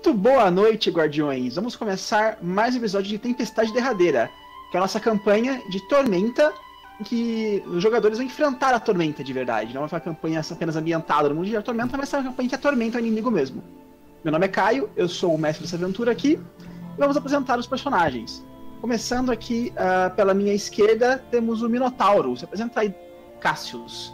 Muito boa noite, guardiões! Vamos começar mais um episódio de Tempestade Derradeira, que é a nossa campanha de Tormenta, em que os jogadores vão enfrentar a Tormenta de verdade. Não é uma campanha apenas ambientada no mundo de Tormenta, mas é uma campanha que atormenta o inimigo mesmo. Meu nome é Caio, eu sou o mestre dessa aventura aqui, e vamos apresentar os personagens. Começando aqui pela minha esquerda, temos o Minotauro. Se apresenta aí, Cassius.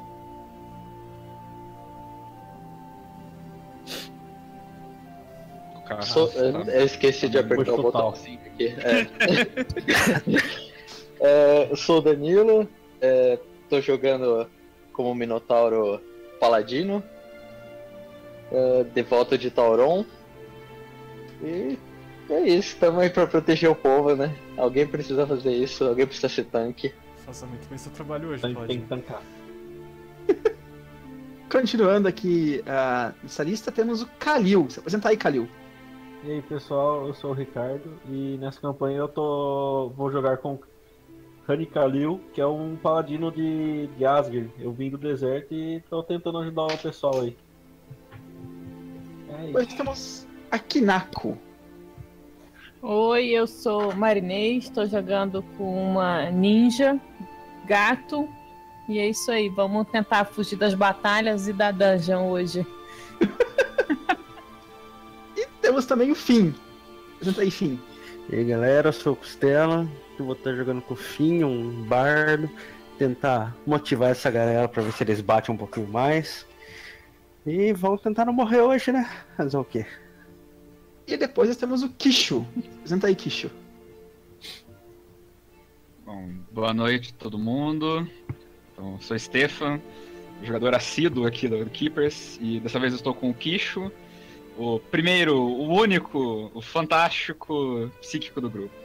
Eu esqueci de apertar o botão 5 aqui. Eu sou o Danilo, tô jogando como Minotauro Paladino, devoto de Tauron. E é isso, estamos aí pra proteger o povo, né? Alguém precisa fazer isso, alguém precisa ser tanque. Faça muito bem seu trabalho hoje, Tem que tancar. Continuando aqui nessa lista, temos o Kalil. Se apresenta aí, Kalil. E aí pessoal, eu sou o Ricardo e nessa campanha eu vou jogar com Hani Kalil, que é um paladino de Asgard. Eu vim do deserto e tô tentando ajudar o pessoal aí. Depois temos a Kinako. Oi, eu sou Marinês, estou jogando com uma ninja, gato, e é isso aí, vamos tentar fugir das batalhas e da dungeon hoje. E temos também o Finn. Apresenta aí, Finn. E aí galera, eu sou o Costela, eu vou estar jogando com o Finn, um bardo, tentar motivar essa galera pra ver se eles batem um pouquinho mais. E vamos tentar não morrer hoje, né? Fazer o quê? E depois nós temos o Kisho. Apresenta aí, Kisho. Bom, boa noite todo mundo. Então, sou Stefan, jogador assíduo aqui do Keepers, e dessa vez eu estou com o Kisho, o primeiro, o único, o fantástico psíquico do grupo.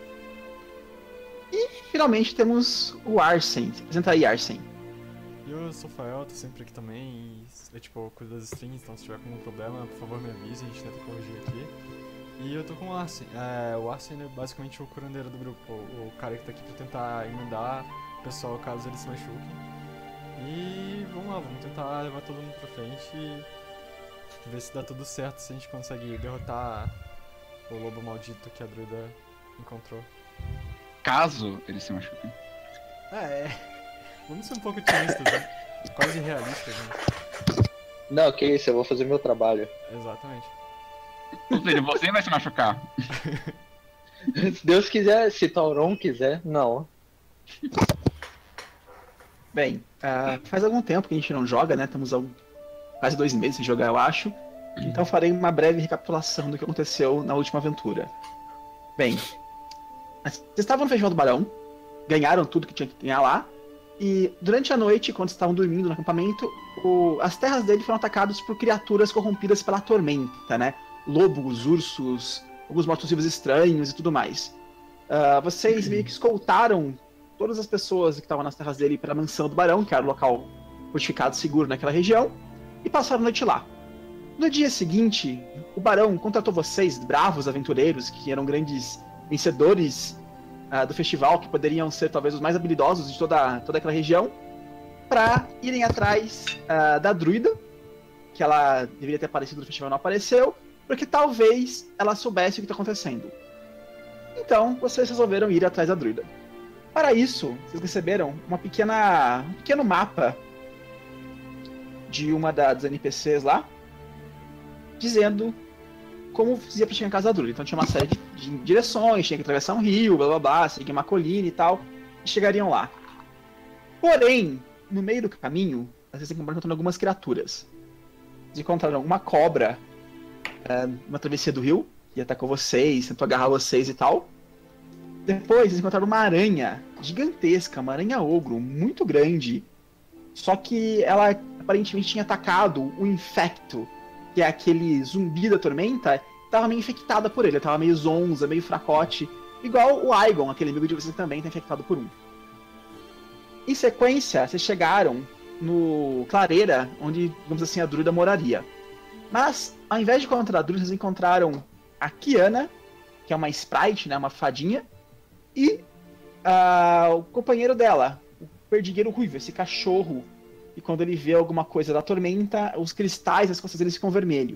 E finalmente temos o Arsen. Apresenta aí, Arsen. Eu sou o Fael, tô sempre aqui também, e eu cuido das strings, então se tiver algum problema, por favor me avise, a gente tenta corrigir aqui. E eu tô com o Arsen. O Arsen é basicamente o curandeiro do grupo, o cara que tá aqui pra tentar emendar o pessoal caso eles se machuquem. E vamos lá, vamos tentar levar todo mundo pra frente e ver se dá tudo certo, se a gente consegue derrotar o lobo maldito que a druida encontrou. Caso eles se machuquem. Vamos ser um pouco otimistas, né? Quase realistas, né? Não, que isso, eu vou fazer meu trabalho. Exatamente. Ou seja, você vai se machucar. Se Deus quiser, se Tauron quiser, não. Bem, faz algum tempo que a gente não joga, né? Estamos há quase 2 meses sem jogar, eu acho. Então farei uma breve recapitulação do que aconteceu na última aventura. Bem, vocês estavam no Festival do Barão, ganharam tudo que tinha que ganhar lá, e durante a noite, quando estavam dormindo no acampamento, as terras dele foram atacadas por criaturas corrompidas pela tormenta, né? Lobos, ursos, alguns mortos-vivos estranhos e tudo mais. Vocês meio que escoltaram todas as pessoas que estavam nas terras dele para a mansão do Barão, que era o local fortificado seguro naquela região, e passaram a noite lá. No dia seguinte, o Barão contratou vocês, bravos aventureiros, que eram grandes vencedores do festival, que poderiam ser talvez os mais habilidosos de toda aquela região, para irem atrás da druida, que ela deveria ter aparecido no festival e não apareceu, porque talvez ela soubesse o que está acontecendo. Então, vocês resolveram ir atrás da druida. Para isso, vocês receberam um pequeno mapa de uma das NPCs lá, dizendo como ia pra chegar em casa da druida. Então tinha uma série de direções, tinha que atravessar um rio, blá blá blá, seguir uma colina e tal, e chegariam lá. Porém, no meio do caminho, vocês encontraram algumas criaturas. Vocês encontraram uma cobra numa travessia do rio, que atacou vocês, tentou agarrar vocês e tal. Depois, vocês encontraram uma aranha gigantesca, uma aranha ogro, muito grande. Só que ela aparentemente tinha atacado o infecto, que é aquele zumbi da tormenta, estava meio infectada por ele, estava meio zonza, meio fracote, igual o Aegon, aquele amigo de vocês que também está infectado por um. Em sequência, vocês chegaram no clareira, onde, digamos assim, a druida moraria. Mas, ao invés de encontrar a druida, vocês encontraram a Kiana, que é uma sprite, né, uma fadinha, e o companheiro dela, o perdigueiro ruivo, esse cachorro, e quando ele vê alguma coisa da tormenta, os cristais das costas dele ficam vermelhos.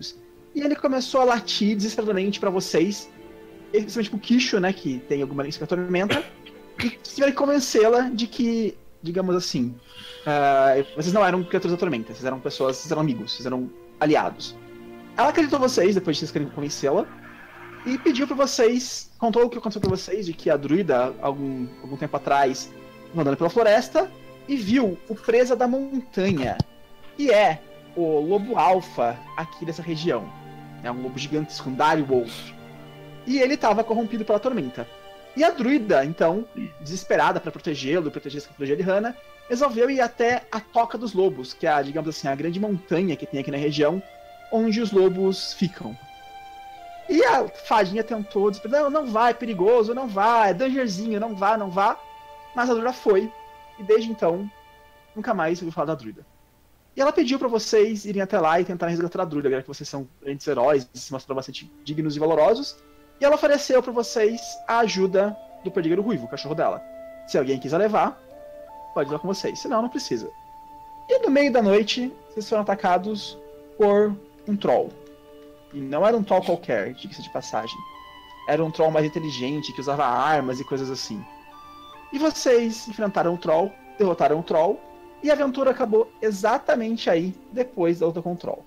e ele começou a latir desesperadamente pra vocês, principalmente pro Kisho, né, que tem alguma lista que a tormenta, e tiveram que convencê-la de que, digamos assim, vocês não eram criaturas da tormenta, vocês eram pessoas, vocês eram amigos, vocês eram aliados. Ela acreditou em vocês, depois de vocês querem convencê-la, e pediu pra vocês, contou o que aconteceu pra vocês, de que a druida, algum tempo atrás, andando pela floresta, e viu o Presa da Montanha, que é o lobo alfa aqui dessa região. É um lobo gigantesco, um Dire Wolf. E ele estava corrompido pela tormenta. E a druida, então, desesperada para protegê-lo e proteger essa filha de Hannah, resolveu ir até a Toca dos Lobos, que é, digamos assim, a grande montanha que tem aqui na região, onde os lobos ficam. E a fadinha tentou dizer, não vai, é perigoso, não vai, é dangerzinho, não vá. Mas a druida foi, e desde então, nunca mais ouviu falar da druida. E ela pediu pra vocês irem até lá e tentar resgatar a druida, já que vocês são grandes heróis e se mostraram bastante dignos e valorosos. E ela ofereceu pra vocês a ajuda do Perdigueiro Ruivo, o cachorro dela. Se alguém quiser levar, pode levar com vocês, senão não precisa. E no meio da noite, vocês foram atacados por um troll. E não era um troll qualquer, diga-se de passagem. Era um troll mais inteligente, que usava armas e coisas assim. E vocês enfrentaram o troll, derrotaram o troll, e a aventura acabou exatamente aí, depois da luta com o troll.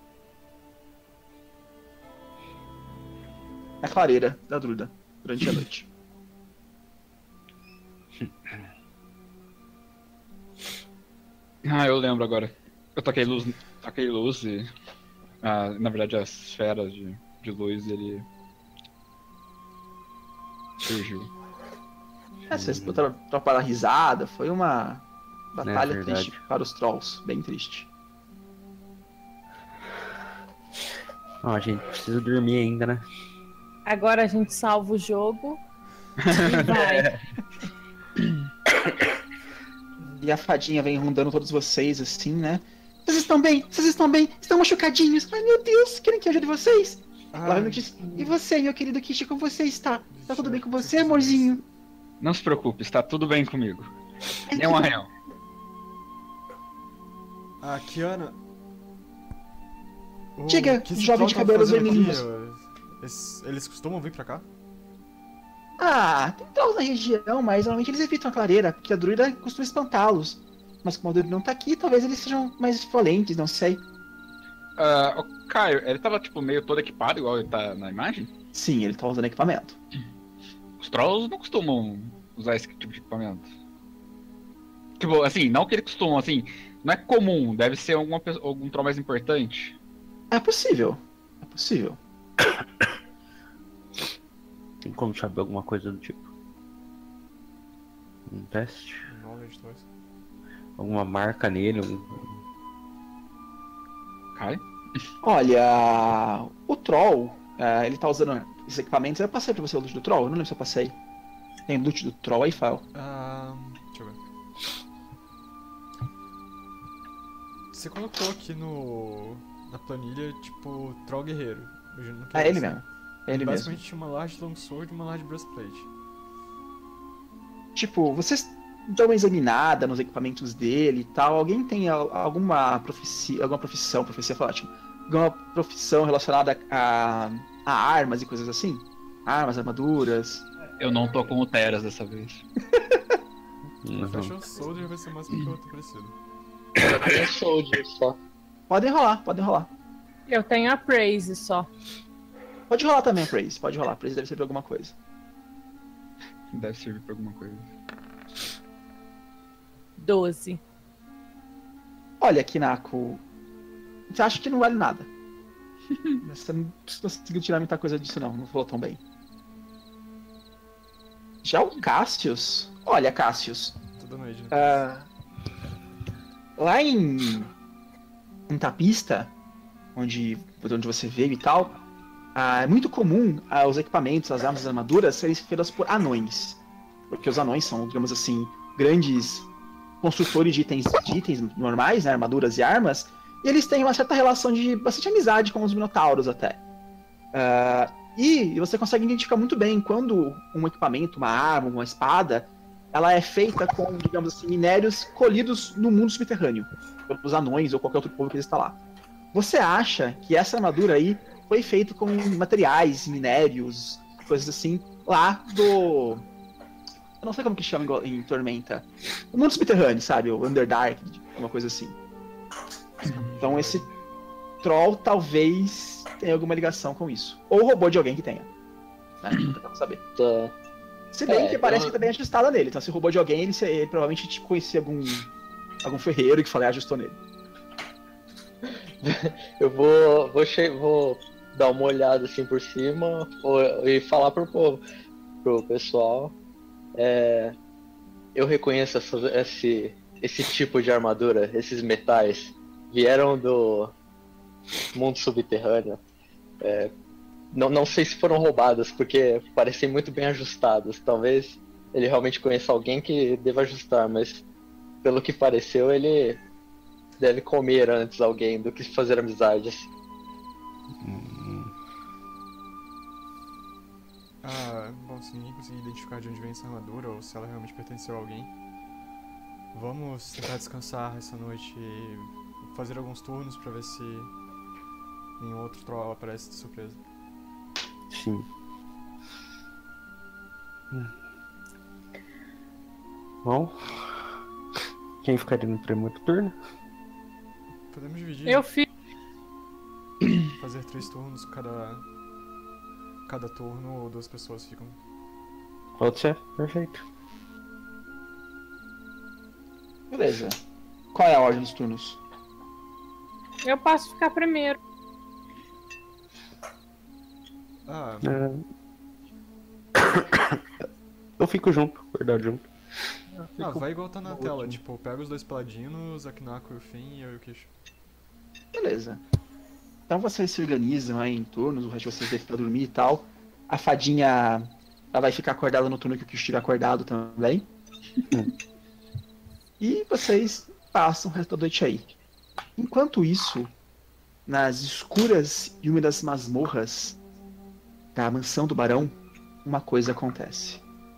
Na clareira da druida, durante a noite. Ah, eu lembro agora. Eu taquei luz e... na verdade, as esferas de luz, ele... surgiu. Vocês botaram pra risada, foi uma batalha triste para os trolls, bem triste. Ó, a gente precisa dormir ainda, né? Agora a gente salva o jogo e vai. E a fadinha vem rondando todos vocês, assim, né? Vocês estão bem? Vocês estão bem? Estão machucadinhos? Ai, meu Deus, querem que eu ajude vocês? Ela vem e diz, e você, meu querido Kishi, como você está? Tá tudo bem com você, amorzinho? Não se preocupe, está tudo bem comigo. Nem um arranhão. Ah, Kiana... Diga, jovem de cabelos vermelhos. Eles costumam vir pra cá? Tem trolls na região, mas normalmente eles evitam a clareira, porque a druida costuma espantá-los. Mas como a druida não tá aqui, talvez eles sejam mais valentes, não sei. O Caio, ele tava tipo meio todo equipado, igual ele tá na imagem? Sim, ele tá usando equipamento. Os trolls não costumam usar esse tipo de equipamento. Tipo, assim, não que eles costumam, assim, não é comum, deve ser algum troll mais importante. É possível. É possível. Tem como saber alguma coisa do tipo? Um teste? Alguma marca nele? Caio? Olha, o troll, ele tá usando esses equipamentos. Eu passei pra você o loot do troll? Eu não lembro se eu passei. Tem loot do troll aí, Fael? Deixa eu ver. Você colocou aqui na planilha, tipo, troll guerreiro. É ele mesmo. É ele basicamente mesmo. tinha uma large longsword e uma large breastplate. Tipo, vocês dão uma examinada nos equipamentos dele e tal. Alguém tem alguma profissão foi ótimo. Alguma profissão relacionada a armas e coisas assim? Armas, armaduras. Eu não tô com o Teras dessa vez. Fashion Soldier vai ser mais que outro parecido. É Soldier só. Podem rolar. Eu tenho a Praise só. Pode rolar também a Praise, pode rolar. Praise deve ser pra alguma coisa. Deve servir pra alguma coisa. 12. Olha, Kinako, você acha que não vale nada. Você não conseguiu tirar muita coisa disso não falou tão bem. Já o Cassius, olha, Cassius, Tô dando age, né? lá em Tapista, onde você veio e tal, é muito comum os equipamentos, as armas, as armaduras serem feitas por anões. Porque os anões são, digamos assim, grandes construtores de itens normais, né, armaduras e armas, e eles têm uma certa relação de bastante amizade com os minotauros até. E você consegue identificar muito bem quando um equipamento, uma arma, uma espada, ela é feita com, digamos assim, minérios colhidos no mundo subterrâneo, pelos anões ou qualquer outro povo que está lá. Você acha que essa armadura aí foi feito com materiais, minérios, coisas assim, lá do... Eu não sei como que chama em Tormenta. O mundo subterrâneo, sabe? O Underdark, uma coisa assim. Então esse troll talvez tenha alguma ligação com isso. Ou roubou de alguém que tenha. Né? Não dá pra saber. Tá. Se bem que parece que tá bem ajustada nele. Então se roubou de alguém, ele provavelmente tipo, conhecia algum ferreiro que falei ajustou nele. Eu vou dar uma olhada assim por cima e falar pro povo, pro pessoal. Eu reconheço esse tipo de armadura, esses metais vieram do mundo subterrâneo. Não sei se foram roubadas, porque parecem muito bem ajustadas. Talvez ele realmente conheça alguém que deva ajustar, mas pelo que pareceu, ele deve comer antes alguém do que fazer amizades. Bom, se ninguém conseguir identificar de onde vem essa armadura ou se ela realmente pertenceu a alguém, vamos tentar descansar essa noite e fazer alguns turnos pra ver se nenhum outro troll aparece de surpresa. Sim. Bom, quem ficaria no primeiro turno? Podemos dividir. Eu fiz. Fazer 3 turnos cada turno, ou 2 pessoas ficam. Pode ser, perfeito. Beleza. Qual é a ordem dos turnos? Eu posso ficar primeiro. Eu fico junto, verdade, junto. Vai igual tá na tela, tipo, pega os 2 paladinos, a Kinako e o Finn e eu e o Kisho. Beleza. Então vocês se organizam aí em turnos, o resto de vocês deve pra dormir e tal. A fadinha, ela vai ficar acordada no turno que o Kisho estiver acordado também. E vocês passam o resto da noite aí. Enquanto isso, nas escuras e úmidas masmorras da mansão do barão, uma coisa acontece.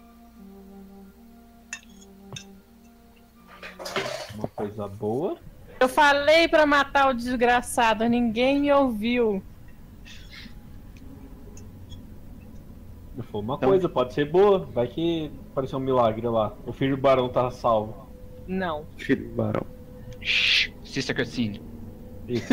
Uma coisa boa. Eu falei pra matar o desgraçado, ninguém me ouviu. Foi uma coisa, pode ser boa. Vai que apareceu um milagre lá. O filho do barão tá salvo. Não. Filho do barão. Shhh, Sister Cutscene. Isso.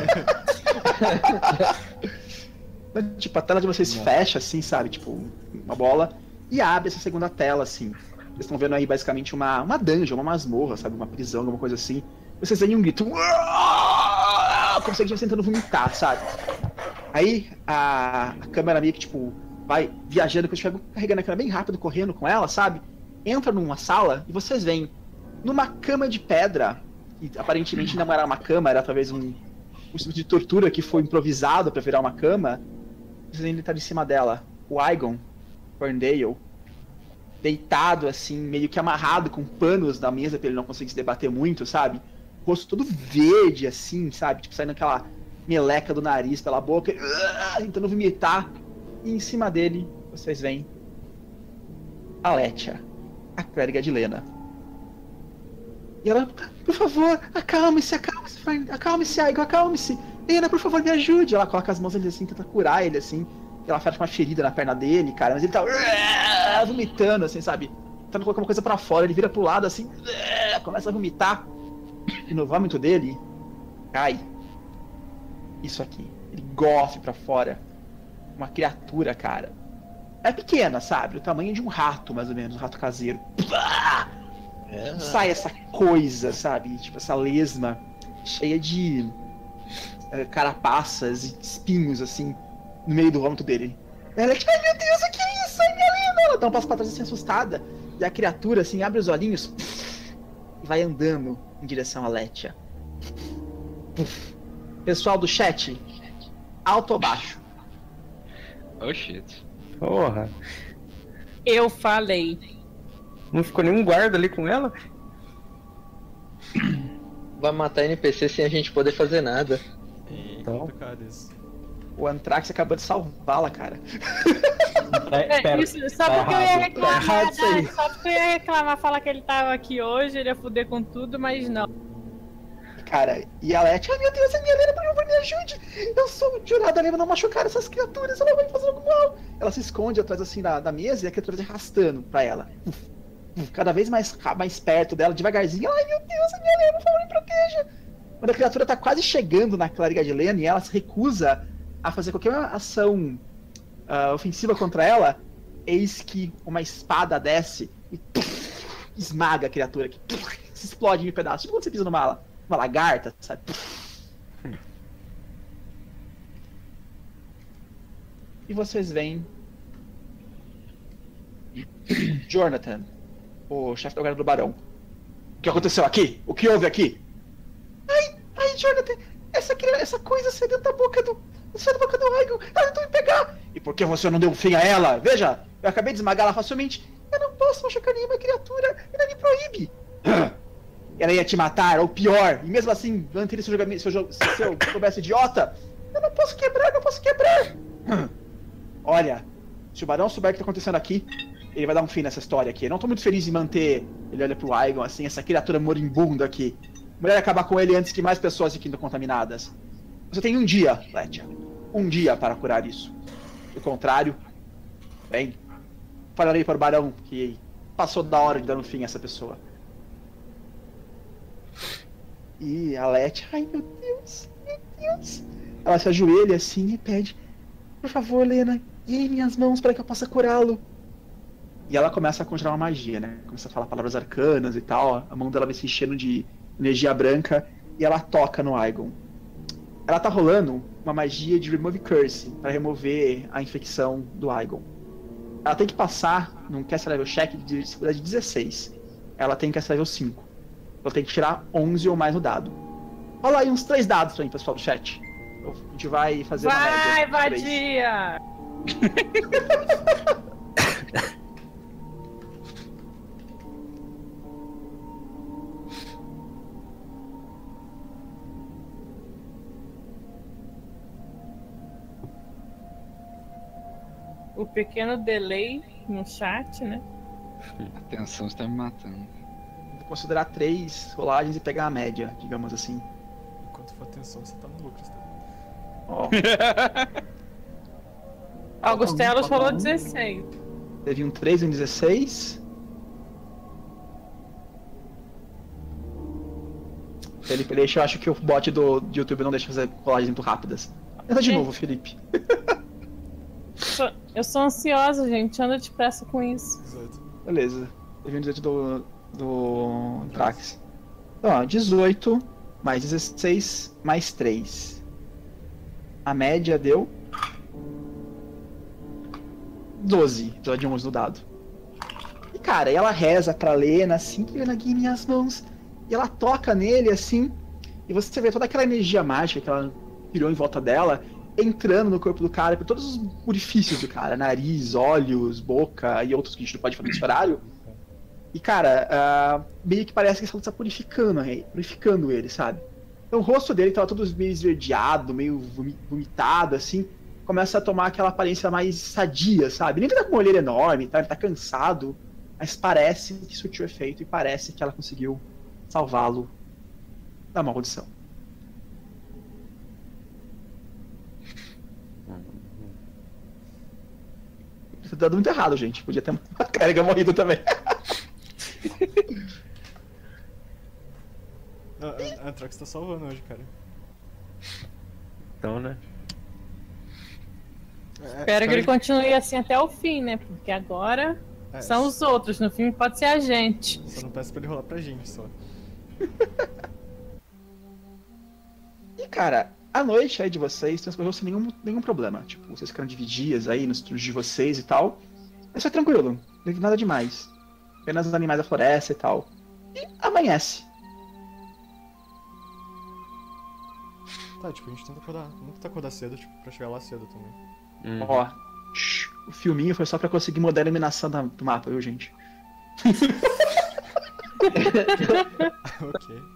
Tipo, a tela de vocês fecha, assim, sabe? Tipo, uma bola. E abre essa segunda tela, assim. Vocês estão vendo aí, basicamente, uma dungeon, uma masmorra, sabe? Uma prisão, alguma coisa assim. Vocês veem um grito. Como se ele estivesse tentando vomitar, sabe? Aí, a câmera meio que, tipo, vai viajando, quando estiver carregando a câmera bem rápido, correndo com ela, sabe? Entra numa sala e vocês veem numa cama de pedra, que aparentemente não era uma cama, era talvez um tipo de tortura que foi improvisado pra virar uma cama. Vocês ainda tá em cima dela. O Aegon Ferndale, deitado assim, meio que amarrado com panos na mesa pra ele não conseguir se debater muito, sabe? O rosto todo verde, assim, sabe? Tipo, saindo aquela meleca do nariz pela boca, tentando vomitar. E em cima dele, vocês veem a Letia, a clériga de Lena. E ela, por favor, acalme-se, Aegon, acalme-se. Lena, por favor, me ajude. Ela coloca as mãos ali assim, tenta curar ele, assim. E ela faz uma ferida na perna dele, cara. Mas ele tá vomitando, assim, sabe? Tentando colocar uma coisa pra fora. Ele vira pro lado, assim, começa a vomitar. E no vômito dele, cai isso aqui. Ele gospe pra fora. Uma criatura, cara. É pequena, sabe? O tamanho de um rato, mais ou menos. Um rato caseiro. Sai essa coisa, sabe? Tipo, essa lesma cheia de carapaças e espinhos, assim, no meio do vômito dele. Ela é tipo, ai meu Deus, o que é isso? Ai, minha linda! Ela dá um passo pra trás assim, assustada. E a criatura, assim, abre os olhinhos e vai andando em direção a Letia. Pessoal do chat, alto ou baixo? Oh shit. Porra. Eu falei. Não ficou nenhum guarda ali com ela? Vai matar NPC sem a gente poder fazer nada. É complicado isso. O Anthrax acabou de salvá-la, cara. Pera, Isso, só porque eu ia reclamar, errado isso aí. só porque eu ia reclamar, falar que ele tava aqui hoje, ele ia fuder com tudo, mas não. cara. E a Leti, ai meu Deus, é minha Lena, por favor, me ajude. Eu sou jurada, Lena, não machucar essas criaturas, ela vai fazer algo mal. Ela se esconde atrás assim da mesa e a criatura vai arrastando pra ela. Cada vez mais perto dela, devagarzinho. Ai meu Deus, é minha Lena, por favor, me proteja. Quando a criatura tá quase chegando na clariga de Lena e ela se recusa a fazer qualquer ação ofensiva contra ela, eis que uma espada desce e esmaga a criatura, que se explode em pedaços. Tipo quando você pisa numa lagarta, sabe? E vocês veem Jonathan, o chefe da guarda do barão. O que aconteceu aqui? O que houve aqui? Ai, Jonathan, essa coisa saiu da boca do Aigon. Ela tentou me pegar. E por que você não deu fim a ela? Veja, eu acabei de esmagar ela facilmente. Eu não posso machucar nenhuma criatura. Ela me proíbe. Ela ia te matar, ou pior. E mesmo assim, manter seu jogamento, se eu soubesse idiota, eu não posso quebrar. Olha, se o barão souber o que tá acontecendo aqui, ele vai dar um fim nessa história aqui. Eu não tô muito feliz em manter. Ele olha pro Aigon assim, essa criatura moribunda aqui. Melhor acabar com ele antes que mais pessoas fiquem contaminadas. Você tem um dia, Letia. Um dia para curar isso. Do contrário, bem, falarei para o barão que passou da hora de dar um fim a essa pessoa. E a Letia, ai meu Deus. Ela se ajoelha assim e pede, por favor, Lena, guie minhas mãos para que eu possa curá-lo. E ela começa a conjurar uma magia, né? Começa a falar palavras arcanas e tal. A mão dela vai se enchendo de energia branca e ela toca no Aigon. Ela tá rolando uma magia de Remove Curse para remover a infecção do Aigon. Ela tem que passar num Cast Level Check de dificuldade 16. Ela tem Cast Level 5. Ela tem que tirar 11 ou mais no dado. Rola aí uns 3 dados pra mim, pessoal do chat. A gente vai fazer uma média. Vai, vadia! O pequeno delay no chat, né? Atenção, você tá me matando. Vou considerar 3 rolagens e pegar a média, digamos assim. Enquanto for atenção, você tá no lucro, tá? Ó. Augustelos falou 16. Teve um 3 e um 16. Felipe, eu acho que o bot do YouTube não deixa fazer rolagens muito rápidas. Tenta de novo, Felipe. Eu sou ansiosa, gente. Anda depressa com isso. Exato. Beleza. Teve um 18 do Trax. Então, ó, 18 mais 16 mais 3. A média deu 12. Só de 11 no dado. E cara, ela reza pra Lena assim, que Lena guie minhas mãos. E ela toca nele assim. E você vê toda aquela energia mágica que ela virou em volta dela, entrando no corpo do cara, por todos os orifícios do cara, nariz, olhos, boca e outros que a gente não pode falar nesse horário. E cara, meio que parece que ela está purificando ele, sabe? Então o rosto dele tava todo meio esverdeado, meio vomitado, assim, começa a tomar aquela aparência mais sadia, sabe? Nem tá com uma olheira enorme, tá? Ele tá cansado, mas parece que surtiu efeito e parece que ela conseguiu salvá-lo da maldição. Tá dando muito errado, gente. Podia ter uma carga morrido também. A Antrax tá salvando hoje, cara. Então, né? Espero que ele continue assim até o fim, né? Porque agora são os outros. No fim pode ser a gente. Só não peço pra ele rolar pra gente, só. E cara, a noite aí de vocês transcorreu sem nenhum problema. Tipo, vocês ficaram de vigias aí nos turnos de vocês e tal. Mas foi tranquilo, não teve nada demais. Apenas os animais da floresta e tal. E amanhece. Tá, tipo, a gente tenta acordar cedo, tipo, pra chegar lá cedo também. Ó, o filminho foi só pra conseguir mudar a iluminação do mapa, viu, gente? Ok.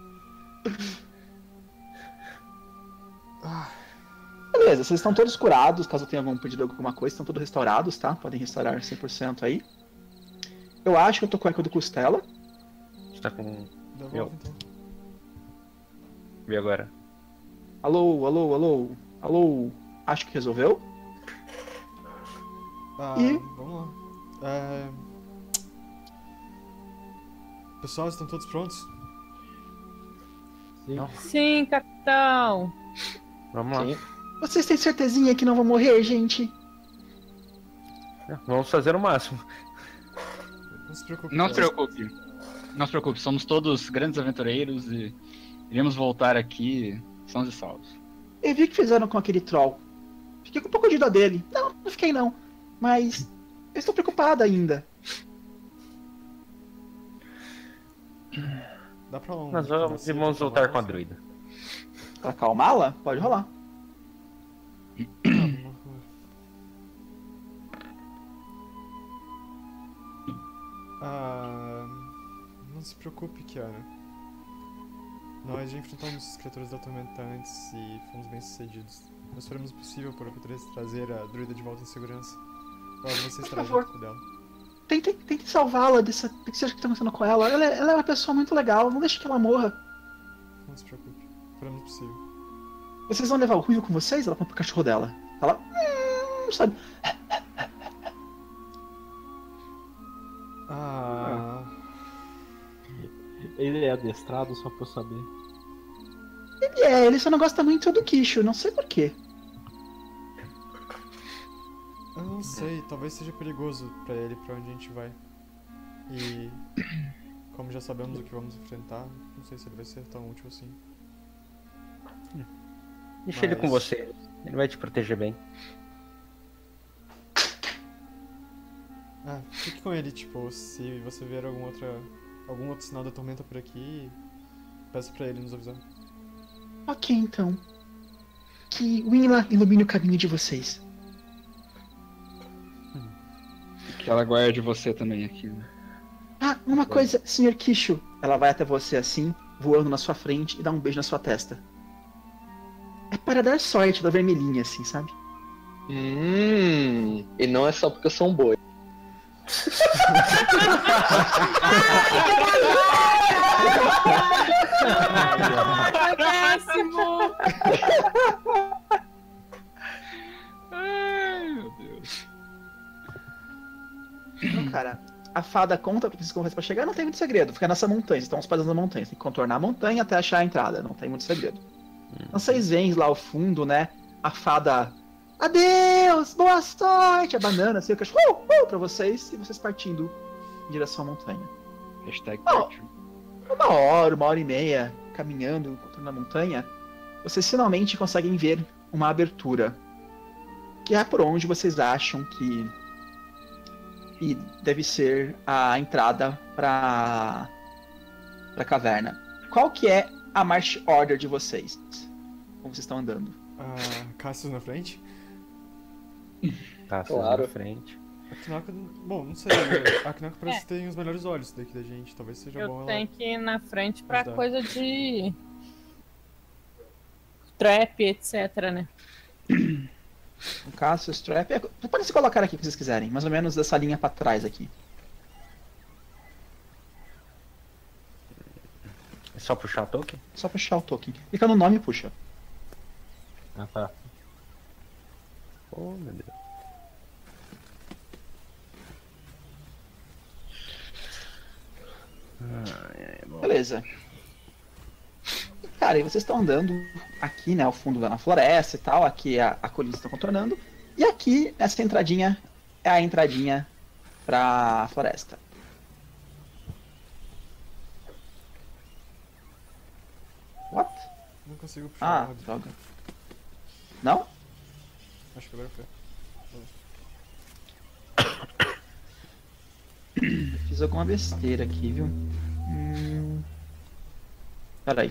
Beleza, vocês estão todos curados, caso tenha algum pedido de alguma coisa, estão todos restaurados, tá? Podem restaurar 100% aí. Eu acho que eu tô com o eco do Costela. Você tá com... Dá volta, então. E agora? Alô, alô, alô, alô. Acho que resolveu. E- Vamos lá. Pessoal, estão todos prontos? Sim, capitão. Vamos lá. Sim. Vocês têm certezinha que não vão morrer, gente? Vamos fazer o máximo. Não se preocupe. Não se preocupe. Não se preocupe, somos todos grandes aventureiros e iremos voltar aqui sãos e salvos. Eu vi o que fizeram com aquele troll. Fiquei com um pouco de dó dele. Não fiquei não. Mas eu estou preocupada ainda. Dá pra um. Nós vamos voltar com a druida. Pra acalmá-la? Pode rolar. Não se preocupe, Kiara. Nós já enfrentamos as criaturas da tormenta antes e fomos bem sucedidos. Nós faremos o possível para poder trazer a druida de volta em segurança. Logo você estará favor. junto dela. Tentem salvá-la dessa que seja que está acontecendo com ela. Ela é uma pessoa muito legal. Não deixe que ela morra. Não se preocupe. Faremos o possível. Vocês vão levar o Ruivo com vocês? Ela põe pro cachorro dela. Ela. Sabe? Ele é adestrado, só pra eu saber. Ele só não gosta muito do Kisho. Não sei porquê. Eu não sei, talvez seja perigoso pra ele pra onde a gente vai. E como já sabemos o que vamos enfrentar, não sei se ele vai ser tão útil assim. Deixa ele com você. Ele vai te proteger bem. Fique com ele, tipo, se você ver algum outro sinal da tormenta por aqui, peça pra ele nos avisar. Ok, então. Que Winla ilumine o caminho de vocês. Que ela guarde você também aqui. Né? Uma coisa, Sr. Kisho. Ela vai até você assim, voando na sua frente e dá um beijo na sua testa. É para dar sorte da vermelhinha, assim, sabe? E não é só porque eu sou um boi. Péssimo! Ai, meu Deus. Então, cara, a fada conta pra vocês como pra chegar, não tem muito segredo. Fica nessa montanha, vocês estão hospedados na montanha. Você tem que contornar a montanha até achar a entrada, não tem muito segredo. Então vocês veem lá ao fundo, né? A fada. Adeus! Boa sorte! A banana, assim, o cachorro pra vocês e vocês partindo em direção à montanha. Hashtag Oh. partiu. Uma hora e meia, caminhando, contornando a montanha, vocês finalmente conseguem ver uma abertura. Que é por onde vocês acham que deve ser a entrada para a caverna. Qual que é a march order de vocês? Como vocês estão andando? Cassius na frente? Tá, Claro. na frente. A Kinako, bom, não sei. A Kinako parece que tem os melhores olhos daqui da gente. Talvez seja bom Eu ela. tenho que ir na frente pra Ajudar. coisa de trap, etc, né? O Cassius, Trap. Podem se colocar aqui o que vocês quiserem, mais ou menos dessa linha pra trás aqui. É só puxar o token? Só puxar o token. Clica no nome e puxa. Ah, tá. Oh, meu Deus. Bom. Beleza. E, cara, e vocês estão andando aqui, né, ao fundo da floresta e tal. Aqui a colina está contornando. E aqui, essa entradinha, é a entradinha pra floresta. What? Não consigo puxar. Ah, droga. Não? Acho que agora foi. Fiz alguma besteira aqui, viu? Peraí.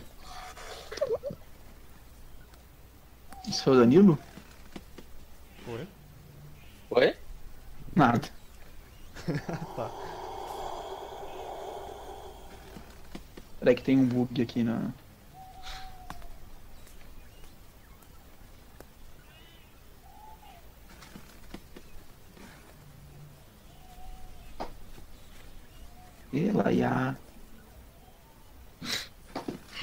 Isso foi o Danilo? Oi? Oi? Nada. Tá. Peraí que tem um bug aqui na...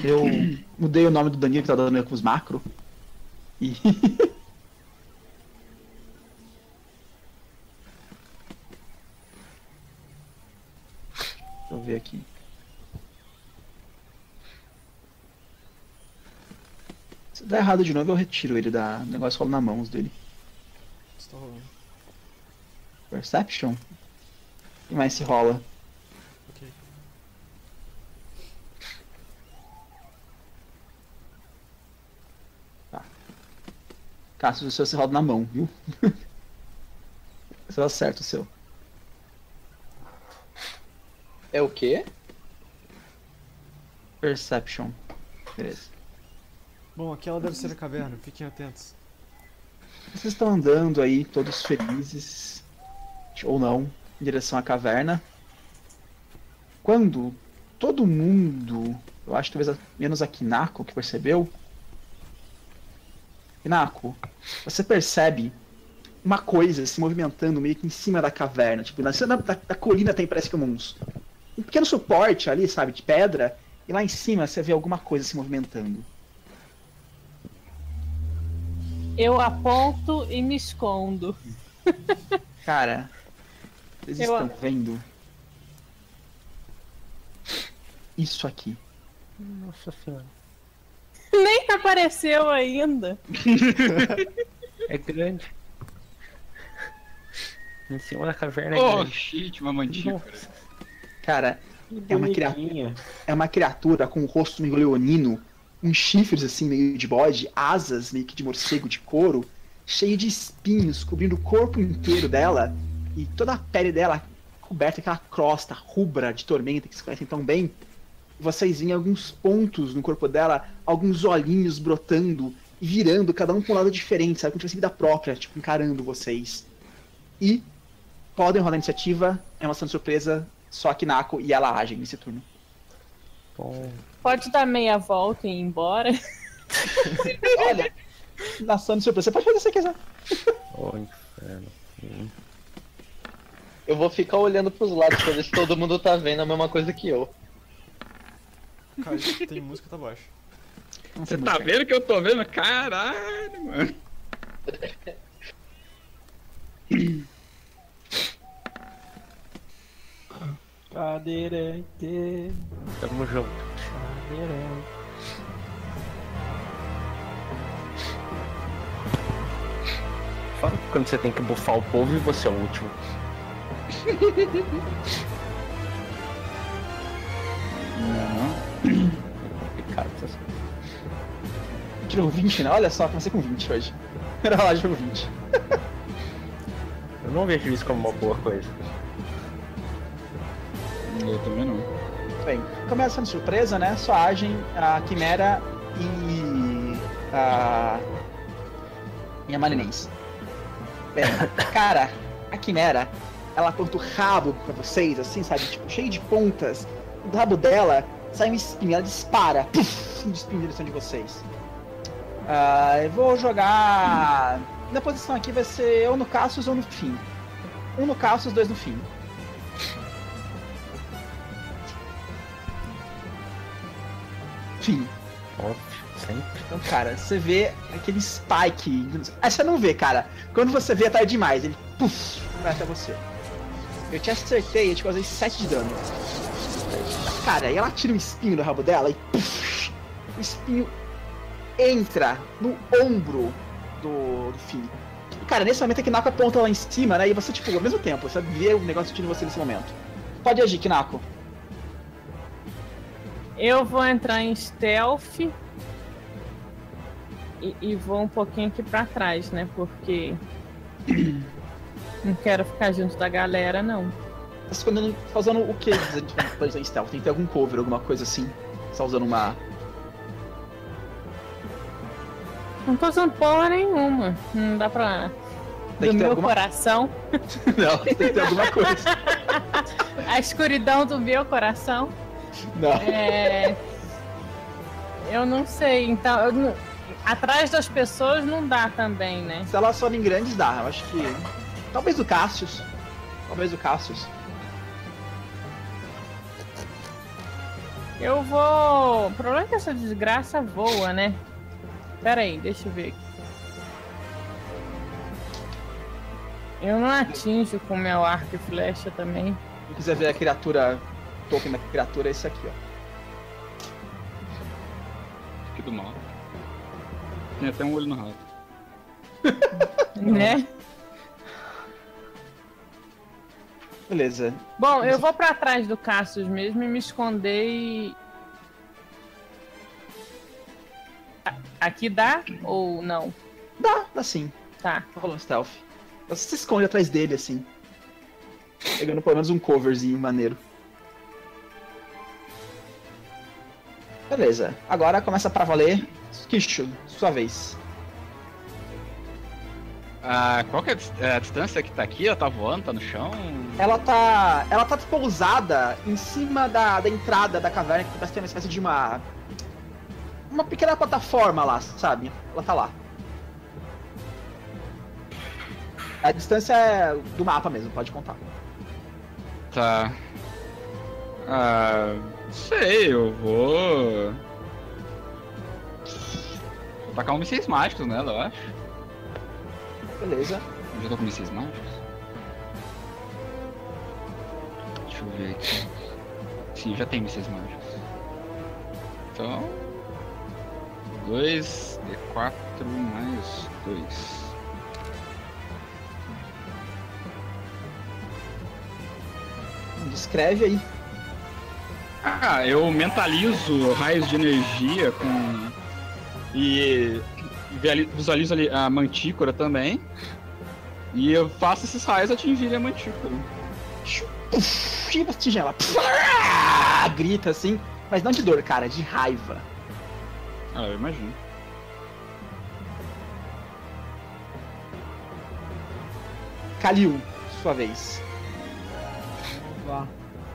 Eu mudei o nome do Danilo que tá dando com os macro. E. Deixa eu ver aqui. Se der errado de novo, eu retiro ele da. O negócio rola na mãos dele. Estou rolando. Perception? O que mais se rola? Ok. Cassius, o seu se rola na mão, viu? Você acerta o seu. É o quê? Perception. Beleza. Bom, aquela deve ser a caverna, fiquem atentos. Vocês estão andando aí, todos felizes, ou não, em direção à caverna. Quando todo mundo, eu acho que talvez menos a Kinako que percebeu. Kinako, você percebe uma coisa se movimentando meio que em cima da caverna. Tipo, na cima da colina tem, parece que um pequeno suporte ali, sabe, de pedra. E lá em cima você vê alguma coisa se movimentando. Eu aponto e me escondo. Cara, vocês estão vendo isso aqui. Nossa senhora. Nem apareceu ainda. É grande. Em cima da caverna Oh, grande. shit, uma mantícora. Cara, é Bonitinha. uma criatura com um rosto meio leonino, uns chifres assim meio de bode, asas meio que de morcego de couro, cheio de espinhos cobrindo o corpo inteiro dela e toda a pele dela coberta com aquela crosta rubra de tormenta que se conhecem tão bem. Vocês veem alguns pontos no corpo dela, alguns olhinhos brotando e virando, cada um para um lado diferente, sabe? Como se tivesse vida própria, tipo, encarando vocês. E podem rolar a iniciativa, é uma ação de surpresa, só a Kinako e ela agem nesse turno. Bom, Pode dar meia volta e ir embora. Olha, na ação de surpresa, você pode fazer o que você quiser. oh, inferno. Eu vou ficar olhando pros lados pra ver se todo mundo tá vendo a mesma coisa que eu. Cara, tem música, tá baixo. Não Você sei tá muito. vendo que eu tô vendo? Caralho, mano. Cadeirante. Tamo junto. Cadeirante. Fala que quando você tem que bufar o povo e você é o último. Não. Complicado essas coisas. Tirou 20, né? Olha só, comecei com 20 hoje. Era lá, tirou 20. Eu não vejo isso como uma boa coisa. Eu também não. Bem, começa de surpresa, né? Só agem a Quimera e a Marinense. Bem, cara, a Quimera, ela aponta o rabo pra vocês, assim, sabe? Tipo, cheio de pontas. Do rabo dela sai um espinho, ela dispara. Puf, um espinho em direção de vocês. Eu vou jogar... Na posição aqui vai ser ou no Cassius ou no fim. Um no Cassius, dois no fim. Fim. Óbvio, sempre. Então, cara, você vê aquele spike. Aí você não vê, cara. Quando você vê, é tarde demais. Ele puff, vai até você. Eu te acertei, eu te causei 7 de dano. Cara, aí ela tira o espinho do rabo dela e puff, o espinho entra no ombro do Finn. E, cara, nesse momento a Kinako aponta lá em cima, né? E você, tipo, ao mesmo tempo, você vê o negócio tirando você nesse momento. Pode agir, Kinako. Eu vou entrar em stealth e vou um pouquinho aqui pra trás, né? Porque não quero ficar junto da galera, não. Tá escondendo, tá usando o que pra usar em stealth? Tem que ter algum cover, alguma coisa assim? Você tá usando uma... Não tô usando porra nenhuma. Não dá pra... Tem Do que ter meu alguma- coração. Não, tem que ter alguma coisa. A escuridão do meu coração. Não. Eu não sei, então... Atrás das pessoas não dá também, né? Se elas forem grandes, dá. Eu acho que... Talvez o Cassius. Eu vou... O problema é que essa desgraça voa, né? Pera aí, deixa eu ver aqui. Eu não atinjo com meu arco e flecha também. Se quiser ver a criatura, o token da criatura, é esse aqui, ó. Que do mal. Tem até um olho no rabo. Né? Beleza. Bom, eu vou pra trás do Cassius mesmo e me esconder e... Aqui dá ou não? Dá sim. Tá. Tá rolando stealth. Você se esconde atrás dele, assim. Pegando pelo menos um coverzinho maneiro. Beleza. Agora começa pra valer. Kishu, sua vez. Qual que é a distância que tá aqui? Ela tá voando, tá no chão? Ela tá pousada em cima da entrada da caverna, que parece ter uma espécie de uma pequena plataforma lá, sabe? Ela tá lá. A distância é do mapa mesmo, pode contar. Tá. Não sei, eu vou tacar um mísseis mágicos nela, eu acho. Beleza. Eu já tô com mísseis mágicos? Deixa eu ver aqui. Sim, já tem mísseis mágicos. Então... 2d4 mais 2. Descreve aí. Eu mentalizo raios de energia e visualizo ali a mantícora também. E eu faço esses raios atingirem a mantícora. Tipo, atinge ela. Grita assim, mas não de dor, cara, de raiva. Eu imagino. Kalil, sua vez. Lá.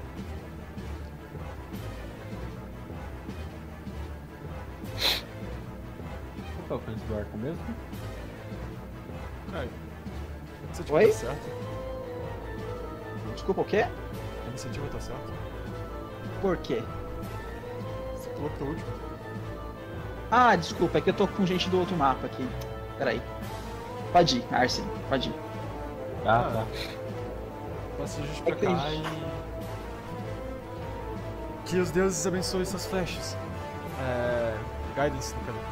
Qual é o alcance do arco mesmo? Cara, a Oi? iniciativa tá certa. Desculpa, o quê? A iniciativa tá certa. Por quê? Você pulou pro último. Desculpa, é que eu tô com gente do outro mapa aqui. Peraí. Pode ir, Arsen, pode ir. Tá. Posso justificar e... Que os deuses abençoem suas flechas. Guidance, no caso.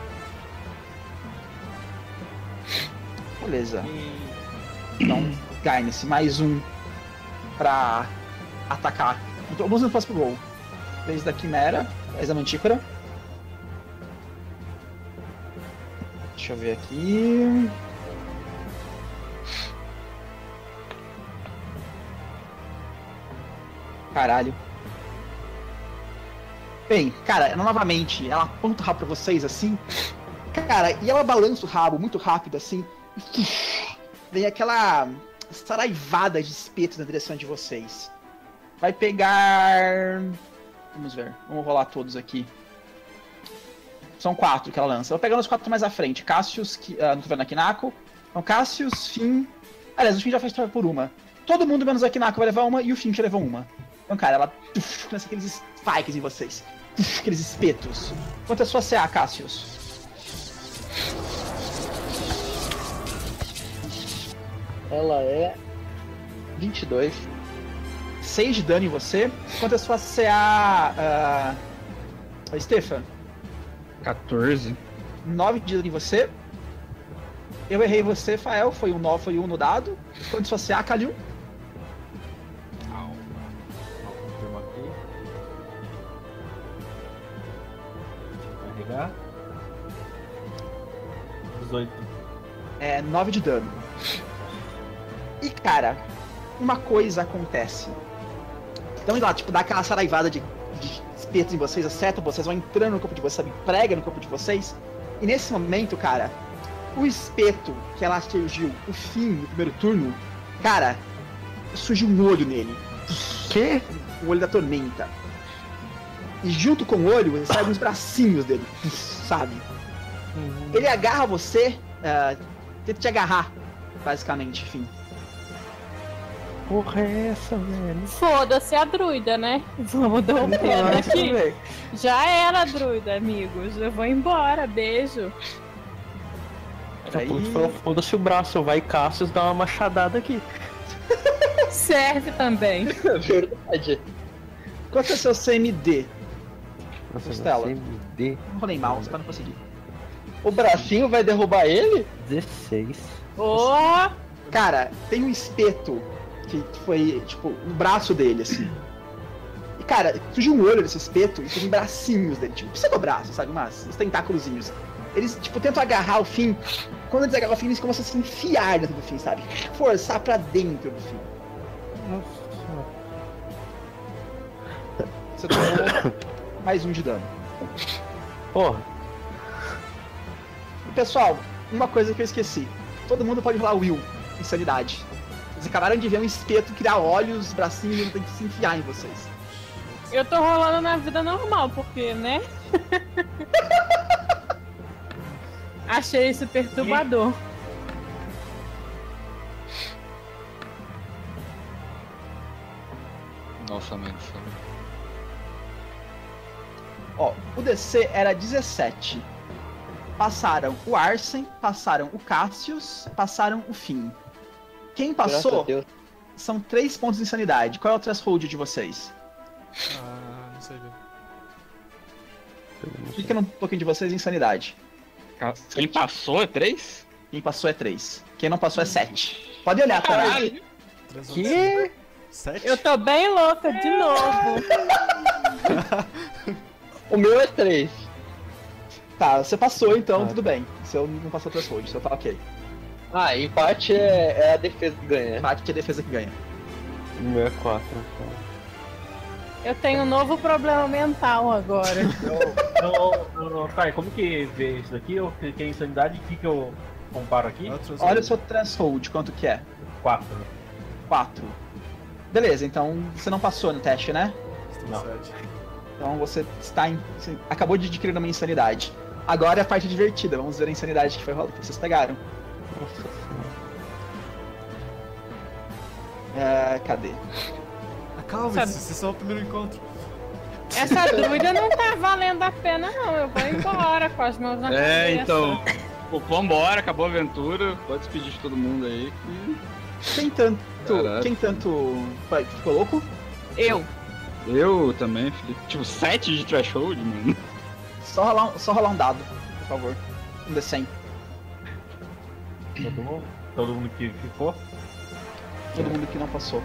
Beleza. Então, Guidance, mais um pra atacar. Vamos no próximo gol. Vez da Quimera, vez da Mantícora. Deixa eu ver aqui. Caralho. Bem, cara, novamente, ela aponta o rabo pra vocês assim. Cara, e ela balança o rabo muito rápido assim. Vem aquela saraivada de espetos na direção de vocês. Vai pegar... Vamos ver, vamos rolar todos aqui. São 4 que ela lança. Eu vou pegar os 4 mais à frente. Cassius, não tô vendo a Kinako. Então Cassius, Finn... Aliás, o Finn já fez por uma. Todo mundo menos a Kinako vai levar uma e o Finn já levou uma. Então, cara, ela lança aqueles spikes em vocês. Aqueles espetos. Quanto é a sua CA, Cassius? Ela é 22. 6 de dano em você. Quanto é a sua CA, Stefan? 14. 9 de dano em você. Eu errei você, Fael. Foi um 9, foi 1 no dado. Quanto a sua CA, Kalil? Vou confirmar aqui. Carregar. 18. 9 de dano. E, cara, uma coisa acontece. Então, lá, tipo, dá aquela saraivada de espetos em vocês, acertam vocês, vão entrando no corpo de vocês, sabe? Prega no corpo de vocês. E nesse momento, cara, o espeto que ela atingiu, o fim no primeiro turno, cara, surgiu um olho nele. Que? O olho da tormenta. E junto com o olho, saem uns bracinhos dele, sabe? Ele agarra você, tenta te agarrar, basicamente, enfim. porra é essa, velho? Foda-se a druida, né? Vamos dar um pé daqui. velho. Já era druida, amigos. Eu vou embora. Beijo. Peraí. Foda-se o braço, vai Cassius dar uma machadada aqui. Serve também. Verdade. Quanto é seu CMD? Nossa, Costela. CMD Não rolei mal, você pra não conseguir. O bracinho vai derrubar ele? 16. Ô! Cara, tem um espeto que foi, tipo, no braço dele, assim. E, cara, surgiu um olho desse espeto e tem bracinhos dele, tipo, pseudobraço, sabe? Uns tentáculozinhos. Eles, tipo, tentam agarrar o fim. Quando eles agarram o fim, eles começam a se enfiar dentro do fim, sabe? Forçar pra dentro do fim. Nossa. Você tomou mais 1 de dano. Porra. E, pessoal, uma coisa que eu esqueci. Todo mundo pode rolar Will, insanidade. Vocês acabaram de ver um espeto criar olhos, bracinhos e ele tem que se enfiar em vocês. Eu tô rolando na vida normal, porque, né? Achei isso perturbador. Nossa, mãe do céu. Ó, o DC era 17. Passaram o Arsen, passaram o Cassius, passaram o Finn. Quem Graças a passou Deus. são 3 pontos de insanidade. Qual é o threshold de vocês? Ah, não sei ver. Fica no pouquinho de vocês insanidade. Quem passou é 3? Quem passou é 3. Quem não passou é 7. Pode olhar também. Caralho! 3 Que? 7? Eu tô bem louca de novo. O meu é 3. Tá, você passou então, Ah. tudo bem. Seu não passou o threshold, seu tá ok. Ah, empate é a defesa que ganha. Empate que é a defesa que ganha. O meu é 4. Eu tenho um novo problema mental agora. Tá, e como que vê isso daqui? Eu cliquei em insanidade, o que eu comparo aqui? Olha o seu threshold, quanto que é? 4. 4. Beleza, então você não passou no teste, né? Não. 7. Então você está em. Você acabou de adquirir uma insanidade. Agora é a parte divertida. Vamos ver a insanidade que foi rolada, que vocês pegaram. Cadê? Acalme-se, esse é só o primeiro encontro. Essa druida não tá valendo a pena, não. Eu vou embora com as mãos na cabeça. É, então. Pô, vambora, acabou a aventura. Pode despedir de todo mundo aí. Quem tanto. Caraca. Quem tanto. Ficou louco? Eu. Eu também, Felipe. Tipo, 7 de threshold, mano. Só rolar um dado, por favor. Um D100. Todo mundo que ficou? Todo mundo que não passou.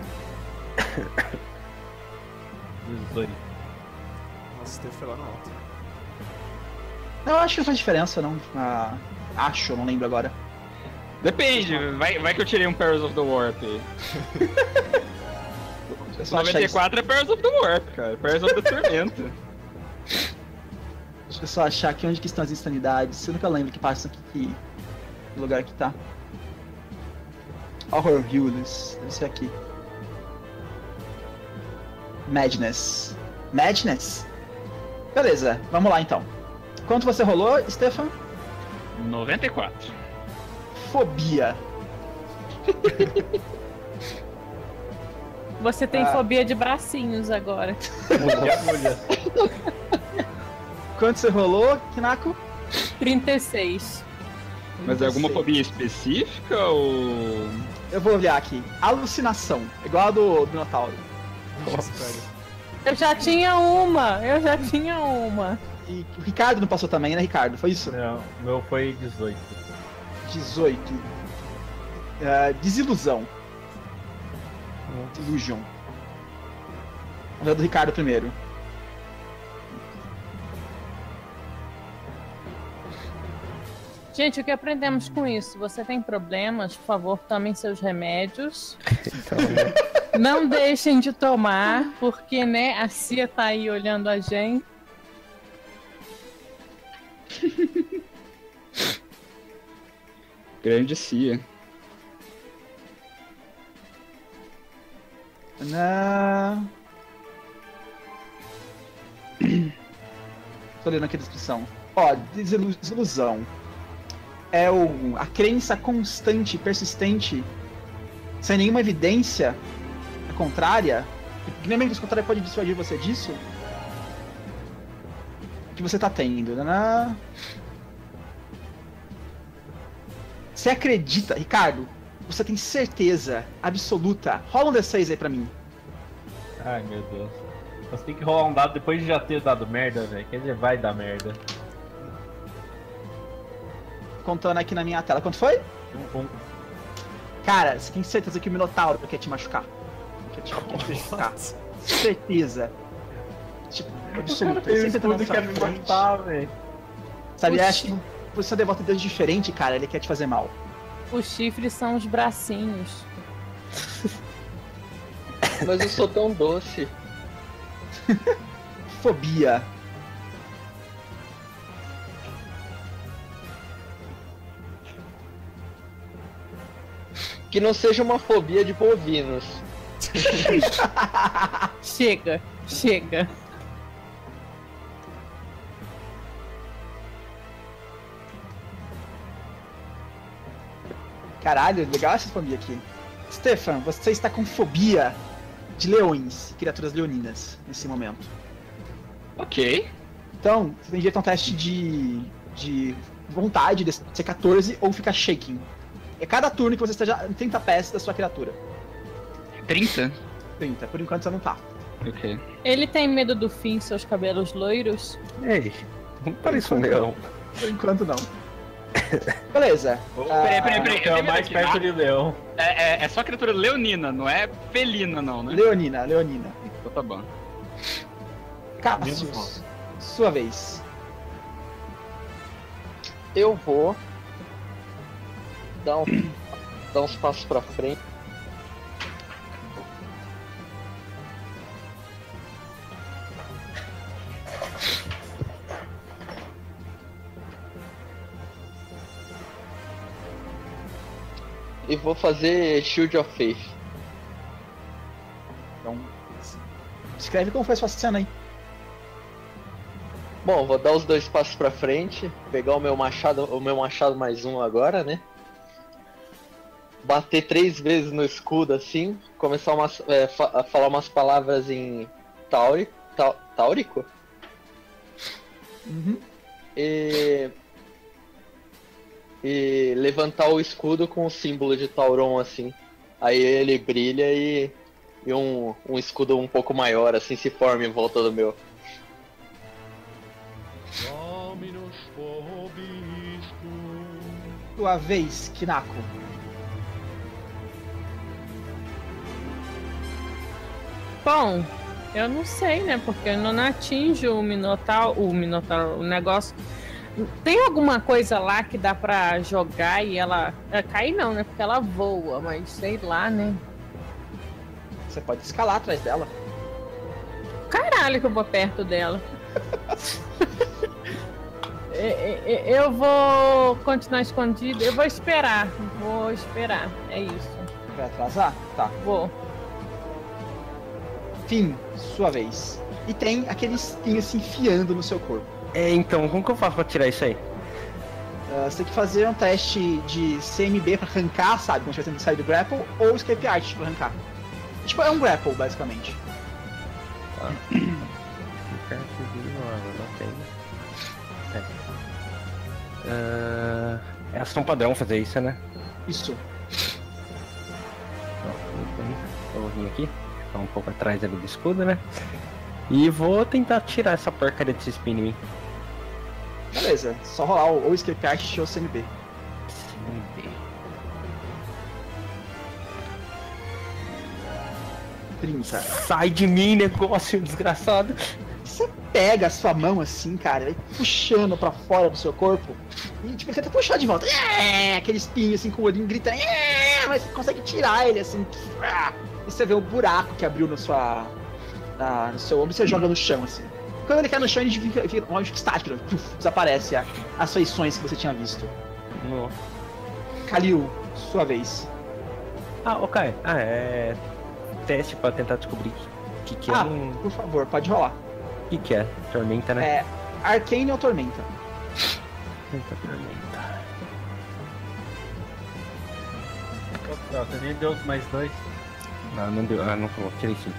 18. Nossa, Steve foi lá no alto. Eu acho que não faz diferença, não. Acho, eu não lembro agora. Depende, vai que eu tirei um Perils of the Warp aí. Eu só achar isso. 94 é Perils of the Warp, cara. Perils of the Tormenta. Deixa eu só achar aqui onde que estão as insanidades. Eu nunca lembro que passa aqui, que lugar que tá. Horror Healers. Deve ser aqui. Madness. Madness? Beleza, vamos lá então. Quanto você rolou, Stefan? 94. Fobia. Você tem fobia de bracinhos agora. Quanto você rolou, Kinako? 36. Mas é alguma fobia específica ou. Eu vou olhar aqui. Alucinação. Igual a do Minotauro. Eu já tinha uma. E o Ricardo não passou também, né, Ricardo? Foi isso? Não, o meu foi 18. 18. Desilusão. Delusion. Vamos ver do Ricardo primeiro. Gente, o que aprendemos com isso? Você tem problemas? Por favor, tomem seus remédios. Não deixem de tomar, porque, né, a Cia tá aí olhando a gente. Grande Cia. Tô lendo aqui a descrição. Ó, desilusão. É a crença constante, persistente, sem nenhuma evidência, contrária, que nem a mente contrária pode dissuadir você disso, que você tá tendo, né? Você acredita, Ricardo? Você tem certeza absoluta? Rola um D6 aí pra mim. Ai, meu Deus. Você tem que rolar um dado depois de já ter dado merda, velho. Quer dizer, vai dar merda. Contando aqui na minha tela. Quanto foi? Cara, você tem certeza que o Minotauro quer te machucar? Quer te machucar. Certeza. Tipo, absoluta. Ele sempre tá na sua frente. Velho. Sabe, acho que você é devoto de Deus diferente, cara. Ele quer te fazer mal. Os chifres são os bracinhos. Mas eu sou tão doce. Fobia. Que não seja uma fobia de bovinos. Chega, chega. Caralho, legal essa fobia aqui. Stefan, você está com fobia de leões, criaturas leoninas, nesse momento. Ok. Então, você tem direito a um teste de vontade, de ser 14, ou ficar shaking. É cada turno que você esteja em 30 pés da sua criatura. 30? 30, por enquanto você não tá. Ok. Ele tem medo do fim em seus cabelos loiros? Ei, não parece um leão. Por enquanto não. Beleza. Peraí. É o mais perto de leão. É só criatura leonina, não é felina, não, né? Leonina. Então tá bom. Cassius, sua vez. Eu vou dar uns passos pra frente. E vou fazer Shield of Faith. Então, descreve como foi a sua cena aí. Bom, vou dar os 2 passos pra frente, pegar o meu machado mais um agora, né? Bater 3 vezes no escudo assim, começar a falar umas palavras em táurico. Uhum. E levantar o escudo com o símbolo de Tauron assim. Aí ele brilha e um escudo um pouco maior assim se forma em volta do meu. Sua vez, Kinako. Bom, eu não sei, né? Porque eu não atinjo o Minotauro, o negócio. Tem alguma coisa lá que dá pra jogar e ela... cair não, né? Porque ela voa, mas sei lá, né? Você pode escalar atrás dela. Caralho que eu vou perto dela. Eu vou continuar escondido. Eu vou esperar. É isso. Vai atrasar? Tá. Vou. Fim, sua vez. E tem aquele espinho se enfiando no seu corpo. Então, como que eu faço pra tirar isso aí? Você tem que fazer um teste de CMB pra arrancar, sabe? Quando você vai sair do grapple, ou escape art pra arrancar. Tipo, é um grapple, basicamente. É ação padrão fazer isso, né? Isso. Eu vou vir aqui, ficar um pouco atrás ali do escudo, né? E vou tentar tirar essa porcaria desse spin em mim. Beleza, só rolar ou escape art ou CMB. CMB. 30. Sai de mim, negócio desgraçado. Você pega a sua mão assim, cara, vai puxando pra fora do seu corpo. E tipo, ele tenta puxar de volta. Aquele espinho assim com o olhinho gritando. Mas você consegue tirar ele assim. E você vê o buraco que abriu no seu ombro e você joga no chão assim. Quando ele cai no chão, ele fica estático, desaparece as feições que você tinha visto. Nossa. Kalil, sua vez. Ok. É teste pra tentar descobrir o que é. Por favor, pode rolar. O que é? Tormenta, né? É Arcane ou Tormenta? Você nem deu mais 2. Não deu. Não tirei 5.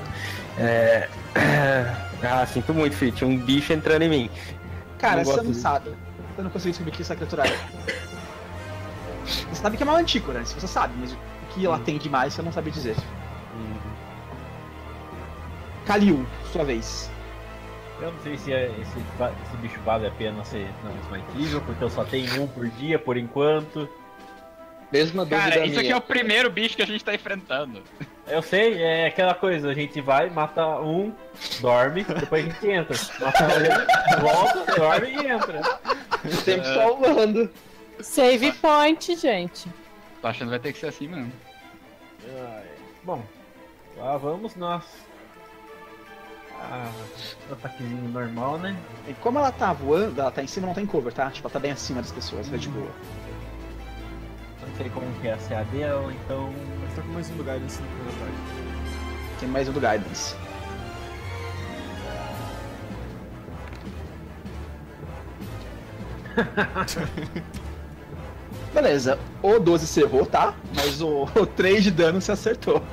Sinto muito, filho. Tinha um bicho entrando em mim. Cara, você não disso. sabe. Você não conseguiu descobrir que essa criatura é. Você sabe que é uma mantícora, isso você sabe, mas o que ela tem demais você não sabe dizer. Kalil, sua vez. Eu não sei se esse bicho vale a pena ser não esmatível, porque eu só tenho um por dia por enquanto. Mesma dúvida Cara, isso minha. aqui é o primeiro bicho que a gente tá enfrentando. Eu sei, é aquela coisa, a gente vai, mata um, dorme, depois a gente entra. Mata um, volta, dorme e entra. Sempre salvando. Save point, gente. Tô achando que vai ter que ser assim mesmo. Bom, lá vamos nós. Ataquezinho normal, né? E como ela tá voando, ela tá em cima, não tá em cover, tá? Tipo, ela tá bem acima das pessoas, ela é de boa. Não sei como que é a CA dela, então. Mas tá com mais um do Guidance no primeiro ataque. Tem mais um do Guidance. Beleza, o 12 se errou, tá? Mas o 3 de dano se acertou.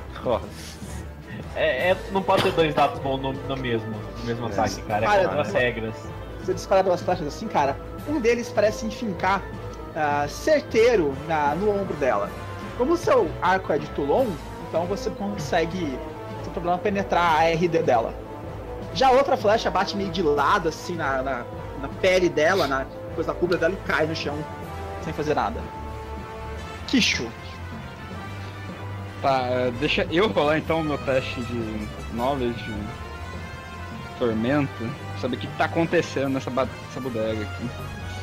Não pode ter dois dados bons no mesmo ataque, cara. É contra as regras. Você dispara duas flechas assim, cara. Um deles parece enfincar certeiro no ombro dela. Como o seu arco é de Toulon, então você consegue, sem problema, penetrar a RD dela. Já a outra flecha bate meio de lado, assim, na pele dela, na coisa da cubra dela e cai no chão, sem fazer nada. Kishu. Tá, deixa eu rolar então o meu teste de knowledge, tormento, pra saber o que tá acontecendo nessa bodega aqui.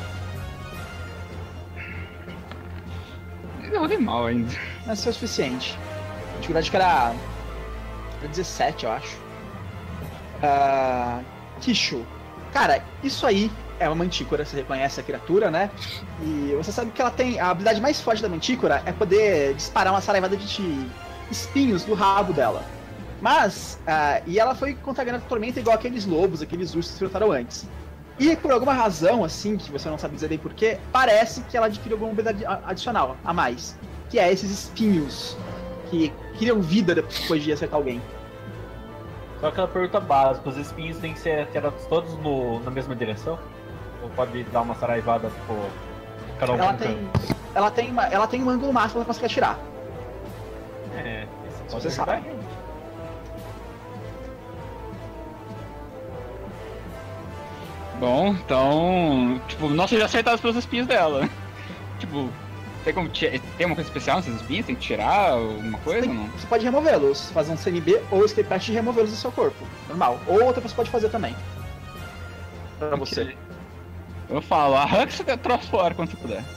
Eu rolei mal ainda. Mas isso é o suficiente. A dificuldade que era 17, eu acho. Kishu. Cara, isso aí é uma mantícora, você reconhece a criatura, né? E você sabe que ela tem... A habilidade mais forte da mantícora é poder disparar uma saraivada de espinhos do rabo dela. Mas... e ela foi contaminada por tormenta igual aqueles lobos, aqueles ursos que se enfrentaram antes. E por alguma razão, assim, que você não sabe dizer bem porquê, parece que ela adquiriu alguma habilidade adicional, a mais. Que é esses espinhos que criam vida depois de acertar alguém. Só aquela pergunta básica, os espinhos têm que ser atirados todos na mesma direção? Ou pode dar uma saraivada, tipo, cada um Ela tem um ângulo máximo pra conseguir atirar. Isso Você pode sabe. ajudar a gente. Bom, então, tipo, nós já acertamos pelos espinhos dela. Tipo, tem uma coisa especial nesses espinhos? Tem que tirar alguma coisa ou não? Você pode removê-los, fazer um CNB ou escape test e removê-los do seu corpo. Normal. Ou outra pessoa pode fazer também. Pra você. Eu falo, arranca esse troço fora quando você puder.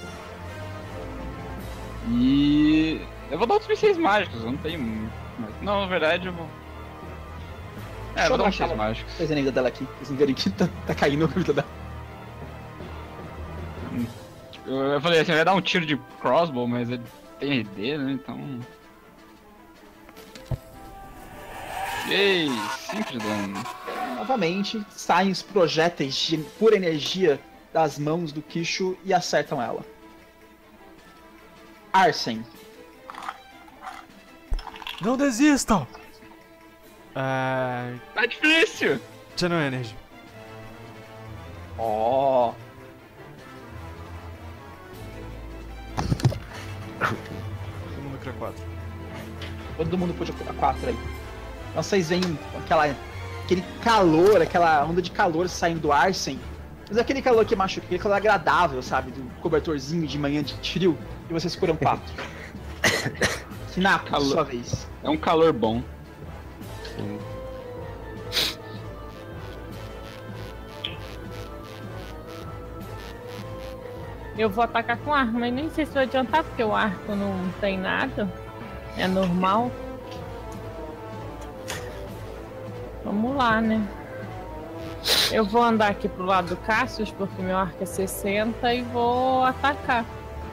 E... eu vou dar outros mísseis mágicos, eu não tenho... Não, na verdade eu vou... Deixa vou eu dar uns baixar mísseis mágicos. a vida dela aqui, pra vocês verem que tá caindo a vida dela. Eu falei assim, eu ia dar um tiro de crossbow, mas ele tem RD, né, então... Ei, 5 de dano. Novamente, saem os projéteis de pura energia das mãos do Kishu e acertam ela. Arsen. Não desistam! Tá difícil! Channel Energy. Ó. Todo mundo cria 4. Todo mundo pode colocar 4 aí. Então vocês veem aquele calor, aquela onda de calor saindo do Arsen. Mas é aquele calor que machuca, aquele calor agradável, sabe? Do cobertorzinho de manhã de frio. E vocês curam 4. Kinato, sua vez. É um calor bom. Sim. Eu vou atacar com arco, mas nem sei se vai adiantar, porque o arco não tem nada. É normal. Vamos lá, né? Eu vou andar aqui pro lado do Cassius, porque meu arco é 60 e vou atacar.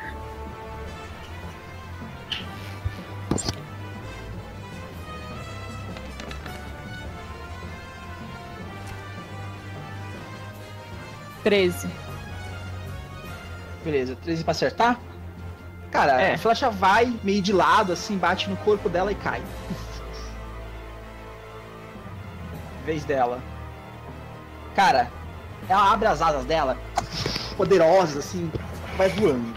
Beleza, 13 pra acertar? Cara, a flecha vai meio de lado, assim, bate no corpo dela e cai. Vez dela. Cara, ela abre as asas dela, poderosas assim, vai voando.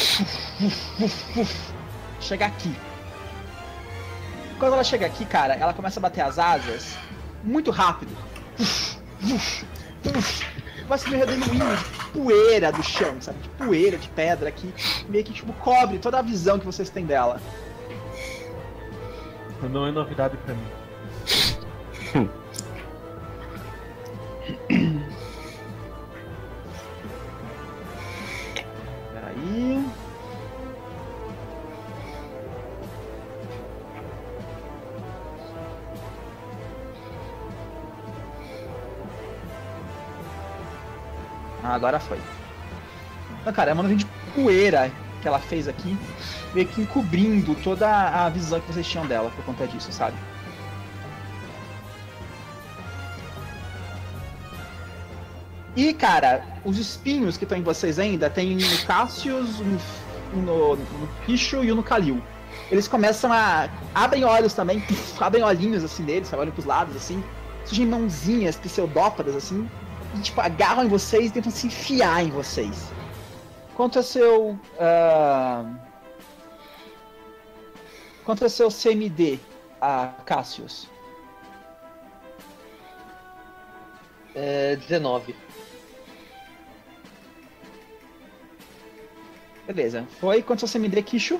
Chega aqui. Quando ela chega aqui, cara, ela começa a bater as asas muito rápido. Vai se redemoinho de poeira do chão, sabe? De poeira, de pedra aqui, meio que tipo cobre toda a visão que vocês têm dela. Não é novidade pra mim. Peraí. Agora foi. Não, cara, é uma nuvem de poeira que ela fez aqui, meio que encobrindo toda a visão que vocês tinham dela por conta disso, sabe? E, cara, os espinhos que estão em vocês ainda, tem no Cassius, no Picho e no Kalil. Eles começam a... abrem olhos também, abrem olhinhos assim deles, sabe? Olham pros lados assim, surgem mãozinhas pseudópodas assim, e tipo, agarram em vocês e tentam se enfiar em vocês. Quanto a seu... Quanto a seu CMD, Cassius? 19. Beleza. Foi. Quanto ao seu CMD, Kishu?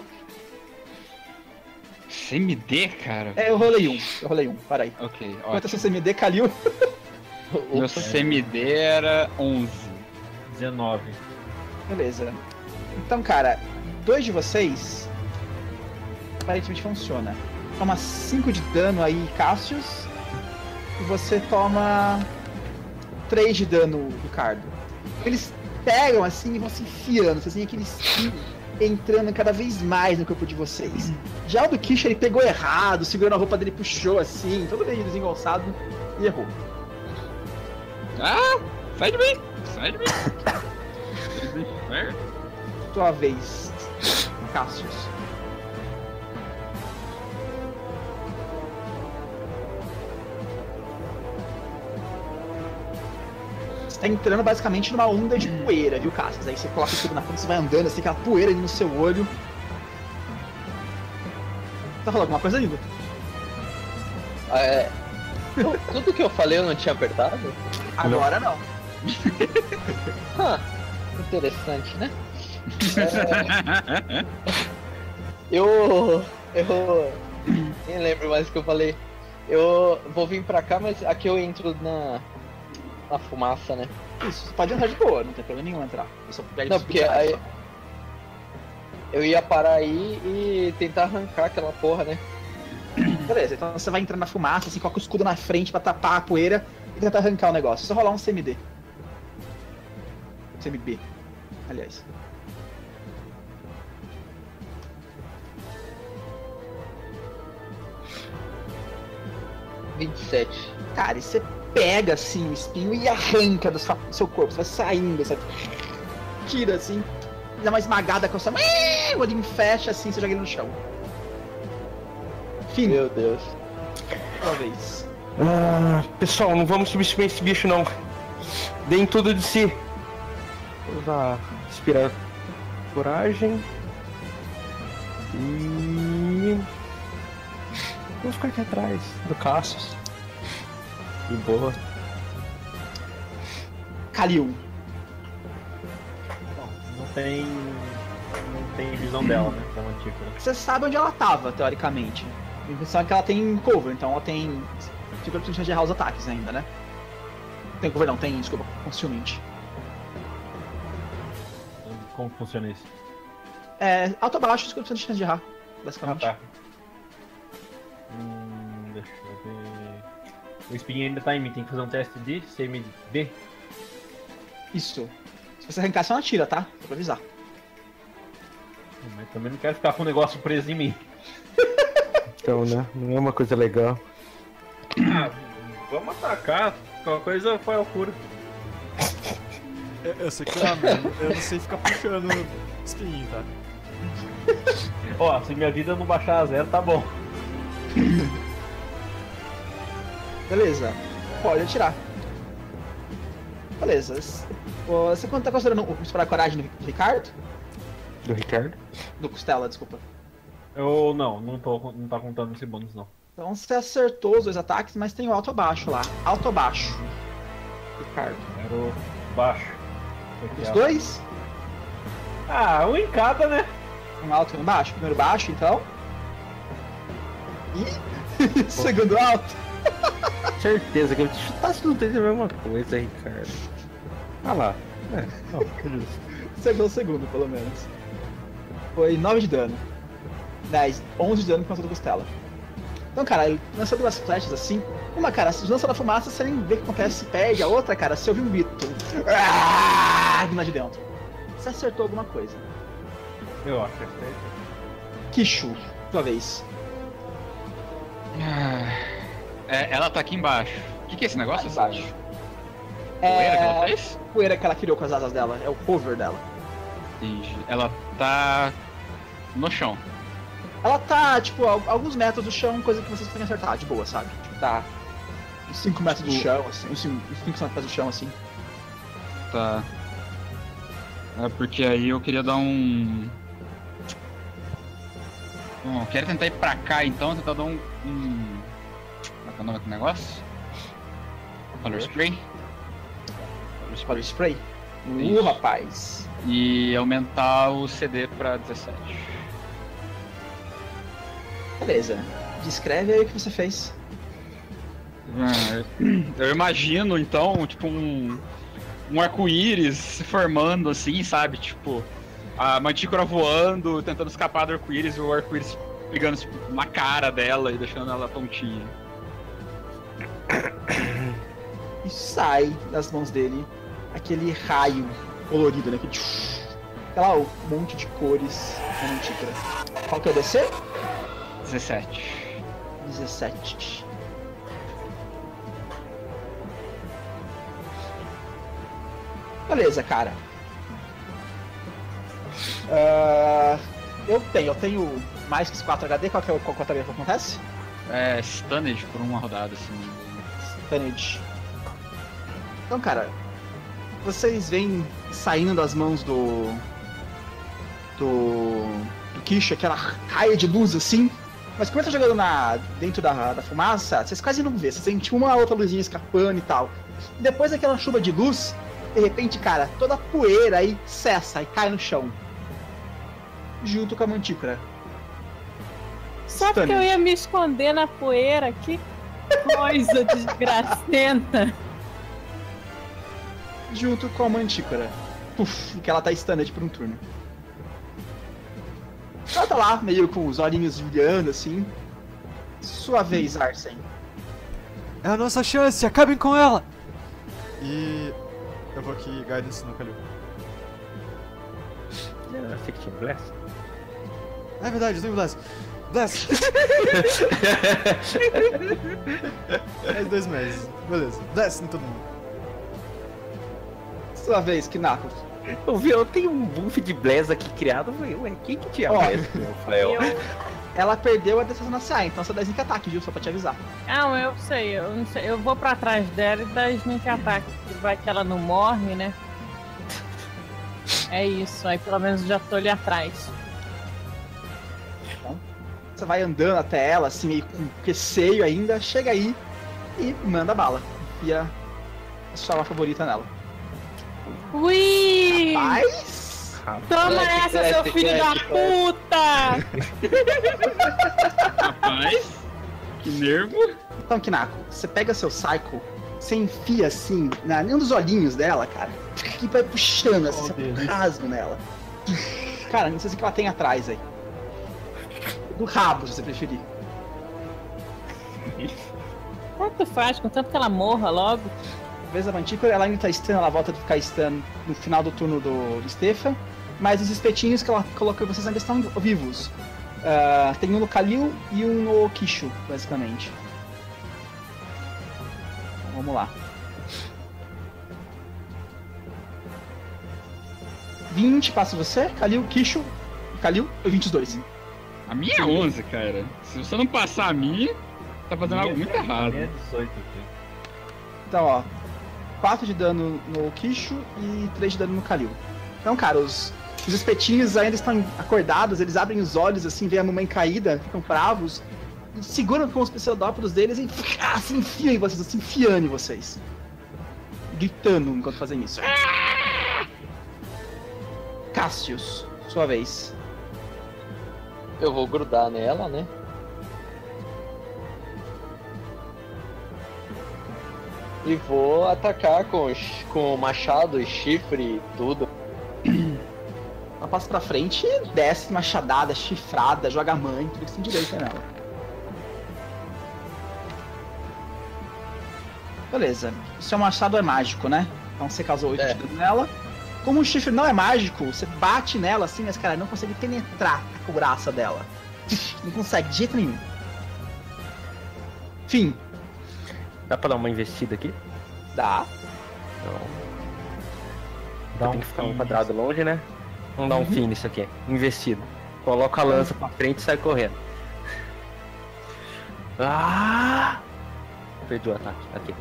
CMD, cara? Eu rolei um. Para aí. Ok, Quanto ao seu ótimo. CMD, Kalil? Meu CMD era 11. 19. Beleza. Então, cara, 2 de vocês aparentemente funciona. Toma 5 de dano aí, Cassius. E você toma 3 de dano, Ricardo. Eles pegam assim e vão se enfiando, vocês veem aquele espinho entrando cada vez mais no corpo de vocês. Já o do Kish, ele pegou errado, segurando a roupa dele, puxou assim, todo meio desengonçado e errou. Ah! Sai de mim! Sai de mim! Tua vez, Cassius. Você tá entrando basicamente numa onda de poeira, viu, Cassius? Aí você coloca tudo na frente, você vai andando, assim, aquela poeira ali no seu olho. Tá falando alguma coisa ainda? Tudo que eu falei eu não tinha apertado? Agora não. Interessante, né? Eu nem lembro mais o que eu falei. Eu vou vir pra cá, mas aqui eu entro na fumaça, né? Isso, você pode entrar de boa, não tem problema nenhum entrar. Eu só perde Não, porque aí eu ia parar aí e tentar arrancar aquela porra, né? Beleza, então você vai entrar na fumaça, assim, coloca o escudo na frente pra tapar a poeira e tentar arrancar o negócio. É só rolar um CMD. CMB, aliás. Cara, e você pega assim o espinho e arranca do seu corpo, você vai saindo, sabe? Tira assim, dá uma esmagada com a sua. O olhinho fecha assim, você joga ele no chão. Fim. Meu Deus. Uma vez. Pessoal, não vamos subestimar esse bicho não. Deem tudo de si. Vou inspirar coragem. E vou ficar aqui atrás do Cassius. De boa. Kalil. Bom, não tem visão dela, né? Da mantícora. Você sabe onde ela tava, teoricamente. A impressão é que ela tem cover, então ela tem 50% de errar os ataques ainda, né? Tem cover não, tem, desculpa, concealment. Como funciona isso? Alto ou baixo, 50% de chance de errar, basicamente. Tá. Deixa eu ver. O espinho ainda tá em mim, tem que fazer um teste de CMD. Isso. Se você arrancar, você não atira, tá? Só pra avisar. Mas também não quero ficar com o negócio preso em mim. Então, né? Não é uma coisa legal. Vamos atacar. Qualquer coisa foi ao cura. Eu sei que eu não sei ficar puxando espinho, tá? Ó, se minha vida não baixar a 0, tá bom. Beleza. pode atirar. Beleza. Você tá considerando explorar a coragem do Ricardo? Do Ricardo? Do Costela, desculpa. Eu não tá contando esse bônus não. Então você acertou os 2 ataques, mas tem o alto ou baixo lá. Alto ou baixo? Ricardo. Era o baixo. Os 2? Ah, um em cada, né? Um alto e um baixo? Primeiro baixo, então. E segundo alto. Certeza que eu te chutasse no dedo a mesma coisa, Ricardo. Ah lá. Não, que justo. Acertou o segundo, pelo menos. Foi 9 de dano. 11 de dano com a do Costela. Então, cara, ele lança 2 flechas assim. Uma, cara, se lança na fumaça, você nem vê o que acontece, perde. A outra, cara, você ouve um grito. Lá de dentro. Você acertou alguma coisa. Eu acertei. Kishu, tua vez. Ela tá aqui embaixo. O que é esse negócio? Embaixo. Poeira que ela fez? Poeira que ela criou com as asas dela. É o cover dela. Entendi. Ela tá no chão. Ela tá, tipo, a alguns metros do chão, coisa que vocês podem acertar de boa, sabe? Tipo, tá uns 5 metros do chão, assim, uns 5 metros do chão, assim. Tá. É porque aí eu queria dar um... Bom, eu quero tentar ir pra cá então, tentar dar um... Como é que é o nome do negócio? Color Spray? Color Spray? Isso. Rapaz. E aumentar o CD pra 17. Beleza. Descreve aí o que você fez. Eu imagino então, tipo, um arco-íris se formando assim, sabe? Tipo, a mantícora voando, tentando escapar do arco-íris e o arco-íris pegando tipo, na cara dela e deixando ela tontinha. E sai das mãos dele aquele raio colorido, né? Aquela um monte de cores na mantícora. Qual que é o DC? 17. 17. Beleza, cara. Eu tenho mais que 4 HD. Qual que acontece? É, Stunned por uma rodada, assim. Stunned. Então, cara, vocês veem saindo das mãos do Kishu aquela raia de luz assim. Mas como ele tá jogando dentro da fumaça, vocês quase não vê. Vocês veem tipo uma outra luzinha escapando e tal. E depois daquela chuva de luz, de repente, cara, toda a poeira aí cessa e cai no chão. Junto com a mantícora. Só porque eu ia me esconder na poeira, que coisa desgracenta. Junto com a mantícora. Puf, que ela tá stunned por um turno. Ela tá lá, meio com os olhinhos brilhando assim. Sua vez, Arsen. É a nossa chance, acabem com ela! E eu vou aqui Guidance no Kalil. Eu achei que tinha Blast. É verdade, eu tenho Blast. Blast! Mais 2 meses, beleza. Blast em todo mundo. Sua vez, Kinako. Eu vi, eu tenho um buff de Blast aqui criado. Eu falei, ué, quem que tinha Blast? Ela perdeu a defesa na CA, então você dá sneak attack, viu? Só pra te avisar. Não, eu não sei. Eu vou pra trás dela e dar sneak attack. Vai que ela não morre, né? É isso, aí pelo menos já tô ali atrás. Então, você vai andando até ela, assim, meio com receio ainda, chega aí e manda bala. Enfia a sua arma favorita nela. Ui! Mas... Toma essa, seu filho da puta! Rapaz, que nervo. Então, Kinako, você pega seu Psycho, você enfia assim, num dos olhinhos dela, cara, e vai puxando, assim, você rasga nela. Cara, não sei se que ela tem atrás aí. Do rabo, se você preferir. Tanto faz, contanto que ela morra logo. Vez a mantícora, ela ainda tá stun, ela volta a ficar stun no final do turno do Stefan, mas os espetinhos que ela colocou vocês ainda estão vivos. Tem um no Kalil e um no Kishu, basicamente. Então, vamos lá. 20 passa você, Kalil, Kishu, Kalil, eu 20 os dois. A minha é 11, cara. Se você não passar a minha, tá fazendo algo muito errado. É 18 aqui. Então, ó, 4 de dano no Kishu e 3 de dano no Kalil. Então, cara, os espetinhos ainda estão acordados, eles abrem os olhos, assim, veem a mamãe caída, ficam bravos, e seguram com os pseudópodos deles e se enfiam em vocês, se enfiando em vocês. Gritando enquanto fazem isso. Cassius, sua vez. Eu vou grudar nela, né? E vou atacar com machado, chifre e tudo. Ela passa pra frente, desce machadada, chifrada, joga mãe, tudo que você tem direito nela. Beleza. O seu machado é mágico, né? Então você causou 8 de dano nela. Como o chifre não é mágico, você bate nela assim, mas cara, não consegue penetrar a couraça dela. Não consegue, de jeito nenhum. Fim. Dá pra dar uma investida aqui? Dá. Então, tem que ficar um quadrado longe, né? Vamos dar um fim nisso aqui. Investido. Coloca a lança pra frente e sai correndo. Ah! Perdi o ataque. Aqui.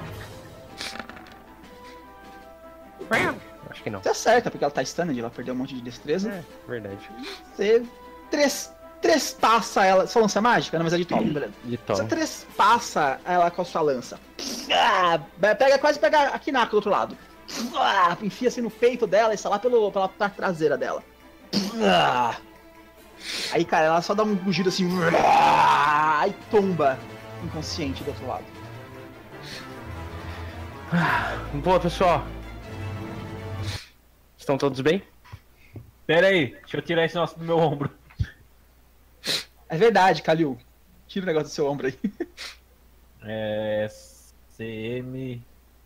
Acho que não. Você acerta, porque ela tá stunned, ela perdeu um monte de destreza. É, verdade. Você trespassa ela. Sua lança é mágica? Não, mas é de Tolkien, beleza. De Você tom. trespassa ela com a sua lança. Quase pega a Kinako do outro lado. Enfia assim no peito dela e sai lá pela parte traseira dela. Aí, cara, ela só dá um rugido assim. Aí tomba inconsciente do outro lado. Boa, pessoal. Estão todos bem? Pera aí, deixa eu tirar esse nosso do meu ombro. É verdade, Kalil. Tira o negócio do seu ombro aí. É. CM.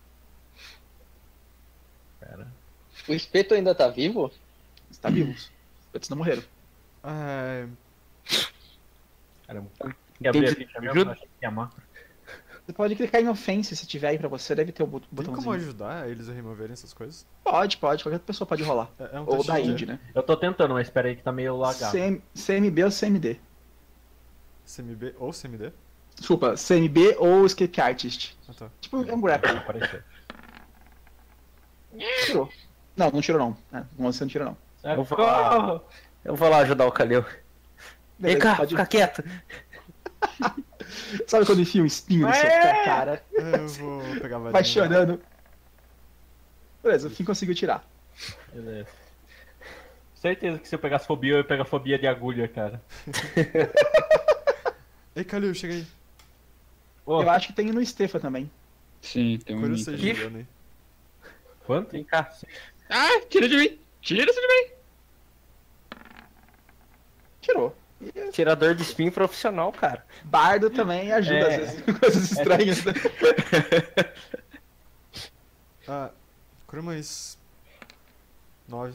Pera. O espeto ainda tá vivo? Você tá vivo. Eles não morreram. É, Caramba. Quer abrir a ficha mesmo? Ajuda. Achei que ia macro. Você pode clicar em offense se tiver aí pra você, deve ter o tem botãozinho. como ajudar eles a removerem essas coisas? Pode, qualquer pessoa pode rolar. É um Ou teste da de- indie, né? Eu tô tentando, mas espera aí que tá meio lagado. CMB ou CMD. CMB ou CMD? Desculpa, CMB ou Escape Artist. Ah, tá. Tipo, é um grapple. Apareceu. Tirou. Não tira não. Você não tira não. Socorro! Eu vou lá ajudar o Kalil. Vem Beleza, cá, pode- fica quieto. Sabe quando enfia um espinho na sua cara? Eu vou pegar a Vai varinha. chorando. Beleza, o Finn conseguiu tirar. Beleza. Certeza que se eu pegasse fobia, eu ia pegar fobia de agulha, cara. Ei, Kalil, chega aí. Ô, Eu acho que tem no Stefa também. Sim, tem um. Cura o 6 de Ih. dano aí. quanto? Vem cá. Ah, tira de mim! Tira isso de mim! Tirou. Tirador de espinho profissional, cara. Bardo também ajuda, É. às vezes, com coisas estranhas. Né? Ah, cura mais 9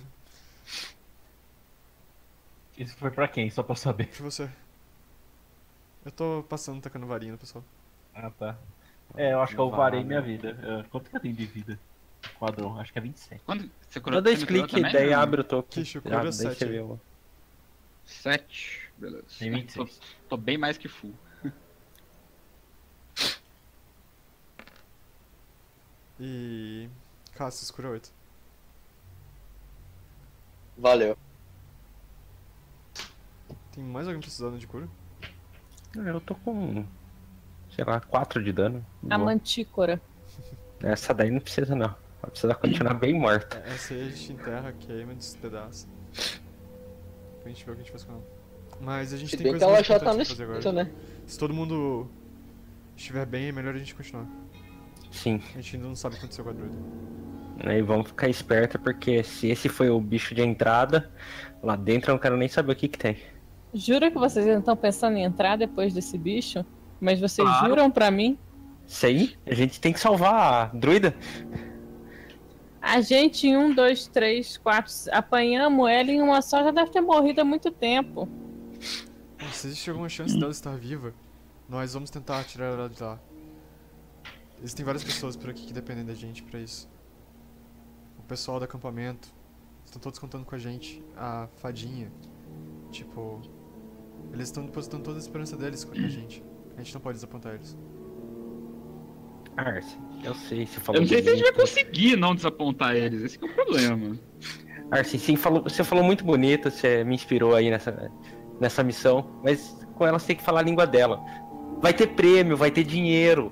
Isso foi pra quem? Só pra saber. pra você. Eu tô passando, tacando varinha no pessoal. Ah, tá. É, eu acho que eu varei minha vida. Quanto que eu tenho de vida? Quadrão, acho que é 27. Quando você curou? Dá dois você me curou cliques, também, daí não? abre o token. Kishi, cura daí 7 você aí. vê o- 7. Beleza. Tem 26. Tô bem mais que full. E. Cassius, cura 8. Valeu. Tem mais alguém precisando de cura? Eu tô com, sei lá, 4 de dano. A Boa. mantícora. Essa daí não precisa não. Vai precisar continuar bem morta. Essa aí a gente enterra, queima, despedaça. Pra gente ver o que a gente faz com ela. Mas a gente Se tem bem que coisas ela mais já tá no importantes pra fazer espeto, agora. né? Se todo mundo estiver bem, é melhor a gente continuar. Sim. A gente ainda não sabe o que aconteceu com a druida. Aí vamos ficar esperto porque se esse foi o bicho de entrada, lá dentro eu não quero nem saber o que que tem. Jura que vocês ainda estão pensando em entrar depois desse bicho? Mas vocês Claro. juram pra mim? Isso aí, a gente tem que salvar a druida. A gente em 1, 2, 3, 4 apanhamos ela em uma só, já deve ter morrido há muito tempo. Se existe alguma chance dela estar viva, nós vamos tentar tirar ela de lá. Existem várias pessoas por aqui que dependem da gente pra isso. O pessoal do acampamento, estão todos contando com a gente. A fadinha, tipo, eles estão depositando toda a esperança deles com a gente. A gente não pode desapontar eles. Arce, eu sei, você Eu falou não sei se a gente vai bonito. conseguir não desapontar eles, esse que é o problema. Arce, sim, você falou muito bonito, você me inspirou aí nessa missão, mas com ela você tem que falar a língua dela. Vai ter prêmio, vai ter dinheiro.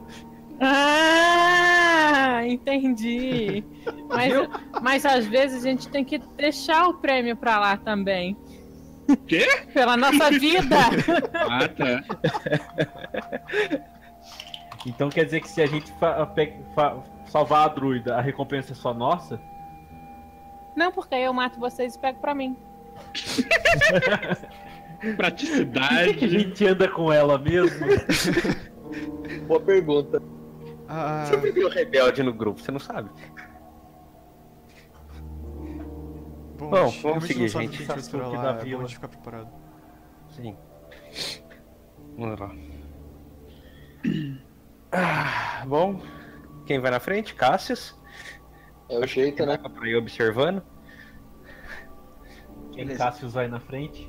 Ah, entendi. Mas às vezes a gente tem que deixar o prêmio pra lá também. Quê? Pela nossa vida. Ah, tá. Então quer dizer que se a gente salvar a druida, a recompensa é só nossa? Não, porque aí eu mato vocês e pego pra mim. Por que a Praticidade. gente anda com ela mesmo? Boa pergunta. Ah, Sempre viu rebelde no grupo, você não sabe. Bom, a gente vamos realmente seguir, não sabe o gente. que a gente vai esperar Sasuke lá, da é bom a vila. gente ficar preparado. Sim. Vamos lá. Ah, bom, quem vai na frente? Cassius. É o jeito, né? Pra ir observando. Quem Cassius vai na frente?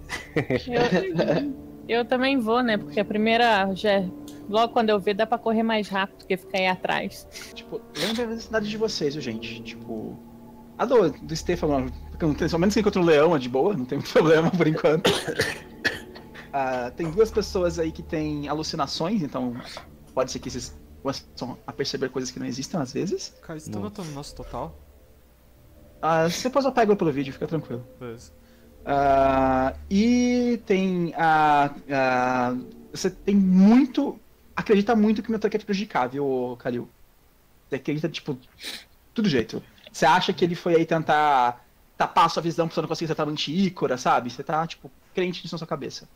Eu também vou, né? Porque a primeira logo quando eu ver dá pra correr mais rápido que ficar aí atrás. Tipo, lembra a necessidade de vocês, viu, gente? Tipo, a do Stefano, pelo menos que encontra o leão é de boa, não tem muito problema por enquanto. Tem duas pessoas aí que têm alucinações, então pode ser que vocês começam a perceber coisas que não existem às vezes. Cara, você tá notando o nosso total? Se depois eu pego pelo vídeo, fica tranquilo. Beleza. E tem você tem muito. Acredita muito que o meu truque é te prejudicar, viu, Kalil? Você acredita, tipo, tudo jeito. Você acha que ele foi aí tentar tapar a sua visão pra você não conseguir acertar no anti-ícora, sabe? Você tá, tipo, crente nisso na sua cabeça.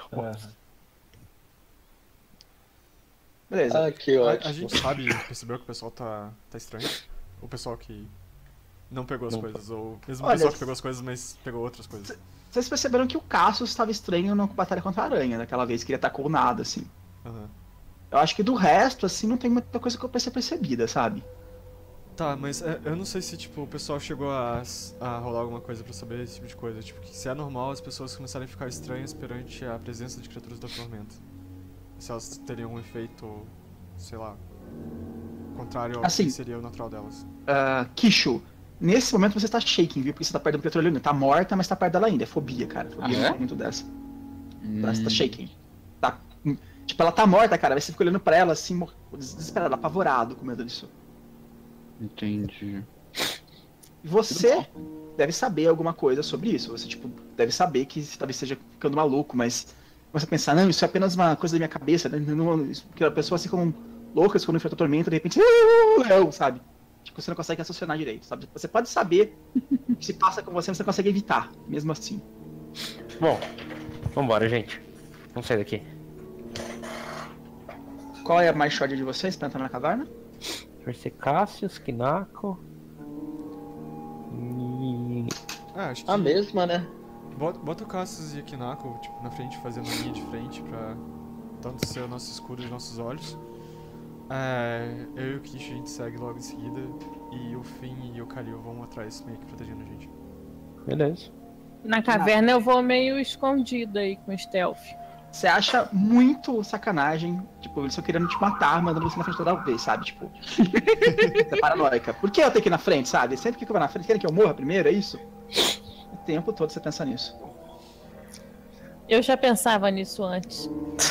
Beleza. Ah, que A ótimo. gente percebeu que o pessoal tá estranho? O pessoal que não pegou as coisas, ou mesmo o Olha, pessoal que pegou as coisas, mas pegou outras coisas. Vocês perceberam que o Cassius estava estranho na batalha contra a aranha, daquela vez que ele atacou nada, assim. Aham. Eu acho que do resto, assim, não tem muita coisa que eu pensei percebida, sabe? Tá, mas eu não sei se, tipo, o pessoal chegou a rolar alguma coisa pra saber esse tipo de coisa. Tipo, que se é normal as pessoas começarem a ficar estranhas perante a presença de criaturas da tormenta. Se elas teriam um efeito, sei lá, contrário ao Assim, que seria o natural delas. Kishu, nesse momento você tá shaking, viu? Porque você tá perto do petrolina. Tá morta, mas tá perto dela ainda. É fobia, cara. Fobia não é? tem muito dessa. Você tá shaking. Tá, tipo, ela tá morta, cara. Aí você fica olhando pra ela assim, desesperado, apavorado com medo disso. Entendi. E você deve saber alguma coisa sobre isso. Você, tipo, deve saber que você talvez esteja ficando maluco, mas você pensar, não, isso é apenas uma coisa da minha cabeça, né? Porque a pessoa assim como loucas quando enfrenta a tormenta, de repente, leão, sabe? Tipo, você não consegue raciocinar direito, sabe? Você pode saber o que se passa com você, mas você não consegue evitar, mesmo assim. Bom, vambora, gente. Vamos sair daqui. Qual é a mais short de vocês pra entrar na caverna? Vai ser Cassius, Kinako. E. Acho que A mesma, né? bota o Cassius e a Kinako, tipo, na frente, fazendo a linha de frente pra tanto ser o nosso escudo e os nossos olhos. Eu e o Kish a gente segue logo em seguida, e o Finn e o Kalil vão atrás, meio que protegendo a gente. Beleza. Na caverna eu vou meio escondido aí com stealth. Você acha muito sacanagem, tipo, eles só querendo te matar, mandando você na frente toda vez, sabe? Tipo, você é paranoica. Por que eu tenho que ir na frente, sabe? Sempre que eu vou na frente, querem que eu morra primeiro, é isso? O tempo todo você pensa nisso. Eu já pensava nisso antes.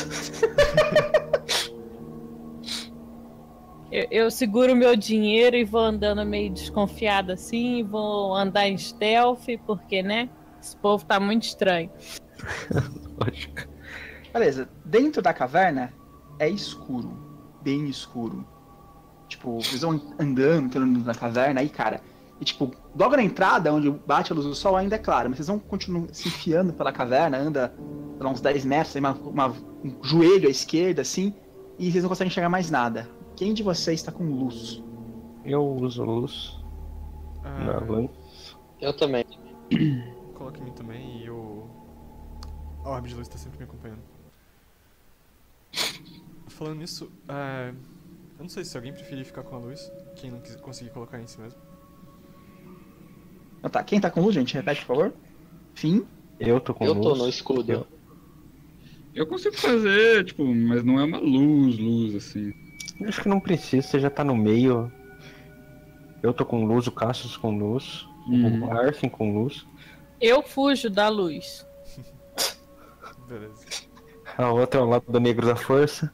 Eu seguro meu dinheiro e vou andando meio desconfiada assim, vou andar em stealth, porque, né? Esse povo tá muito estranho. Lógico. Beleza, dentro da caverna é escuro, bem escuro. Tipo, vocês vão andando, entrando na caverna, aí, cara. E, tipo, logo na entrada, onde bate a luz do sol, ainda é claro, mas vocês vão continuar se enfiando pela caverna, anda por uns 10 metros, tem um joelho à esquerda, assim, e vocês não conseguem enxergar mais nada. Quem de vocês está com luz? Eu uso luz na lâmpada. Eu também. Coloca em mim também, e o orbe de luz tá sempre me acompanhando. Falando nisso, eu não sei se alguém preferir ficar com a luz, quem não conseguir colocar em si mesmo. Então tá, quem tá com luz, gente? Repete, por favor. Fim. Eu tô com Eu luz. tô no escudo. Eu consigo fazer, tipo, mas não é uma luz, assim. Acho que não precisa, você já tá no meio. Eu tô com luz, o Cassius com luz, o Arthur com luz. Eu fujo da luz. Beleza. A outra é o lado do Negro da Força.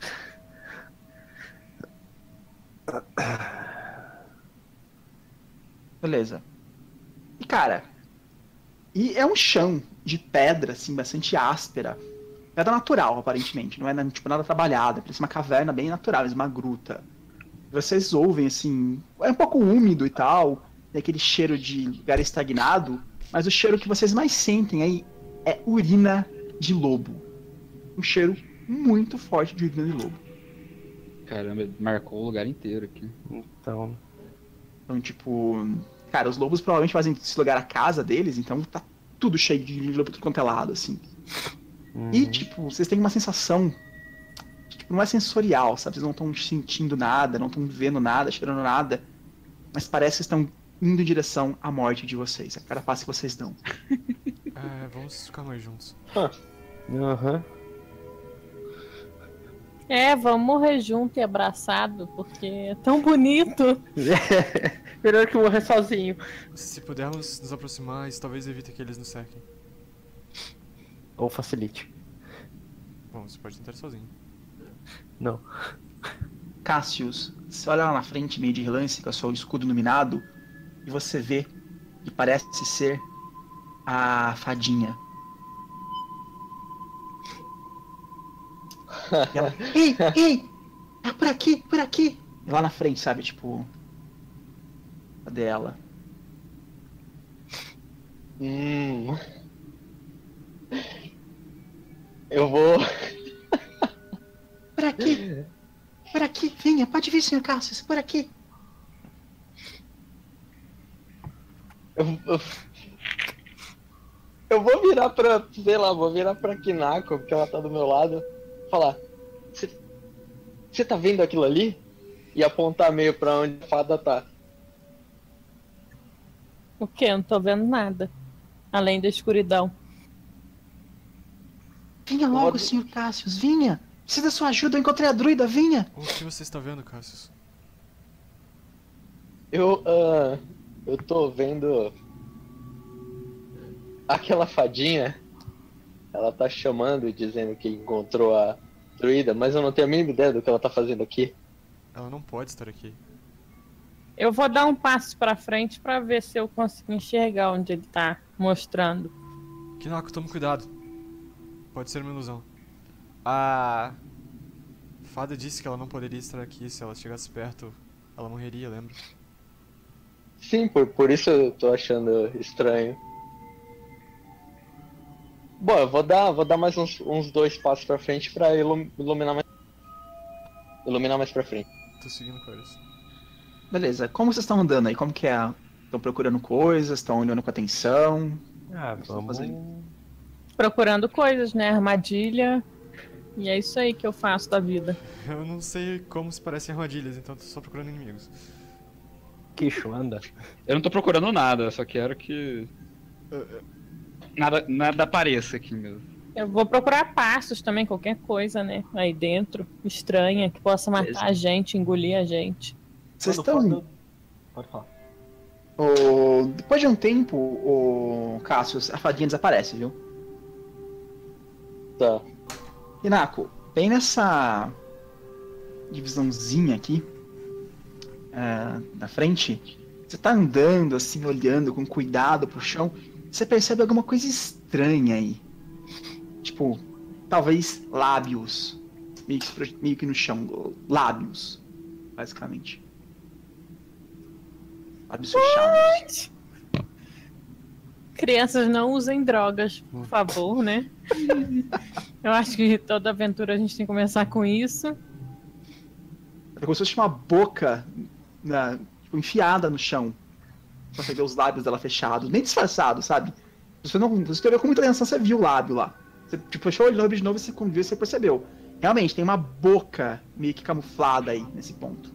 Beleza. E cara, é um chão de pedra, assim, bastante áspera. Pedra natural, aparentemente. Não é tipo nada trabalhada. Parece uma caverna bem natural, uma gruta. Vocês ouvem, assim, é um pouco úmido e tal. Tem aquele cheiro de lugar estagnado. Mas o cheiro que vocês mais sentem aí é urina de lobo. Um cheiro muito forte de urina de lobo. Caramba, marcou o lugar inteiro aqui. Então, Tipo, cara, os lobos provavelmente fazem esse lugar a casa deles, então tá tudo cheio de lobo por tudo quanto é lado, assim. E, tipo, vocês têm uma sensação que tipo, não é sensorial, sabe? Vocês não estão sentindo nada, não estão vendo nada, cheirando nada, mas parece que estão indo em direção à morte de vocês, a cada passo que vocês dão. Vamos ficar mais juntos. aham. Vamos morrer junto e abraçado, porque é tão bonito. Melhor que morrer sozinho. Se pudermos nos aproximar, isso talvez evite que eles nos sequem. Ou facilite. Bom, você pode tentar sozinho. Não. Cassius, você olha lá na frente, meio de relance, com o seu escudo iluminado, e você vê que parece ser a fadinha. E ela, ei, é por aqui, por aqui. E lá na frente, sabe, tipo... Cadê ela? Eu vou... Por aqui, venha, pode vir, Sr. Cassius, por aqui. Eu vou virar pra, sei lá, vou virar pra Kinako, porque ela tá do meu lado, falar, você tá vendo aquilo ali? E apontar meio pra onde a fada tá. O quê? Eu não tô vendo nada. Além da escuridão. Vinha logo, Sr. Cassius, vinha. Precisa da sua ajuda, eu encontrei a druida, vinha. O que você está vendo, Cassius? Eu tô vendo aquela fadinha, ela tá chamando e dizendo que encontrou a druida, mas eu não tenho a mínima ideia do que ela tá fazendo aqui. Ela não pode estar aqui. Eu vou dar um passo pra frente pra ver se eu consigo enxergar onde ele tá mostrando. Kinako, tome cuidado. Pode ser uma ilusão. A fada disse que ela não poderia estar aqui. Se ela chegasse perto, ela morreria, lembra? Sim, por isso eu tô achando estranho. Bom, eu vou dar mais uns 2 passos pra frente pra iluminar mais pra frente. Tô seguindo com eles. Beleza, como vocês estão andando aí? Como que é? Estão procurando coisas? Estão olhando com atenção? Vamos. Procurando coisas, né? Armadilha. E é isso aí que eu faço da vida. Eu não sei como se parecem armadilhas, então tô só procurando inimigos. Queixo, anda. Eu não tô procurando nada, só quero que... Nada apareça aqui mesmo. Eu vou procurar passos também, qualquer coisa, né? Aí dentro, estranha, que possa matar a gente, engolir a gente. Vocês estão... Pode falar. Depois de um tempo, o Cassius, a fadinha desaparece, viu? Tá. Inako, bem nessa divisãozinha aqui, na frente, você tá andando assim, olhando com cuidado pro chão, você percebe alguma coisa estranha aí. Tipo, talvez lábios, meio que no chão, lábios, basicamente. Lábios fechados. Crianças não usem drogas, por favor, né? Eu acho que toda aventura a gente tem que começar com isso. É como se fosse uma boca tipo, enfiada no chão. Você vê os lábios dela fechados, nem disfarçados, sabe? Você olhou com muita atenção, você viu o lábio lá. Você tipo, fechou o olho de novo e você percebeu. Realmente, tem uma boca meio que camuflada aí, nesse ponto.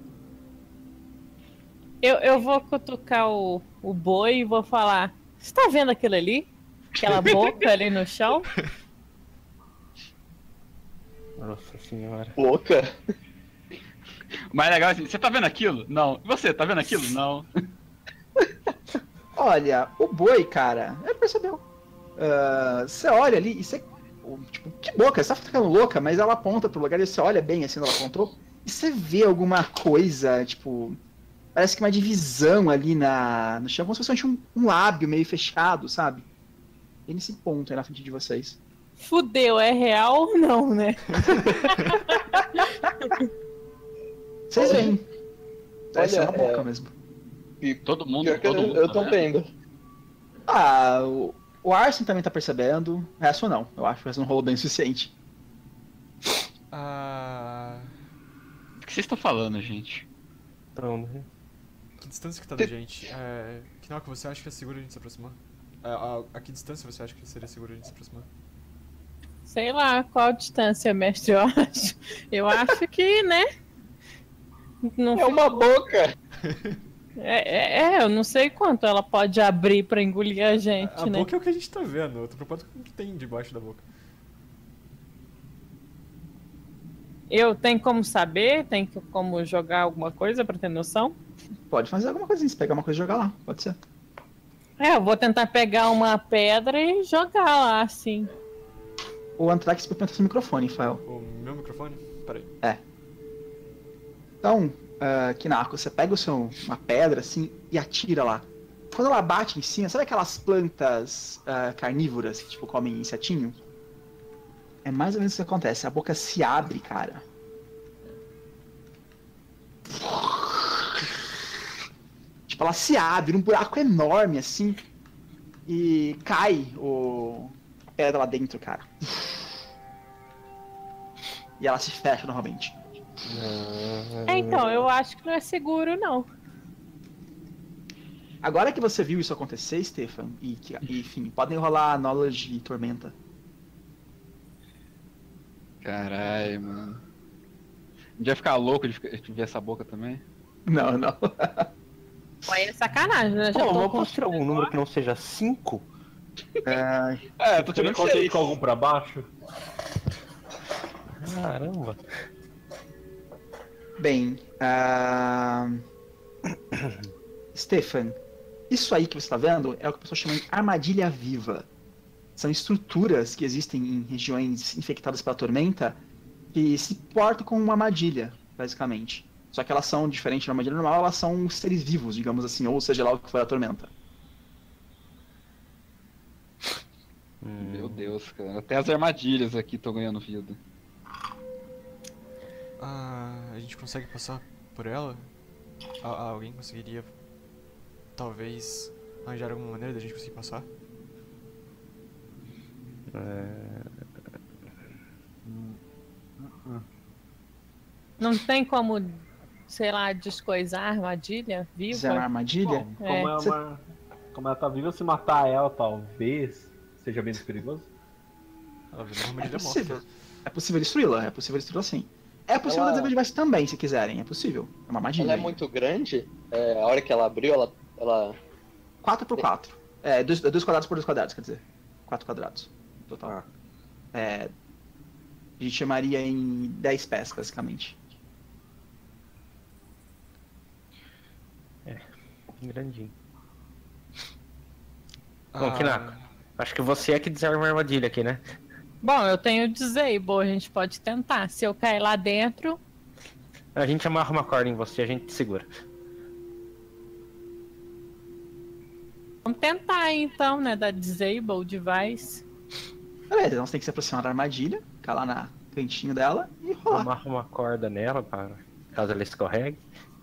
Eu vou cutucar o boi e vou falar: você tá vendo aquilo ali? Aquela boca ali no chão? Nossa senhora. Boca? O mais legal é assim, você tá vendo aquilo? Não. E você, tá vendo aquilo? Não. Olha, o boi, cara, ele percebeu. Você olha ali e você. Tipo, que boca, você tá ficando louca, mas ela aponta pro lugar e você olha bem assim, ela apontou, e você vê alguma coisa, tipo. Parece que uma divisão ali no chão, como se fosse um lábio meio fechado, sabe? E nesse ponto aí na frente de vocês. Fudeu, é real ou não, né? Vocês veem. Parece Olha, uma boca mesmo. Todo mundo, Pior que todo mundo. eu tá tô vendo. O Arsen também tá percebendo. O resto não. Eu acho que o resto não rolou bem o suficiente. O que vocês estão falando, gente? Então, né? Que distância que tá da gente? Kinako, você acha que é seguro a gente se aproximar? A que distância você acha que seria seguro a gente se aproximar? Sei lá, qual a distância, mestre, eu acho. Eu acho que, né? Não É uma boca! eu não sei quanto ela pode abrir pra engolir a gente, A né? boca é o que a gente tá vendo, eu tô preocupado com o que tem debaixo da boca. Eu tenho como saber? Tem como jogar alguma coisa pra ter noção? Pode fazer alguma coisinha, se pegar uma coisa e jogar lá. Pode ser. Eu vou tentar pegar uma pedra e jogar lá, assim. O Antrax pergunta seu microfone, Fael. O meu microfone? Peraí. Então, Kinako, você pega uma pedra assim e atira lá. Quando ela bate em cima, sabe aquelas plantas carnívoras que tipo comem insetinho? É mais ou menos isso que acontece. A boca se abre, cara. Tipo, ela se abre num buraco enorme assim. E cai a pedra lá dentro, cara. E ela se fecha novamente. Então, eu acho que não é seguro, não. Agora que você viu isso acontecer, Stefan, enfim, podem rolar Knowledge de Tormenta. Caralho, mano. A gente vai ficar louco de ver essa boca também? Não. Aí é sacanagem, né? Já Pô, tô eu com... posso tirar algum número que não seja 5? Tô tirando Você 6. com algum pra baixo? Caramba. Bem, Stefan, isso aí que você está vendo é o que o pessoal chama de armadilha viva. São estruturas que existem em regiões infectadas pela tormenta que se portam como uma armadilha, basicamente. Só que elas são, diferente da armadilha normal, elas são seres vivos, digamos assim, ou seja lá o que for a tormenta. Meu Deus, cara. Até as armadilhas aqui estão ganhando vida. A gente consegue passar por ela? Alguém conseguiria, talvez, arranjar alguma maneira da gente conseguir passar? Não tem como, sei lá, descoisar a armadilha viva? Isso é uma armadilha? Bom, como ela tá viva, se matar ela, talvez seja menos perigoso. Ela virou uma armadilha possível. morta. É possível destruí-la sim. É possível Ela- destruir device também, se quiserem, é possível. É uma armadilha. Ela é aí. muito grande. A hora que ela abriu, ela 4x4. É, 2 quadrados por 2 quadrados, quer dizer. 4 quadrados. Total. A gente chamaria em 10 pés, basicamente. Grandinho. Bom, Kinako, acho que você é que desarma a armadilha aqui, né? Bom, eu tenho disable, a gente pode tentar. Se eu cair lá dentro, A gente amarra uma corda em você, a gente te segura. vamos tentar então, né? Da disable device. Beleza, então você tem que se aproximar da armadilha, ficar lá na cantinho dela e rolar. Amarra uma corda nela, para caso ela escorregue.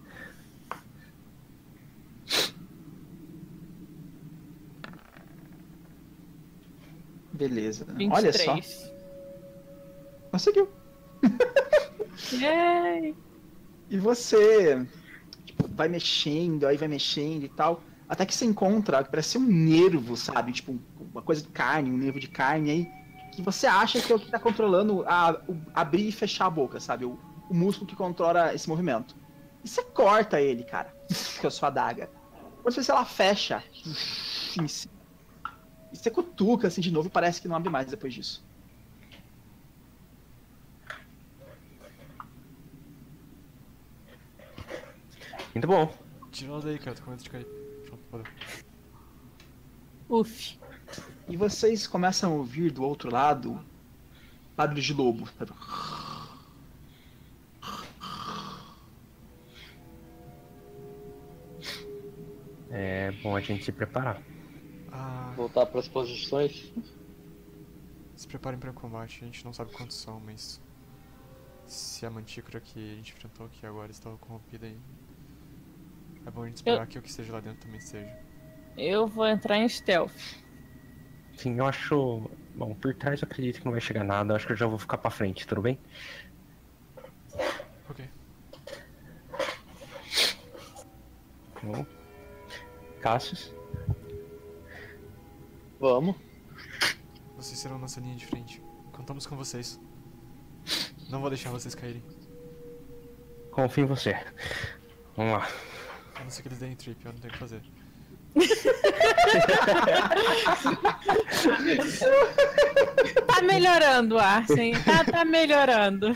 Beleza. 23. Olha só. Conseguiu. Yay! E você tipo, vai mexendo, aí vai mexendo e tal. Até que você encontra, parece ser um nervo, sabe? Tipo, uma coisa de carne, um nervo de carne aí. Que você acha que é o que tá controlando abrir e fechar a boca, sabe? O músculo que controla esse movimento. E você corta ele, cara. Com a sua adaga. Quando você vê se ela fecha. E você cutuca assim de novo e parece que não abre mais depois disso. Muito bom. Tira ela daí, cara, tô com medo de cair. Pronto, valeu. Uf. E vocês começam a ouvir do outro lado barulhos de lobo. É bom a gente se preparar. Ah, Voltar pras posições. se preparem para o combate, a gente não sabe quantos são, mas se a mantícora que a gente enfrentou aqui agora estava corrompida aí, é bom a gente esperar que o que esteja lá dentro também esteja. Eu vou entrar em stealth. Sim, eu acho. Bom, por trás eu acredito que não vai chegar nada. Eu acho que eu já vou ficar pra frente, tudo bem? Ok. Bom. Cassius. Vamos. Vocês serão nossa linha de frente. Contamos com vocês. Não vou deixar vocês caírem. Confio em você. Vamos lá. A não ser que eles deem trip, eu não tenho o que fazer. Tá melhorando, Arsen. Tá melhorando.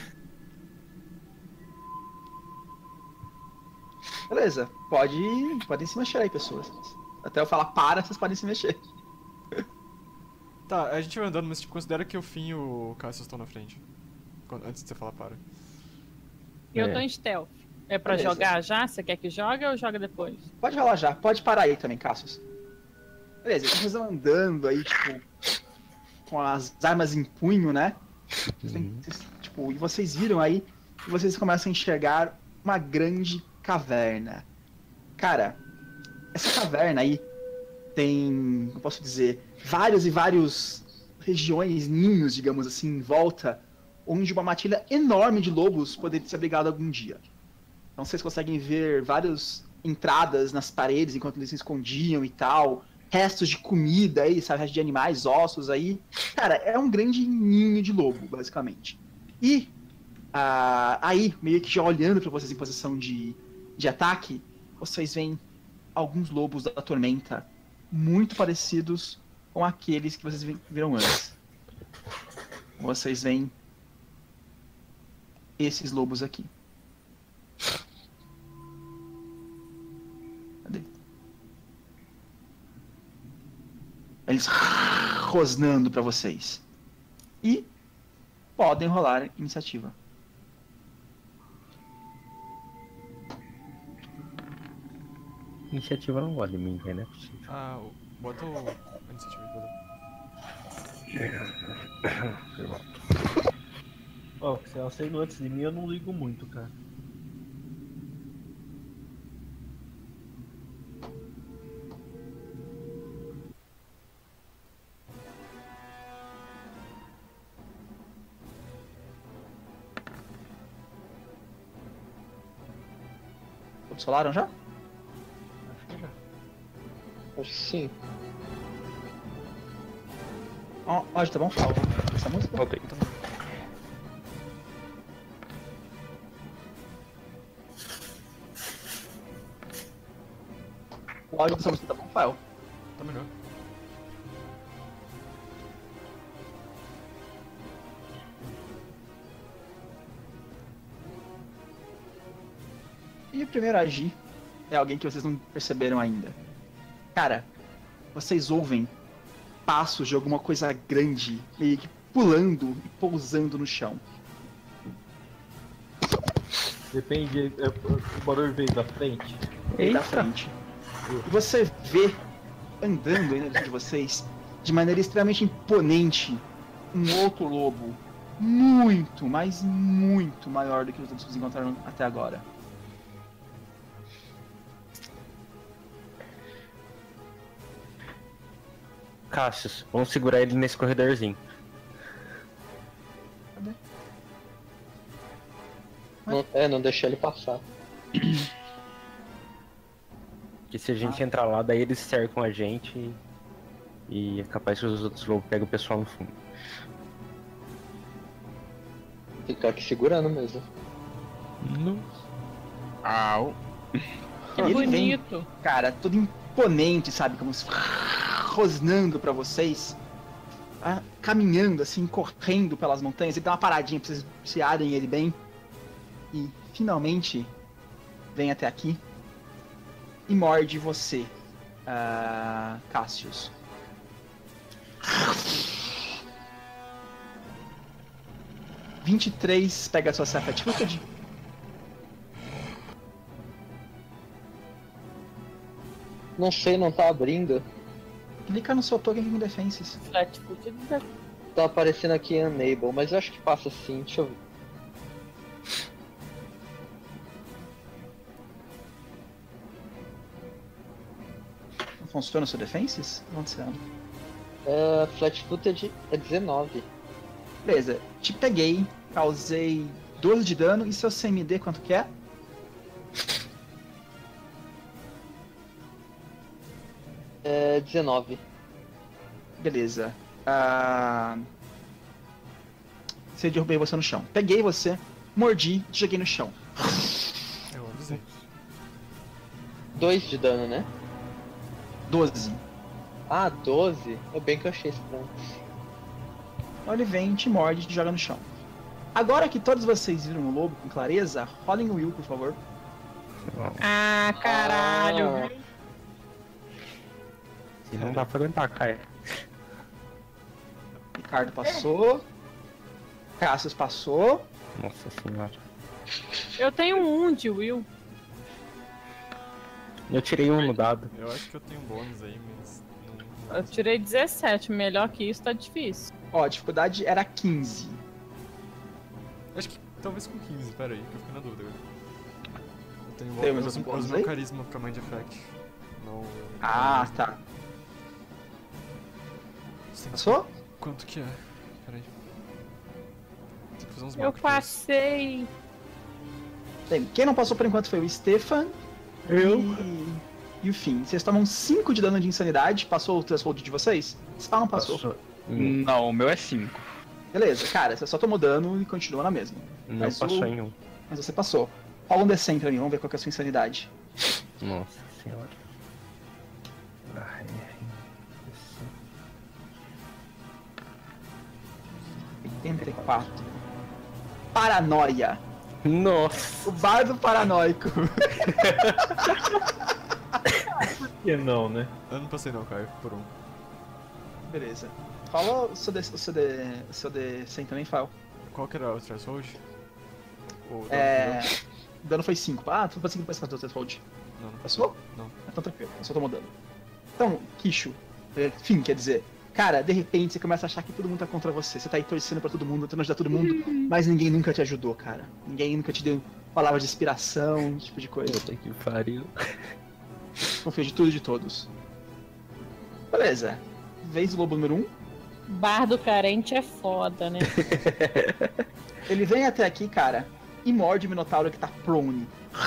Beleza, podem se mexer aí, pessoas. Até eu falar para, vocês podem se mexer. Tá, a gente vai andando, mas tipo, considera que o Finn e o Cassius estão na frente. Antes de você falar para. Eu É. tô em stealth. É pra Beleza. jogar já? Você quer que jogue ou joga depois? Pode rolar já, pode parar aí também, Cassius. Beleza, vocês vão andando aí, tipo, com as armas em punho, né? Tipo, e vocês viram aí, e vocês começam a enxergar uma grande caverna. Cara, essa caverna aí tem, eu posso dizer, vários e vários regiões, ninhos, digamos assim, em volta, onde uma matilha enorme de lobos poderia se abrigar algum dia. Então vocês conseguem ver várias entradas nas paredes enquanto eles se escondiam e tal, restos de comida aí, sabe, restos de animais, ossos aí. Cara, é um grande ninho de lobo, basicamente. E aí, meio que já olhando para vocês em posição de ataque, vocês veem alguns lobos da tormenta muito parecidos com aqueles que vocês viram antes. Vocês veem esses lobos aqui. Cadê? Eles rosnando pra vocês. E podem rolar iniciativa. Iniciativa não gosta de mim, né? Não é possível. Ah, bota a iniciativa aí, valeu. Ó, se ela saindo antes de mim, eu não ligo muito, cara. Todos falaram já? Acho que já. Acho que sim. Ó, tá bom? Fala essa música. Voltei. O áudio dessa música tá bom, Fael? Tá melhor. E o primeiro a agir é alguém que vocês não perceberam ainda. Cara, vocês ouvem passos de alguma coisa grande, meio que pulando e pousando no chão. Depende, o barulho veio da frente. Aí da frente. E você vê, andando aí na frente de vocês, de maneira extremamente imponente, um outro lobo muito, mas muito maior do que os outros que vocês encontraram até agora. Cassius, vamos segurar ele nesse corredorzinho. Não deixar ele passar. Que se a gente entrar lá, daí eles cercam a gente e é capaz que os outros lobos pegam o pessoal no fundo. Ficar aqui segurando mesmo. Au. Que Ele vem, bonito. cara, todo imponente, sabe? Como se rosnando pra vocês. Caminhando, assim, correndo pelas montanhas. Ele dá uma paradinha pra vocês apreciarem ele bem. E, finalmente, vem até aqui. e morde você, Cassius. (23) pega a sua Flat Footed. Não sei, não tá abrindo. Clica no seu token com defenses. Flat foot. Tá aparecendo aqui Unable, mas eu acho que passa sim. Deixa eu ver. Não funciona o seu defenses? O que tá acontecendo? Flat Footed é 19. Beleza, te peguei, causei 12 de dano, e seu CMD quanto que é? É 19. Beleza. Você derrubei você no chão. Peguei você, mordi, te joguei no chão. Eu avisei. 2 de dano, né? 12. Ah, 12? É bem que eu achei estranho. Então ele vem, te morde e te joga no chão. Agora que todos vocês viram o lobo com clareza, rolem o Will, por favor. Ah, caralho. Se não dá pra aguentar, Caio. Ricardo passou. Cassius passou. Nossa senhora. Eu tenho um de Will. Eu tirei um no dado. Eu acho que eu tenho bônus aí, mas não. Eu tirei 17. Melhor que isso tá difícil. Ó, a dificuldade era 15. Acho que talvez com 15, pera aí, que eu fico na dúvida agora. Eu tenho Tem mais bônus, algum eu uso bônus meu aí? carisma pra Mind Effect. Não. Ah, tá. Você tem que- Passou? Quanto que é? Pera aí. Tem que fazer uns Eu marcos. passei. Bem, quem não passou por enquanto foi o Stefan. E o Finn. Vocês tomam 5 de dano de insanidade. Passou o threshold de vocês? Spa não passou. Não, o meu é 5. Beleza, cara, você só tomou dano e continua na mesma. Não Mas passou o- em um. Mas você passou. Rola um D100 pra mim, vamos ver qual que é a sua insanidade. Nossa senhora. Ai, 84. Paranoia. Nossa. O bardo paranoico. Por que não, né? Eu não passei não, Caio, por um. Beleza. Rola o seu D100 também, File. Qual que era o threshold? O O dano foi 5. Ah, tu conseguiu passar o threshold. Não, não Passou? Não. Então tranquilo, eu só tomou dano. Então, Kishu, Finn, quer dizer, cara, de repente você começa a achar que todo mundo tá contra você. Você tá aí torcendo pra todo mundo, tentando ajudar todo mundo, mas ninguém nunca te ajudou, cara. Ninguém nunca te deu palavras de inspiração, esse tipo de coisa. Puta que pariu. Confia de tudo e de todos. Beleza. Vez do lobo número 1. Bardo carente é foda, né? Ele vem até aqui, cara, e morde o Minotauro que tá prone.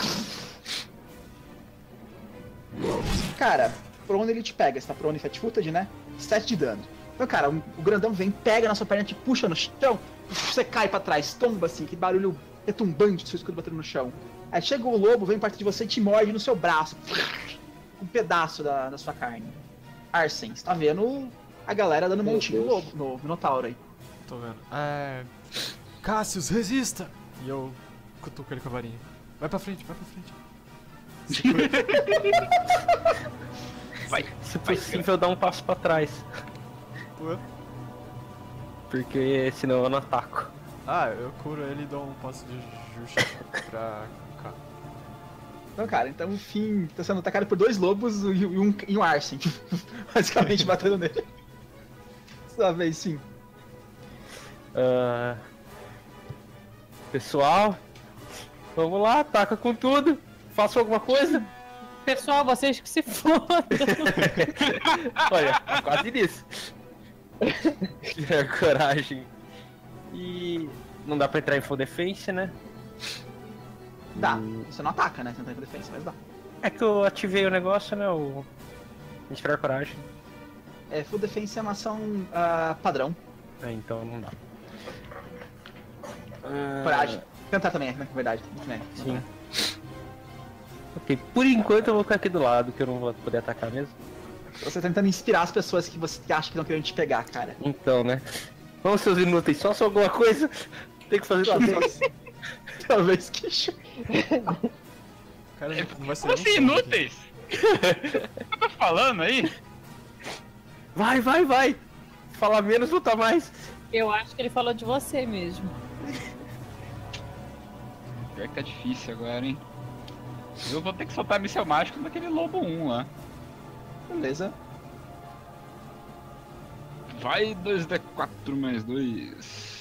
Cara, prone ele te pega. Você tá prone fat footed, né? 7 de dano. Então, cara, o grandão vem, pega na sua perna, te puxa no chão, você cai pra trás, tomba assim, que barulho retumbante do seu escudo batendo no chão. Aí chega o lobo, vem perto de você e te morde no seu braço. Um pedaço da sua carne. Arsen, você tá vendo a galera dando Meu montinho no Deus. lobo, no Minotauro aí. Tô vendo. Cassius, resista! E eu cutuco ele com a varinha. Vai pra frente, vai pra frente. Se possível, dá um passo pra trás. Ué? Porque senão eu não ataco. Ah, eu curo ele e dou um passo de justiça pra cá. Então, cara, então o Finn tá sendo atacado por 2 lobos e um Arsen. Basicamente batendo nele. Sua vez, sim. Pessoal, vamos lá, ataca com tudo. Faça alguma coisa. Pessoal, vocês que se fodam. Olha, quase nisso. Tirar coragem. E não dá pra entrar em full defense, né? Dá. Você não ataca, né? Você não tá em defesa, mas dá. É que eu ativei o negócio, né? O inspirar coragem. Full defense é uma ação padrão. Então não dá. Coragem. Tentar também, na verdade. Né? Sim. Ok, por enquanto eu vou ficar aqui do lado, que eu não vou poder atacar mesmo. Você tá tentando inspirar as pessoas que você acha que não querem te pegar, cara. Então, né? Vamos, seus inúteis, só alguma coisa. Tem que fazer Sua tudo. vez. Sua vez, Kishu. Cara, não vai ser Como assim, nem um aqui. inúteis? O que eu tô falando aí? Vai. Falar menos, luta mais. Eu acho que ele falou de você mesmo. Pior que tá difícil agora, hein? Eu vou ter que soltar míssel mágico naquele lobo 1 lá. Beleza. Vai 2d4 mais 2.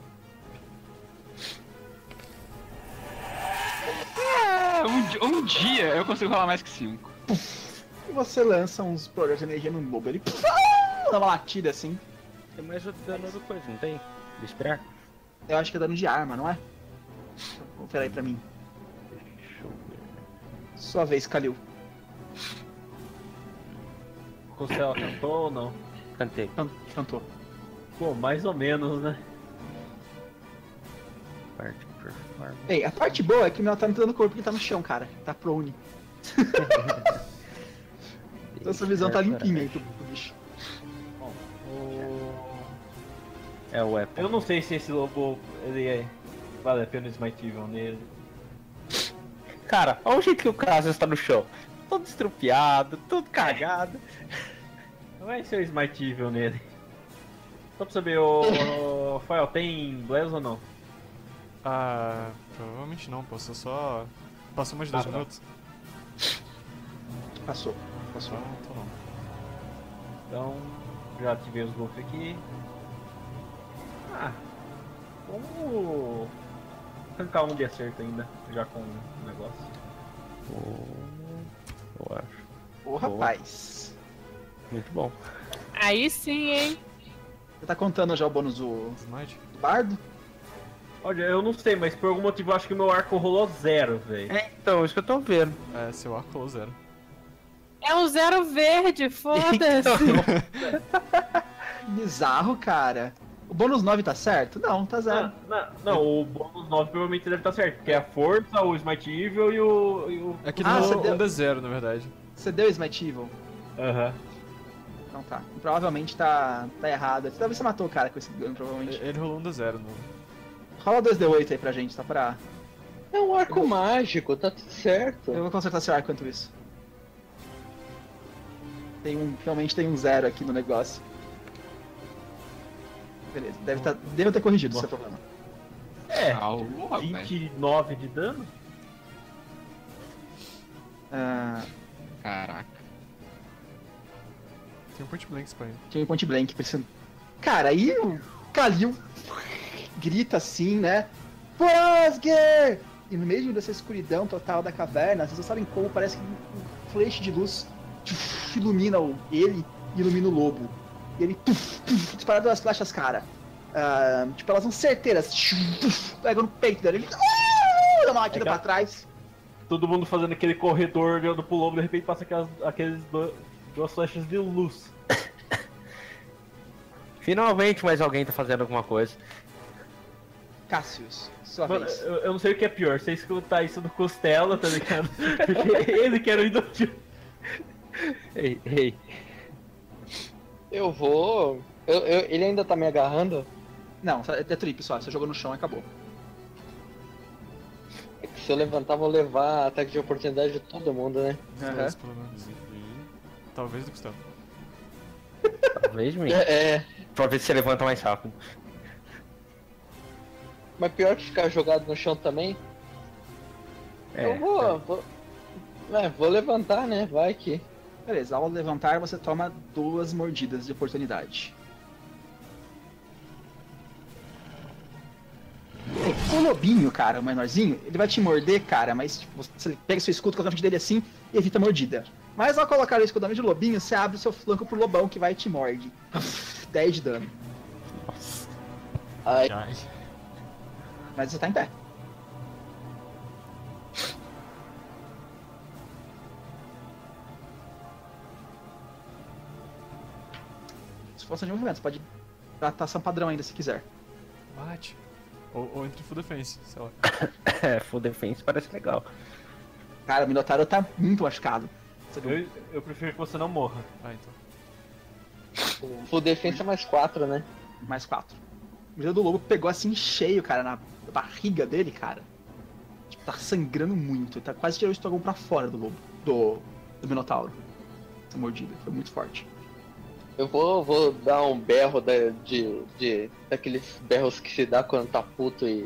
Um dia eu consigo rolar mais que 5. E você lança uns projetos de energia no lobo. Ele dá uma latida assim. Tem mais o dano do coisa, não tem? De esperar? Eu acho que é dano de arma, não é? Confere aí pra mim. Deixa eu ver. Sua vez, Kalil. Costela cantou ou não? Cantei. Cantou. Pô, mais ou menos, né? Parte performance. Ei, a parte boa é que não tá me dando corpo que tá no chão, cara. Tá prone. Então sua visão tá limpinha aí pro bicho. Bom, o... É o weapon. Eu não sei se esse lobo vale a pena o Smite Evil nele. Cara, olha o jeito que o Cassius está no chão. Todo estrupiado, tudo cagado. Não vai ser o Smite Evil nele. Só pra saber, o Fael, tem Bless ou não? Ah, provavelmente não, passou só. Passou mais de 2 tá. minutos? Passou. Então não. Então, já ativei os buffs aqui. Ah, vamos arrancar um de acerto ainda, já com o negócio. Eu acho. Ô, rapaz. Muito bom. Aí sim, hein? Você tá contando já o bônus do Smite? bardo? Olha, eu não sei, mas por algum motivo eu acho que o meu arco rolou 0, velho. É, então, isso que eu tô vendo. É, seu arco rolou 0. É um 0 verde, foda-se. Bizarro, cara. O bônus 9 tá certo? Não, tá zero. Não, o bônus 9 provavelmente deve estar certo, porque é a força, o Smite Evil e o... É que Ah, ele você rolou deu- um D0, na verdade. Você deu Smite Evil? Aham. Então tá. Provavelmente tá errado. Talvez você matou o cara com esse dano, provavelmente. Ele rolou um D0 no. Rola 2d8 aí pra gente, tá pra... É um arco mágico, tá tudo certo. Eu vou consertar seu arco enquanto isso. Realmente tem um 0 aqui no negócio. Beleza, deve ter corrigido o seu problema. É, Porra, velho. 29 de dano? Ah, Caraca. Tem um point blank pra ele. tinha um point blank, pensando... Cara, aí o Kalil grita assim, né? Bosger! E no meio dessa escuridão total da caverna, vocês não sabem como, parece que um flash de luz ilumina ele e ilumina o lobo. E ele dispara duas flechas, cara. Tipo, elas são certeiras. Pega no peito dele. Ele dá uma batida pra trás. Todo mundo fazendo aquele corredor olhando pro lobo, de repente passa duas flechas de luz. Finalmente mais alguém tá fazendo alguma coisa. Cassius, sua Mano, vez. eu não sei o que é pior, você escutar isso do Costela, tá ligado? Porque ele que era o inútil. Ei. Eu vou. Ele ainda tá me agarrando? Não, é trip só. Você jogou no chão e acabou. É que se eu levantar, vou levar ataque de oportunidade de todo mundo, né? Aham. Dois, pelo menos. E talvez do Costela. Talvez me. É. Pra ver se você levanta mais rápido. Mas pior que ficar jogado no chão também. Eu vou levantar, né? Vai que. Beleza, ao levantar você toma 2 mordidas de oportunidade. O lobinho, cara, o menorzinho, ele vai te morder, cara, mas tipo, você pega seu escudo, coloca na frente dele assim e evita a mordida. Mas ao colocar o escudo de lobinho, você abre o seu flanco pro lobão que vai e te morde. 10 de dano. Ai, Ai. Mas você tá em pé. Se for ação de movimento, você pode tratar ação padrão ainda se quiser. Bate. Ou entre full defense, sei lá. Full defense parece legal. Cara, o Minotauro tá muito machucado. Você viu? Eu prefiro que você não morra. Ah, então. full defensa mais 4, né? Mais 4. O dedo do lobo pegou assim cheio, cara, na barriga dele, cara. Tipo, tá sangrando muito. Tá quase tirou o estômago pra fora do lobo. Do Minotauro. Essa mordida. Foi muito forte. Eu vou dar um berro daqueles berros que se dá quando tá puto e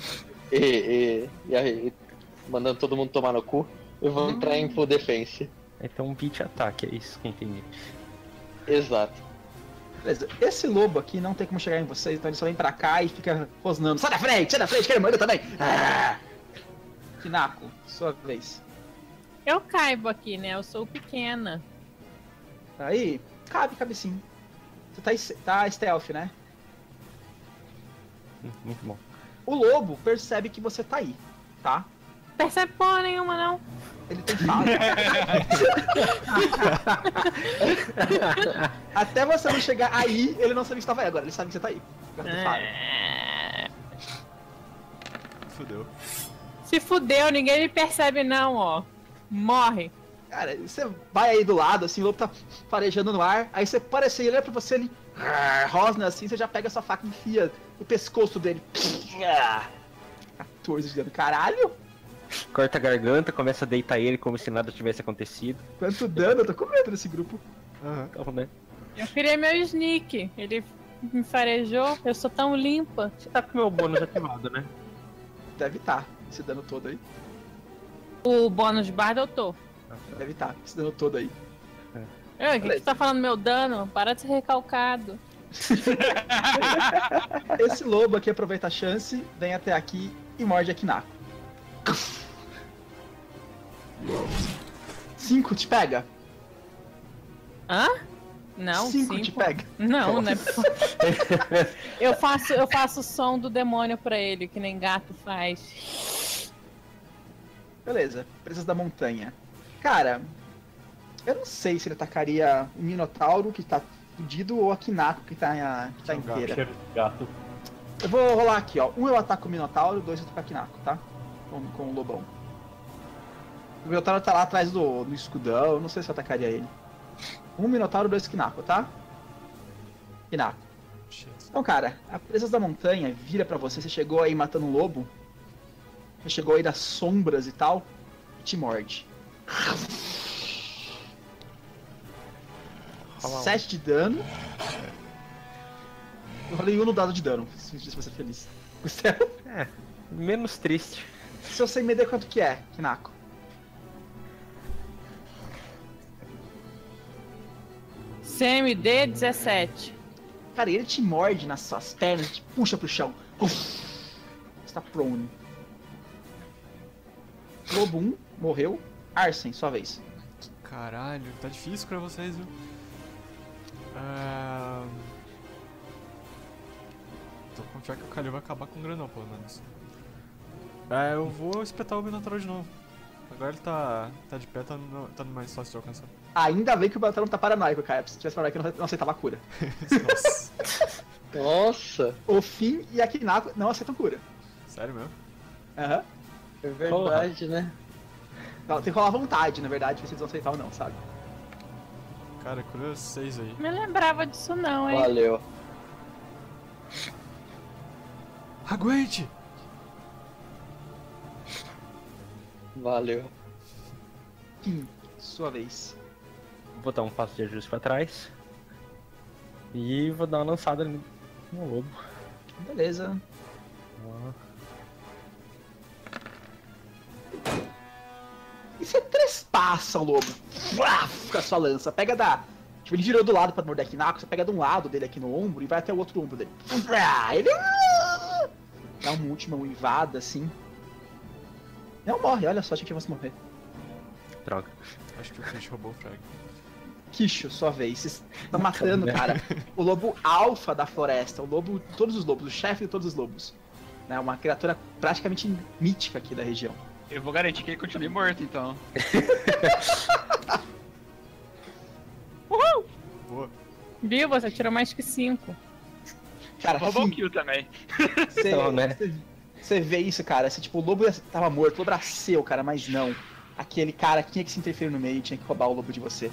aí, mandando todo mundo tomar no cu. Eu vou entrar em full defense. Então um beat ataque, é isso que eu entendi. Exato. Beleza. Esse lobo aqui não tem como chegar em vocês, então ele só vem pra cá e fica rosnando. Sai da frente, quero morder também! Ah! Kinako, sua vez. Eu caibo aqui, né? Eu sou pequena. Aí, cabe sim. Você tá stealth, né? Muito bom. O lobo percebe que você tá aí, tá? Percebe porra nenhuma, não. Ele tem fala. Até você não chegar aí, ele não sabia que você tava aí. Agora ele sabe que você tá aí. Agora tem fala. Fudeu. Se fudeu, ninguém me percebe não, ó. Morre. Cara, você vai aí do lado, assim, o lobo tá farejando no ar, aí você parece, ele olha pra você, ele rosna assim, você já pega a sua faca e enfia no pescoço dele. 14 de dano, caralho! Corta a garganta, começa a deitar ele como se nada tivesse acontecido. Quanto dano, eu tô com medo desse grupo. Então, né? Eu criei meu sneak. Ele me farejou. Eu sou tão limpa. Você tá com o meu bônus ativado, né? Deve estar, esse dano todo aí. O bônus de bardo eu tô. Deve estar, esse dano todo aí. O que você tá falando meu dano? Para de ser recalcado. Esse lobo aqui aproveita a chance, vem até aqui e morde a Kinako. 5 te pega? Hã? Não, 5 te pega? Não, né? Eu faço o som do demônio pra ele, que nem gato faz. Beleza, Presas da Montanha. Cara, eu não sei se ele atacaria o Minotauro, que tá fudido, ou a Kinako, que tá inteira. Gato. Eu vou rolar aqui, ó. 1 eu ataco o Minotauro, 2 eu ataco a Kinako, tá? Com o Lobão. O Minotauro tá lá atrás do escudão, eu não sei se eu atacaria ele. 1 Minotauro, 2 Kinako, tá? Kinako. Então, cara, a Presas da Montanha vira pra você, você chegou aí matando um lobo, você chegou aí das sombras e tal, e te morde. 7 de dano. Eu rolei 1 no dado de dano, se você é feliz. Menos triste. Se você me der quanto que é, Kinako? CMD 17. Cara, ele te morde nas suas pernas, te puxa pro chão. Uf, você tá prone. Lobo 1, morreu. Arsen, sua vez. Caralho, tá difícil pra vocês, viu? Tô confiar que o Kalil vai acabar com o Granão, pelo menos. Eu vou espetar o Minotauro de novo. Agora ele tá de pé, tá mais fácil de alcançar. Ainda bem que o Minotauro não tá paranoico, cara. Se tivesse paranoico, eu não aceitava a cura. Nossa. Nossa, O Finn e a Kinako não aceitam cura. Sério mesmo? Aham. é verdade, né? Tem que rolar vontade, na verdade, se eles vão aceitar ou não, sabe? Cara, cura 6 aí. Não me lembrava disso não, hein? Valeu. Aguente! Valeu. Finn, sua vez. Vou dar um passo de ajuste pra trás. E vou dar uma lançada no lobo. Beleza. E você trespassa o lobo. Com a sua lança. Pega da. Tipo, ele virou do lado pra morder a Kinako, você pega de um lado dele aqui no ombro e vai até o outro ombro dele. Ele. Dá uma última uivada assim. Não morre, olha só, achei que ia você morrer. Droga. Acho que o Fish roubou o frag. Kisho, sua vez. Vocês estão matando, cara, o lobo alfa da floresta. O lobo, todos os lobos, o chefe de todos os lobos. Né, uma criatura praticamente mítica aqui da região. Eu vou garantir que ele continue morto, então. Uhul! Boa. Viu? Você tirou mais que 5. Cara, Roubou um Finn, kill também. Então, né? Você vê isso, cara. Você, tipo, o lobo tava morto, o lobo era seu, cara, mas não. Aquele cara tinha que se interferir no meio e tinha que roubar o lobo de você.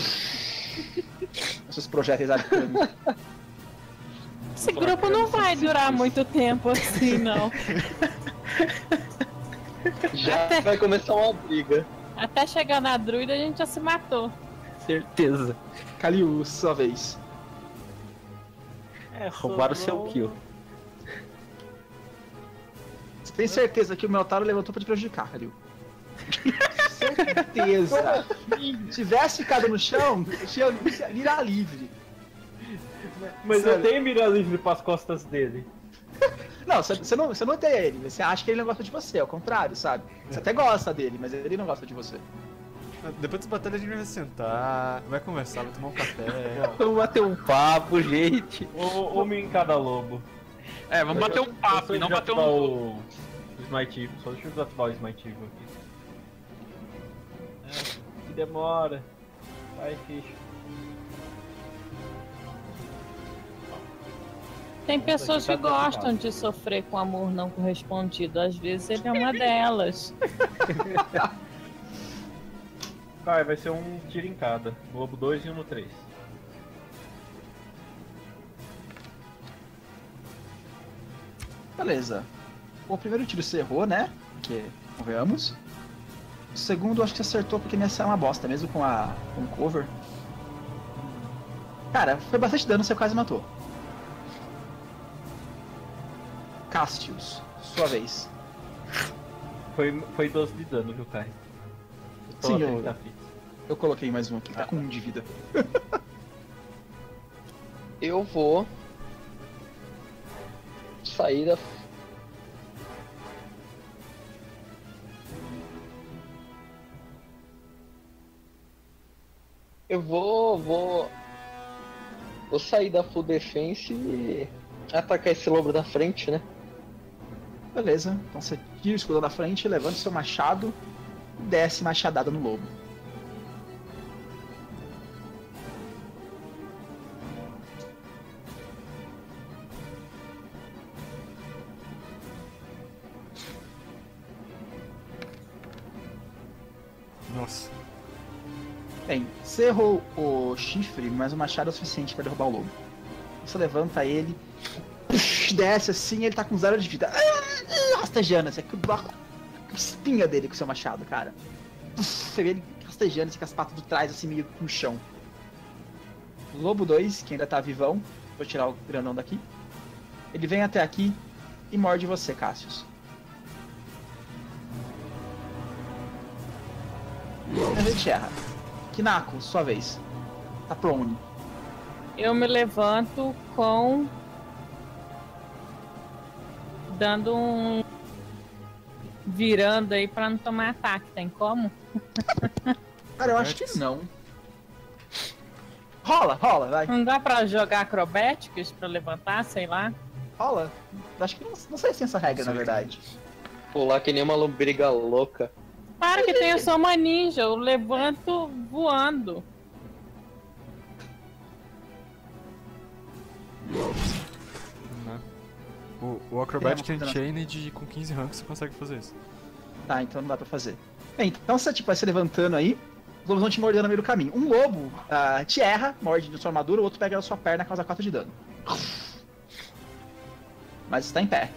Os seus projéteis arcanos. Esse grupo não vai durar muito tempo assim, não. Já vai começar uma briga. Até chegar na druida a gente já se matou. Certeza. Kalil, sua vez. Roubaram o seu kill. Você tem certeza que o Meltaro levantou pra te prejudicar, Kalil? Certeza. Se tivesse ficado no chão, tinha virar livre. Mas eu tenho mira livre pras costas dele. Não, você não tem ele, você acha que ele não gosta de você, ao contrário, sabe? Você até gosta dele, mas ele não gosta de você. Depois dessa batalha a gente vai sentar, vai conversar, vai tomar um café. Vamos bater um papo, gente. Uma em cada lobo. É, vamos bater um papo e não bater um. O smite, só deixa eu desativar o smite aqui. Que demora. Vai, ficha. Tem pessoas que gostam de sofrer com amor não correspondido. Às vezes ele é uma delas. Vai ser um tiro em cada. No lobo 2 e um no 3. Beleza. O primeiro tiro você errou, né? Porque, convenhamos. O segundo acho que você acertou porque nessa é uma bosta, mesmo com o cover. Cara, foi bastante dano, você quase matou. Castius, sua vez. Foi 12 de dano, viu, Kai? Sim, eu coloquei mais um aqui, tá com 1 de vida. Eu vou sair da... Eu vou sair da full defense e atacar esse lobo da frente, né? Beleza, então você tira o escudo da frente, levanta o seu machado e desce machadada no lobo. Nossa. Bem, você errou o chifre, mas o machado é o suficiente para derrubar o lobo. Você levanta ele, desce assim, ele tá com 0 de vida. Rastejando, você quebrou a espinha dele com o seu machado, cara. Você vê ele rastejando, assim, com as patas de trás, assim, meio no chão. O lobo 2, que ainda tá vivão, vou tirar o grandão daqui. Ele vem até aqui e morde você, Cassius. A gente erra. Kinako, sua vez. Tá prone. Eu me levanto com... dando um... virando aí pra não tomar ataque, tem como? Cara, eu acho que não. Rola, vai. Não dá pra jogar acrobatics pra levantar, sei lá? Rola. Acho que não sei se tem essa regra, na verdade. Pular que nem uma lombriga louca. Para que tem, eu sou uma ninja, eu levanto voando. O Acrobatic Unchained com 15 ranks você consegue fazer isso. Tá, então não dá pra fazer. Bem, então você vai se levantando aí, os lobos vão te mordendo no meio do caminho. Um lobo te erra, morde na sua armadura, o outro pega na sua perna e causa 4 de dano. Mas está em pé.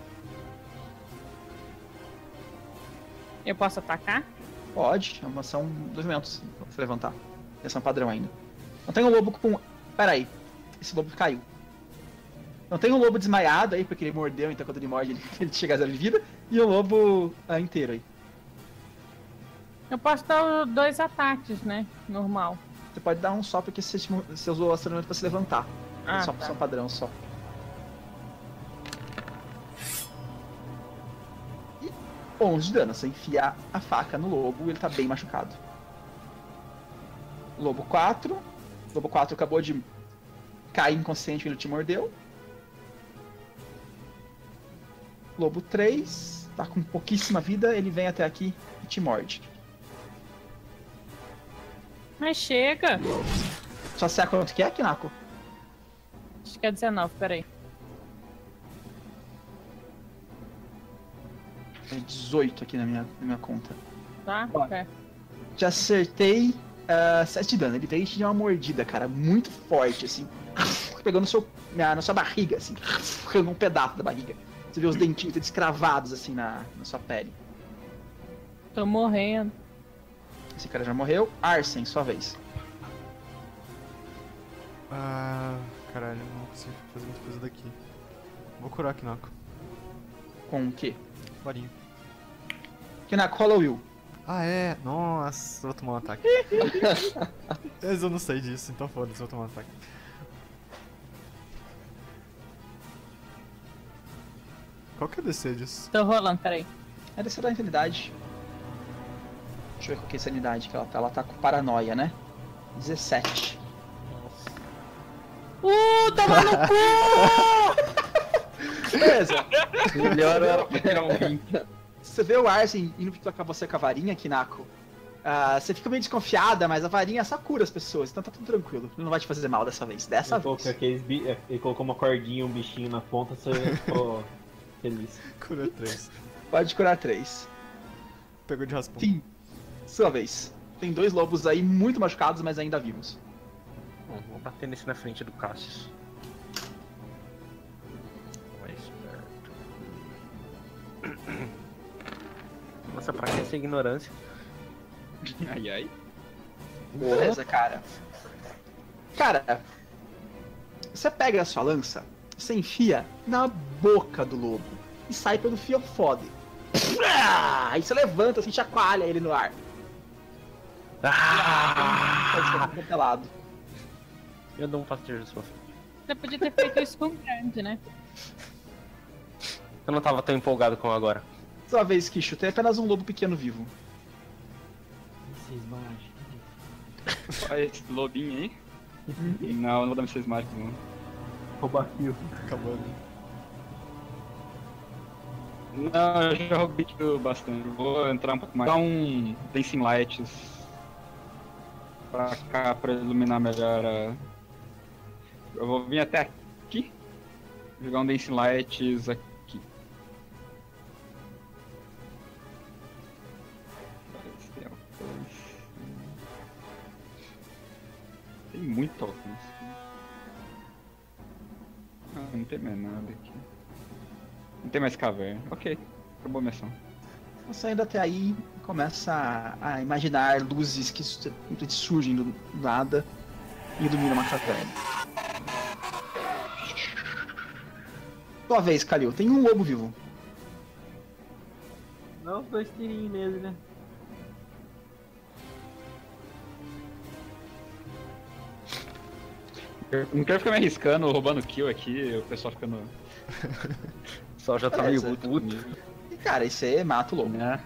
Eu posso atacar? Pode, são 2 momentos pra você levantar. Ação padrão ainda. Não tem um lobo com... Pera aí, esse lobo caiu. Não tem um lobo desmaiado aí, porque ele mordeu, então quando ele morde ele chega a 0 de vida. E um lobo inteiro aí. Eu posso dar 2 ataques, né? Normal. Você pode dar um só porque você usou o acionamento pra se levantar. É só tá. opção padrão só. E 11 de dano. Você enfia a faca no lobo e ele tá bem machucado. Lobo 4. Lobo 4 acabou de cair inconsciente quando ele te mordeu. Lobo 3, tá com pouquíssima vida, ele vem até aqui e te morde. Mas chega! Só sei quanto que é, Kinako? Acho que é 19, peraí. É 18 aqui na minha conta. Tá? Ó, te acertei 7 de dano. Ele veio e te deu uma mordida, cara, muito forte, assim. Pegou na sua barriga, assim. Pegou um pedaço da barriga. Você vê os dentinhos deles cravados, assim, na sua pele. Tô morrendo. Esse cara já morreu. Arsen, sua vez. Caralho, não consigo fazer muita coisa daqui. Vou curar Kinako. Com o quê? Varinha. Kinako, rola o Will. Ah, é? Nossa, vou tomar um ataque. Mas eu não sei disso, então foda-se, vou tomar um ataque. Qual que é o DC disso? Tô rolando, peraí. É descer da insanidade. Deixa eu ver qual que é a sanidade que ela tá. Ela tá com paranoia, né? 17. Toma no cu! Beleza. Melhor era Você vê o Arsen indo pra você com a varinha, Kinako. Você fica meio desconfiada, mas a varinha só cura as pessoas, então tá tudo tranquilo. Ele não vai te fazer mal dessa vez. Dessa vez. Ele colocou uma cordinha, um bichinho na ponta, você ficou feliz. Cura 3. Pode curar 3. Pegou de raspão. Fim. Sua vez. Tem 2 lobos aí muito machucados, mas ainda vivos. Bom, vou bater nesse na frente do Cassius. Mais perto. Nossa, pra que essa ignorância? Ai, ai. Beleza, cara. Cara, você pega a sua lança, você enfia na boca do lobo e sai pelo fiofode. Aí você levanta, assim, chacoalha ele no ar. Pelado. Eu dou um passeio de sua. Você podia ter feito isso com o grande, né? Eu não tava tão empolgado como agora. Sua vez, Kishu, tem apenas um lobo pequeno vivo. Vocês mágicos. Olha esse lobinho aí. Não, não vou dar vocês mágicos, não. Roubar kill. Acabando. Não, eu já roubei bastante. Vou entrar um pouco mais. Dá um Dancing Lights pra cá pra iluminar melhor a... Eu vou vir até aqui. Jogar um Dancing Lights aqui. Tem muito alcance. Não tem mais nada aqui. Não tem mais caverna. Ok, acabou a minha ação. Você ainda até aí começa a imaginar luzes que surgem do nada e iluminam uma caverna. Sua vez, Kalil. Tem um lobo vivo. Dá uns 2 tirinhos nele, né? Eu não quero ficar me arriscando, roubando kill aqui, o pessoal ficando... O pessoal já tá meio Beleza. puto. E cara, aí você mata o lobo. Né?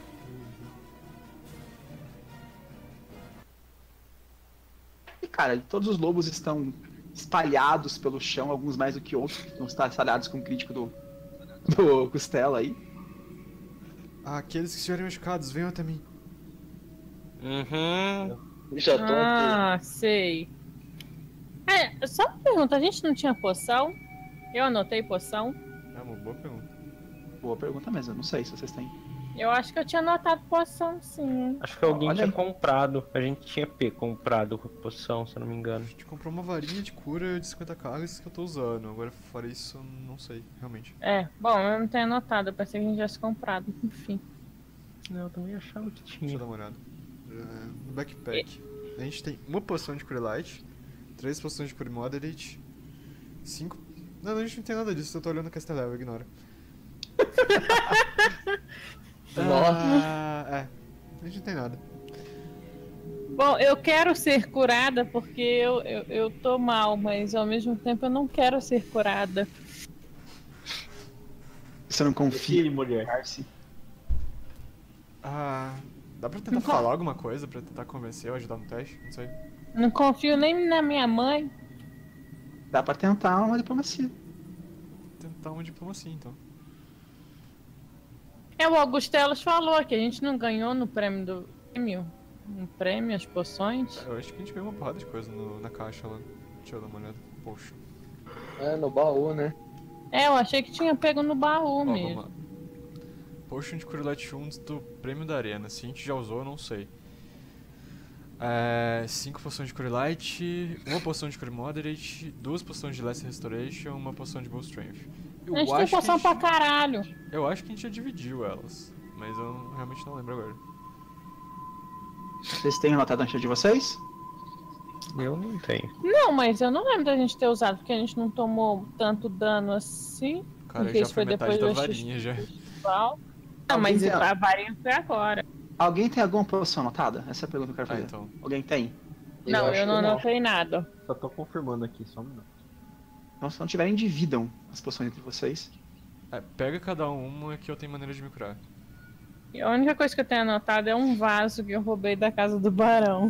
E cara, todos os lobos estão espalhados pelo chão, alguns mais do que outros, que estão espalhados com o crítico do Costela aí. Aqueles que estiverem machucados, venham até mim. Uhum. Já tô aqui. Ah, sei. Só uma pergunta, a gente não tinha poção? Eu anotei poção. É uma boa pergunta. Boa pergunta mesmo, eu não sei se vocês têm. Eu acho que eu tinha anotado poção, sim. Acho que alguém Olha tinha aí. comprado. A gente tinha comprado poção, se eu não me A engano. gente comprou uma varinha de cura de 50 cargas que eu tô usando. Agora, fora isso, eu não sei, realmente. Bom, eu não tenho anotado, eu pensei que a gente tivesse comprado, enfim. Não, eu também achava que Deixa tinha. eu dar uma olhada. No backpack, a gente tem uma poção de cure light, 3 poções de cure moderate, 5... Não, a gente não tem nada disso, eu tô olhando o Casteléu, ignora. Nossa. A gente não tem nada. Bom, eu quero ser curada porque eu tô mal, mas ao mesmo tempo eu não quero ser curada. Você não confia Confie, mulher. em Arce? Dá pra tentar falar alguma coisa pra tentar convencer ou ajudar no teste? Não sei. Não confio nem na minha mãe. Dá pra tentar uma diplomacia. Tentar uma diplomacia, então. O Augustelos falou que a gente não ganhou no prêmio do prêmio. No prêmio, as poções. Eu acho que a gente ganhou uma porrada de coisa na caixa lá. Deixa eu dar uma olhada. Poxa. É, no baú, né? Eu achei que tinha pego no baú Ó, vamos mesmo. lá. Potion de Cure Light Wounds do prêmio da arena. Se a gente já usou, eu não sei. 5 poções de Cure Light, 1 poção de Cure Moderate, 2 poções de Lesser Restoration, 1 poção de Bull Strength. A gente tem poção pra caralho. Eu acho que a gente já dividiu elas. mas eu realmente não lembro agora. Vocês têm anotado na ficha de vocês? Eu não tenho. Não, mas eu não lembro da gente ter usado, porque a gente não tomou tanto dano assim. Cara, Porque já isso foi foi metade depois da do varinha já. Não, Alguém mas tem- a varinha foi agora. Alguém tem alguma poção anotada? Essa é a pergunta que eu quero fazer. então. Alguém tem? Não, acho eu não que anotei nada. Só tô confirmando aqui, só um minuto. Então, se não tiverem, dividam as poções entre vocês. Pega cada uma que eu tenho maneira de me curar. E a única coisa que eu tenho anotado é um vaso que eu roubei da casa do barão.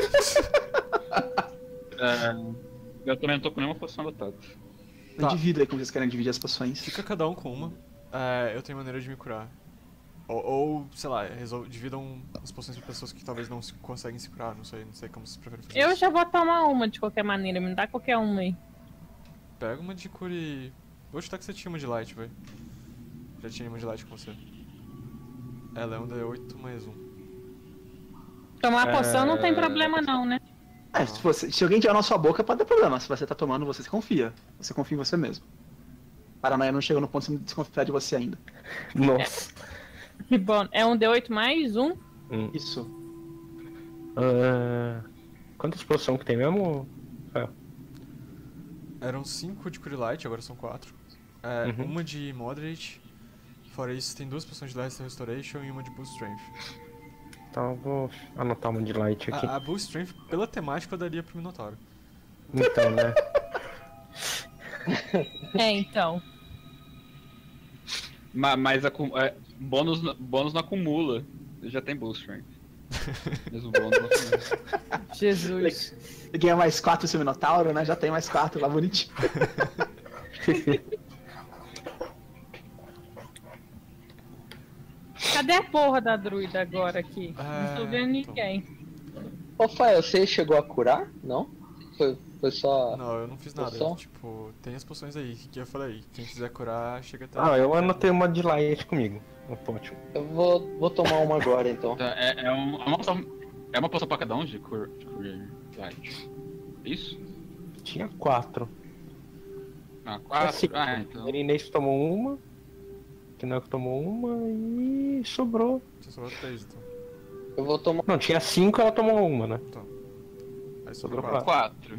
Eu também não tô com nenhuma poção anotada. Então, Tá. divida aí como vocês querem dividir as poções. Fica cada um com uma. Eu tenho maneira de me curar. Sei lá, dividam as poções pra pessoas que talvez não conseguem se curar, não sei como vocês preferem fazer Eu isso. já vou tomar uma de qualquer maneira, me dá qualquer uma aí. Pega uma de cura e... Vou chutar que você tinha uma de light, vai. Já tinha uma de light com você. Ela é um D8 mais 1. Tomar poção não tem problema não, né? Se alguém tiver na sua boca, pode ter problema. Se você tá tomando, você se confia. Você confia em você mesmo. Paranoia não chegou no ponto de desconfiar de você ainda. Nossa. Que bom. É um D8 mais um? Isso. Quantas poções que tem mesmo? Eram 5 de cura e light, agora são 4. Uma de moderate. Fora isso, tem 2 poções de Last Restoration e uma de Boost Strength. Então eu vou anotar uma de light aqui. A Boost Strength, pela temática, eu daria pro Minotauro. Então, né? Então. Mas bônus não acumula. Já tem boost strength. Mesmo bônus não acumula. Jesus. Você ganha mais 4 seu Minotauro, né? Já tem mais 4 lá bonitinho. Cadê a porra da druida agora aqui? Não tô vendo então. ninguém. Ô, Fael, você chegou a curar? Não? Foi só... Não, eu não fiz nada. Poção? Tipo, tem as poções aí, que eu falei. Quem quiser curar, chega até... Eu anotei uma de light comigo. No pote. Eu vou tomar uma agora, então. Tá, é uma poção pra cada um de cure light. Isso? Tinha 4. 4? A Inês tomou uma. O Kinoko tomou uma e sobrou. Você sobrou 3, então. Eu vou tomar... Não, tinha 5, ela tomou uma, né? Aí sobrou Sobrou 4.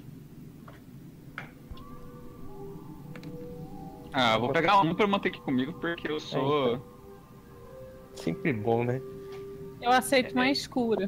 4. Eu vou pegar um pra manter aqui comigo, porque eu sou... Então. Sempre bom, né? Eu aceito mais cura.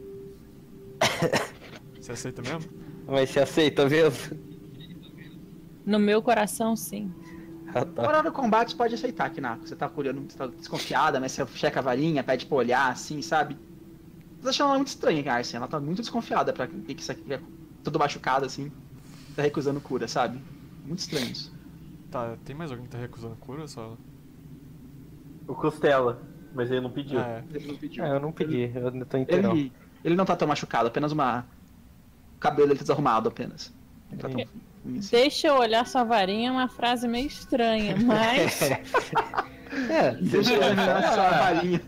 Você aceita mesmo? Mas você aceita mesmo? No meu coração, sim. Na hora do combate, você pode aceitar, Kinako. Você tá curando, você tá desconfiada, mas você checa a varinha, pede pra olhar, assim, sabe? Tô achando ela muito estranha, Arsen. Ela tá muito desconfiada pra que isso aqui é tudo machucado, assim. Tá recusando cura, sabe? Muito estranho isso. Tá, tem mais alguém que tá recusando cura ou só ela? O Costela, mas ele não pediu. Ele não pediu. Eu não pedi, eu ainda tô inteirão. Ele não tá tão machucado, apenas uma... O cabelo dele tá desarrumado, apenas. Não tá tão ruim assim. Deixa eu olhar sua varinha, é uma frase meio estranha, mas... Deixa eu olhar sua varinha.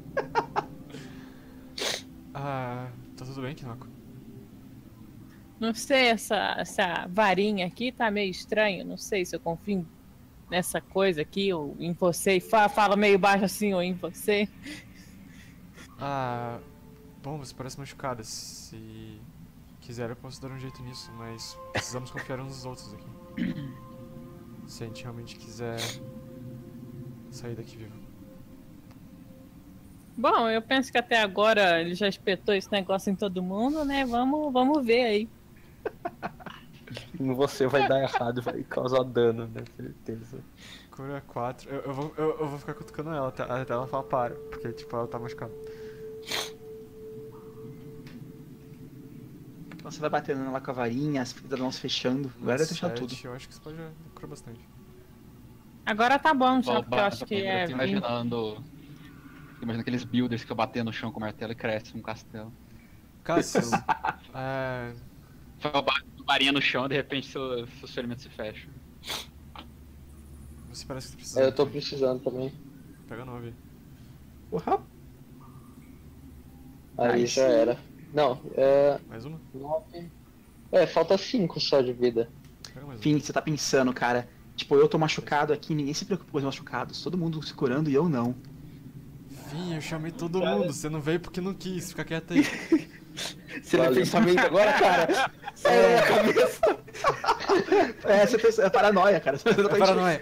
Tá tudo bem, Kinoko? Não sei, essa varinha aqui tá meio estranha. Não sei se eu confio nessa coisa aqui ou em você. E fala meio baixo assim, ou em você. Bom, você parece machucada. Se quiser, eu posso dar um jeito nisso, mas precisamos confiar uns nos outros aqui. Se a gente realmente quiser sair daqui vivo. Bom, eu penso que até agora ele já espetou esse negócio em todo mundo, né? Vamos ver aí. Você vai dar errado, vai causar dano, né? Certeza. Cura 4. Eu vou ficar cutucando ela até ela falar para, porque tipo, ela tá machucada. Então você vai batendo nela com a varinha, as mãos fechando. Agora vai deixar tudo. Eu acho que isso pode curar bastante. Agora tá bom já, porque eu acho que Eu é... tô imaginando aqueles builders que eu bater no chão com o martelo e cresce um castelo. Cassius, Foi uma varinha no chão e de repente seus ferimentos se fecham. você parece que tá precisando. Eu tô precisando também. Pega 9. Porra. Aí Nice. já era. Não, Mais uma? 9. Falta 5 só de vida. Pega mais uma. Enfim, você tá pensando, cara. Tipo, eu tô machucado aqui, ninguém se preocupa com os machucados. Todo mundo se curando e eu não. Fim, eu chamei todo mundo, você não veio porque não quis, fica quieto aí. Você lê pensamento agora, cara? Sai da minha cabeça. Você fez é paranoia, cara. Você É paranoia.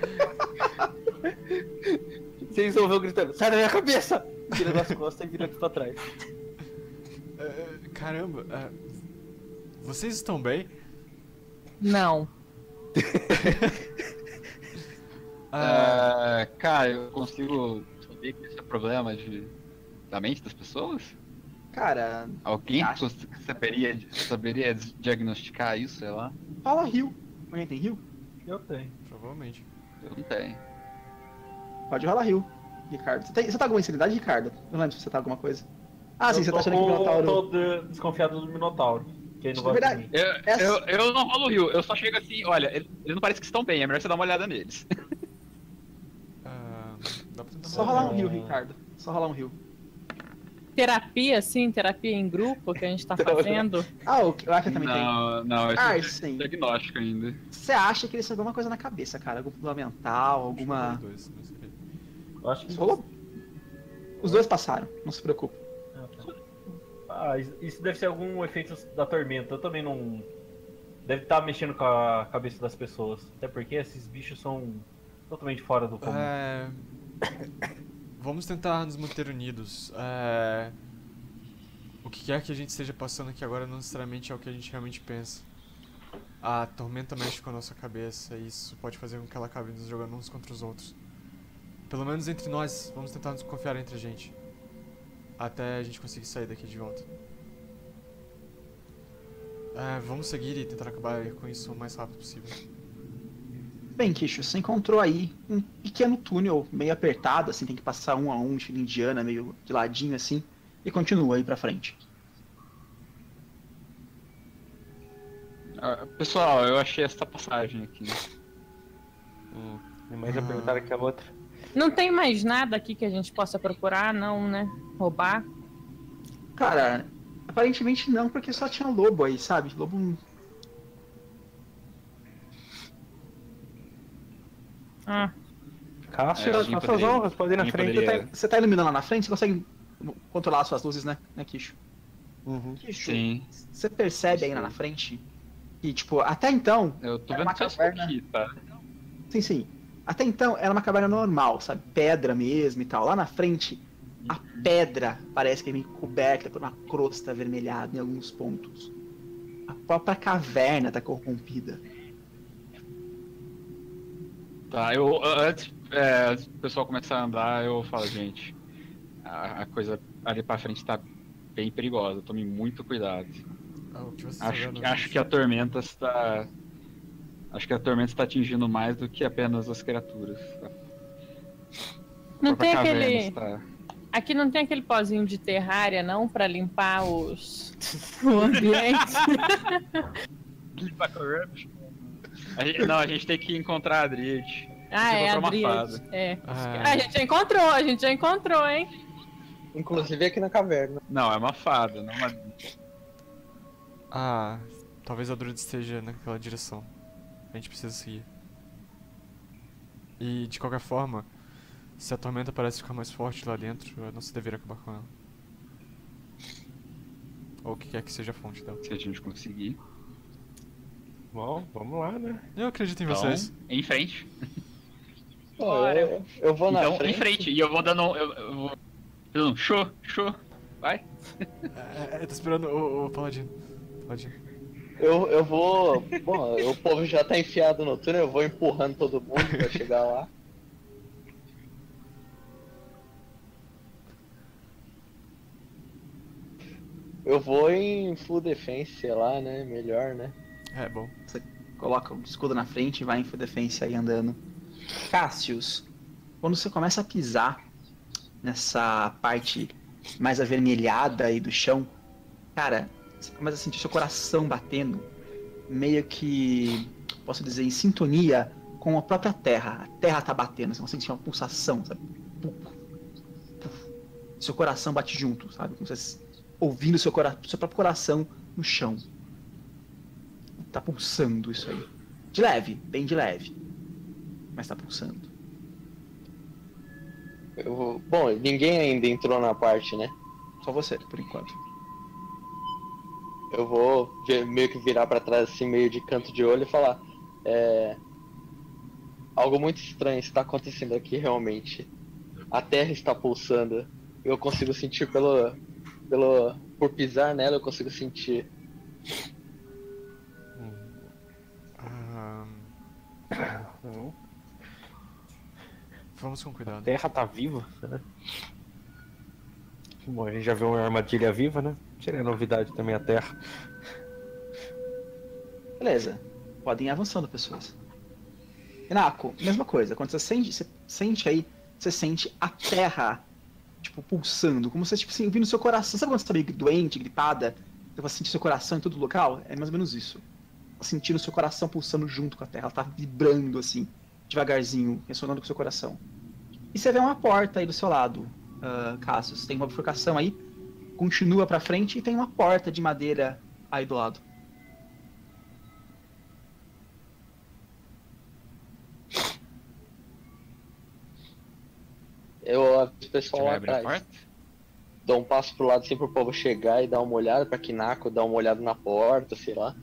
Você resolveu gritando, sai da minha cabeça! Tira das costas e vira aqui pra trás. Caramba, vocês estão bem? Não. Cara, eu consigo saber que esse é problema da mente das pessoas? Cara, Alguém acho- saberia diagnosticar isso, sei lá? fala Rio. Alguém tem Rio? Eu tenho. Provavelmente. Eu não tenho. Pode rolar Rio, Ricardo. Você tá com alguma insanidade, Ricardo? Não lembro se você tá com alguma coisa. Ah, sim, Eu você tô tá achando que o Minotauro... tô desconfiado do Minotauro. Que ele não É gosta de verdade. mim. Eu não rolo o rio, eu só chego assim, olha, eles não parecem que estão bem, é melhor você dar uma olhada neles. Dá pra tentar Só rolar um É. Rio, Ricardo. Só rolar um Rio. Terapia, sim, terapia em grupo que a gente tá fazendo. Ah, o Arca também tem. Não, Ah, esse sim. é diagnóstico ainda. Você acha que eles têm alguma coisa na cabeça, cara? Algum problema mental, alguma... Dois, não sei. Eu acho que. Você rolou? Os dois passaram, não se preocupe. Ah, isso deve ser algum efeito da tormenta. Eu também não. Deve estar mexendo com a cabeça das pessoas. Até porque esses bichos são totalmente fora do comum. Vamos tentar nos manter unidos. O que quer que a gente esteja passando aqui agora não necessariamente é o que a gente realmente pensa. A tormenta mexe com a nossa cabeça e isso pode fazer com que ela acabe nos jogando uns contra os outros. Pelo menos entre nós, vamos tentar nos confiar entre a gente. Até a gente conseguir sair daqui de volta. Vamos seguir e tentar acabar com isso o mais rápido possível. Bem, Kisho, você encontrou aí um pequeno túnel meio apertado, assim, tem que passar um a um, estilo indiana, meio de ladinho, assim, e continua aí pra frente. Pessoal, eu achei essa passagem aqui. É mais apertada que a outra. Não tem mais nada aqui que a gente possa procurar, não, né? Roubar. Cara, aparentemente não, porque só tinha lobo aí, sabe? Lobo... Ah, Cássio, alguém faça as poderia- honras, pode ir na alguém frente. poderia- Você tá iluminando lá na frente, você consegue controlar as suas luzes, né, Kisho? Uhum. Kisho, Sim, você percebe aí lá na frente que, tipo, até então... eu tô Era vendo uma que eu caverna. aqui, tá? Sim. Até então era uma caverna normal, sabe? Pedra mesmo e tal. Lá na frente, a pedra parece que é meio coberta por uma crosta avermelhada em alguns pontos. A própria caverna tá corrompida. Tá, antes do pessoal começar a andar, eu falo, gente, a coisa ali pra frente tá bem perigosa, tome muito cuidado. O que você tá vendo? Acho que a tormenta está. Acho que a tormenta está atingindo mais do que apenas as criaturas. não A própria tem caverna aquele. está- Aqui não tem aquele pozinho de terrária, não, pra limpar o ambiente. Não, a gente tem que encontrar a Adriate. Ah, é, encontrou uma Adriane. fada. É. Ah, A gente já encontrou, hein? Inclusive aqui na caverna. Não, é uma fada, não uma. Talvez a Druid esteja naquela direção. A gente precisa seguir. E de qualquer forma, se a tormenta parece ficar mais forte lá dentro, não se deveria acabar com ela. Ou o que quer que seja a fonte dela. Se a gente conseguir. Bom, vamos lá, né? Eu acredito em Então, vocês. em frente. Eu vou na Então, frente. em frente. E eu vou dando. Eu vou dando um show. Vai. Eu tô esperando o Paladino. Eu vou. Bom, o povo já tá enfiado no túnel, eu vou empurrando todo mundo pra chegar lá. Eu vou em full defense, sei lá, né? Melhor, né? É, bom. Coloca o escudo na frente e vai em full defense aí andando. Cassius, quando você começa a pisar nessa parte mais avermelhada aí do chão, cara, você começa a sentir seu coração batendo, meio que, posso dizer, em sintonia com a própria terra. A terra tá batendo, você consegue sentir uma pulsação, sabe? Puf, puf. Seu coração bate junto, sabe? Como você ouvindo seu próprio coração no chão. Tá pulsando isso aí. De leve, bem de leve. Mas tá pulsando. Bom, ninguém ainda entrou na parte, né? Só você, por enquanto. Eu vou meio que virar pra trás, assim, meio de canto de olho e falar: algo muito estranho está acontecendo aqui realmente. A terra está pulsando. Eu consigo sentir por pisar nela, eu consigo sentir. Vamos com A cuidado. Terra tá viva, né? Bom, a gente já viu uma armadilha viva, né? Seria novidade também a Terra. Beleza. Podem ir avançando, pessoas. Inako, mesma coisa. Quando você sente aí, você sente a terra, tipo, pulsando. Como se você, tipo, assim, ouvindo seu coração. Sabe quando você tá meio doente, gripada? Você sente seu coração em todo local? É mais ou menos isso. Sentindo seu coração pulsando junto com a terra. Ela tá vibrando, assim, devagarzinho, ressonando com seu coração. E você vê uma porta aí do seu lado, Cassius. Tem uma bifurcação aí, continua pra frente e tem uma porta de madeira aí do lado. Eu aviso o pessoal Você lá vai abrir a atrás. porta? Dou um passo pro lado assim pro povo chegar e dar uma olhada, pra Kinako dar uma olhada na porta, sei lá.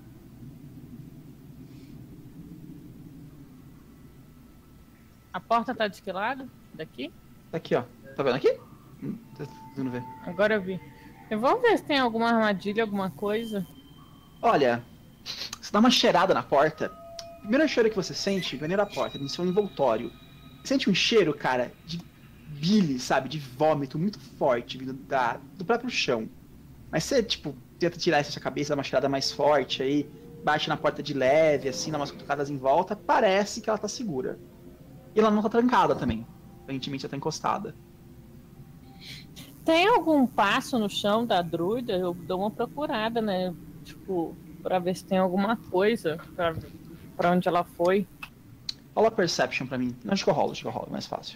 A porta tá de que lado? Daqui? Tá aqui, ó. Tá vendo aqui? Tá tentando ver. Agora eu vi. Eu vou ver se tem alguma armadilha, alguma coisa. Olha, você dá uma cheirada na porta. O primeiro cheiro que você sente vem da porta, no seu envoltório. Você sente um cheiro, cara, de bile, sabe? De vômito muito forte vindo do próprio chão. Mas você, tipo, tenta tirar isso da sua cabeça, dá uma cheirada mais forte aí, bate na porta de leve, assim, dá umas cutucadas em volta, parece que ela tá segura. E ela não tá trancada também. Aparentemente ela tá encostada. Tem algum passo no chão da druida? Eu dou uma procurada, né? Tipo, pra ver se tem alguma coisa pra onde ela foi. Rola Perception pra mim. Não, acho que eu rolo, é mais fácil.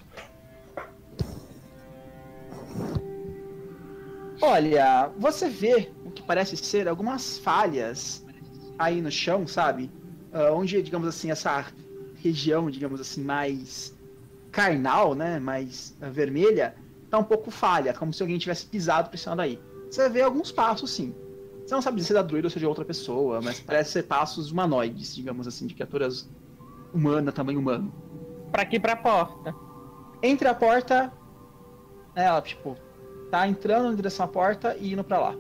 Olha, você vê o que parece ser algumas falhas aí no chão, sabe? Onde, digamos assim, essa região, digamos assim, mais carnal, né? Mais vermelha, tá um pouco falha, como se alguém tivesse pisado pressionado aí. Você vê alguns passos, sim. Você não sabe se é da druida ou se é de outra pessoa, mas parece ser passos humanoides, digamos assim, de criaturas humanas, tamanho humano. Pra aqui, pra porta. Entre a porta, ela, tipo, tá entrando em direção à porta e indo pra lá.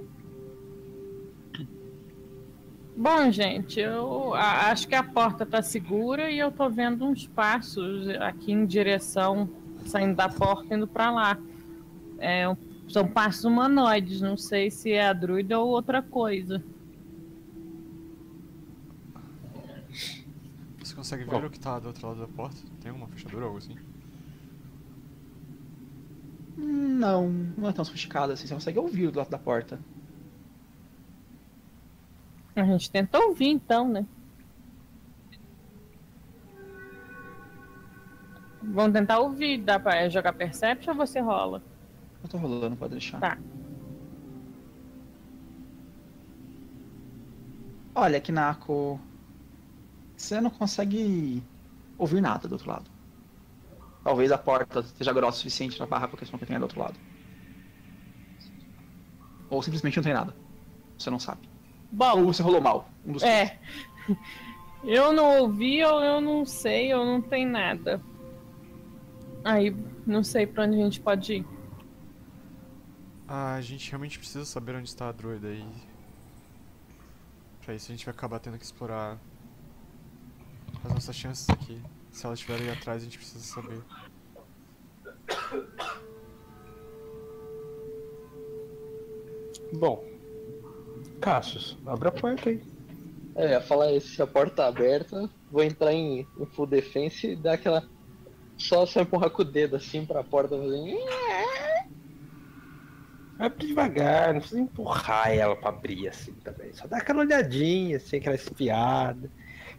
Bom, gente, eu acho que a porta tá segura e eu tô vendo uns passos aqui em direção, saindo da porta indo pra lá. São passos humanoides, não sei se é a druida ou outra coisa. Você consegue ver o que tá do outro lado da porta? Tem alguma fechadura ou algo assim? Não é tão sofisticado assim, você consegue ouvir do lado da porta. A gente tenta ouvir então, né? Vamos tentar ouvir. Dá pra jogar Perception ou você rola? Eu tô rolando, pode deixar. Tá. Olha, Kinako, você não consegue ouvir nada do outro lado. Talvez a porta esteja grossa o suficiente pra barrar qualquer som que tenha do outro lado. Ou simplesmente não tem nada. Você não sabe. Bom, Ou você rolou mal. Um dos dois. eu não ouvi ou eu não sei ou não tem nada. Aí, não sei pra onde a gente pode ir. A gente realmente precisa saber onde está a druida e... Pra isso a gente vai acabar tendo que explorar as nossas chances aqui. Se ela estiver aí atrás, a gente precisa saber. Bom, Cassius, abre a porta aí. Eu ia falar isso, se a porta tá aberta, vou entrar em full defense e dar aquela... Só empurrar com o dedo assim pra porta fazer... Abre devagar, não precisa empurrar ela pra abrir assim também. Só dá aquela olhadinha, assim, aquela espiada.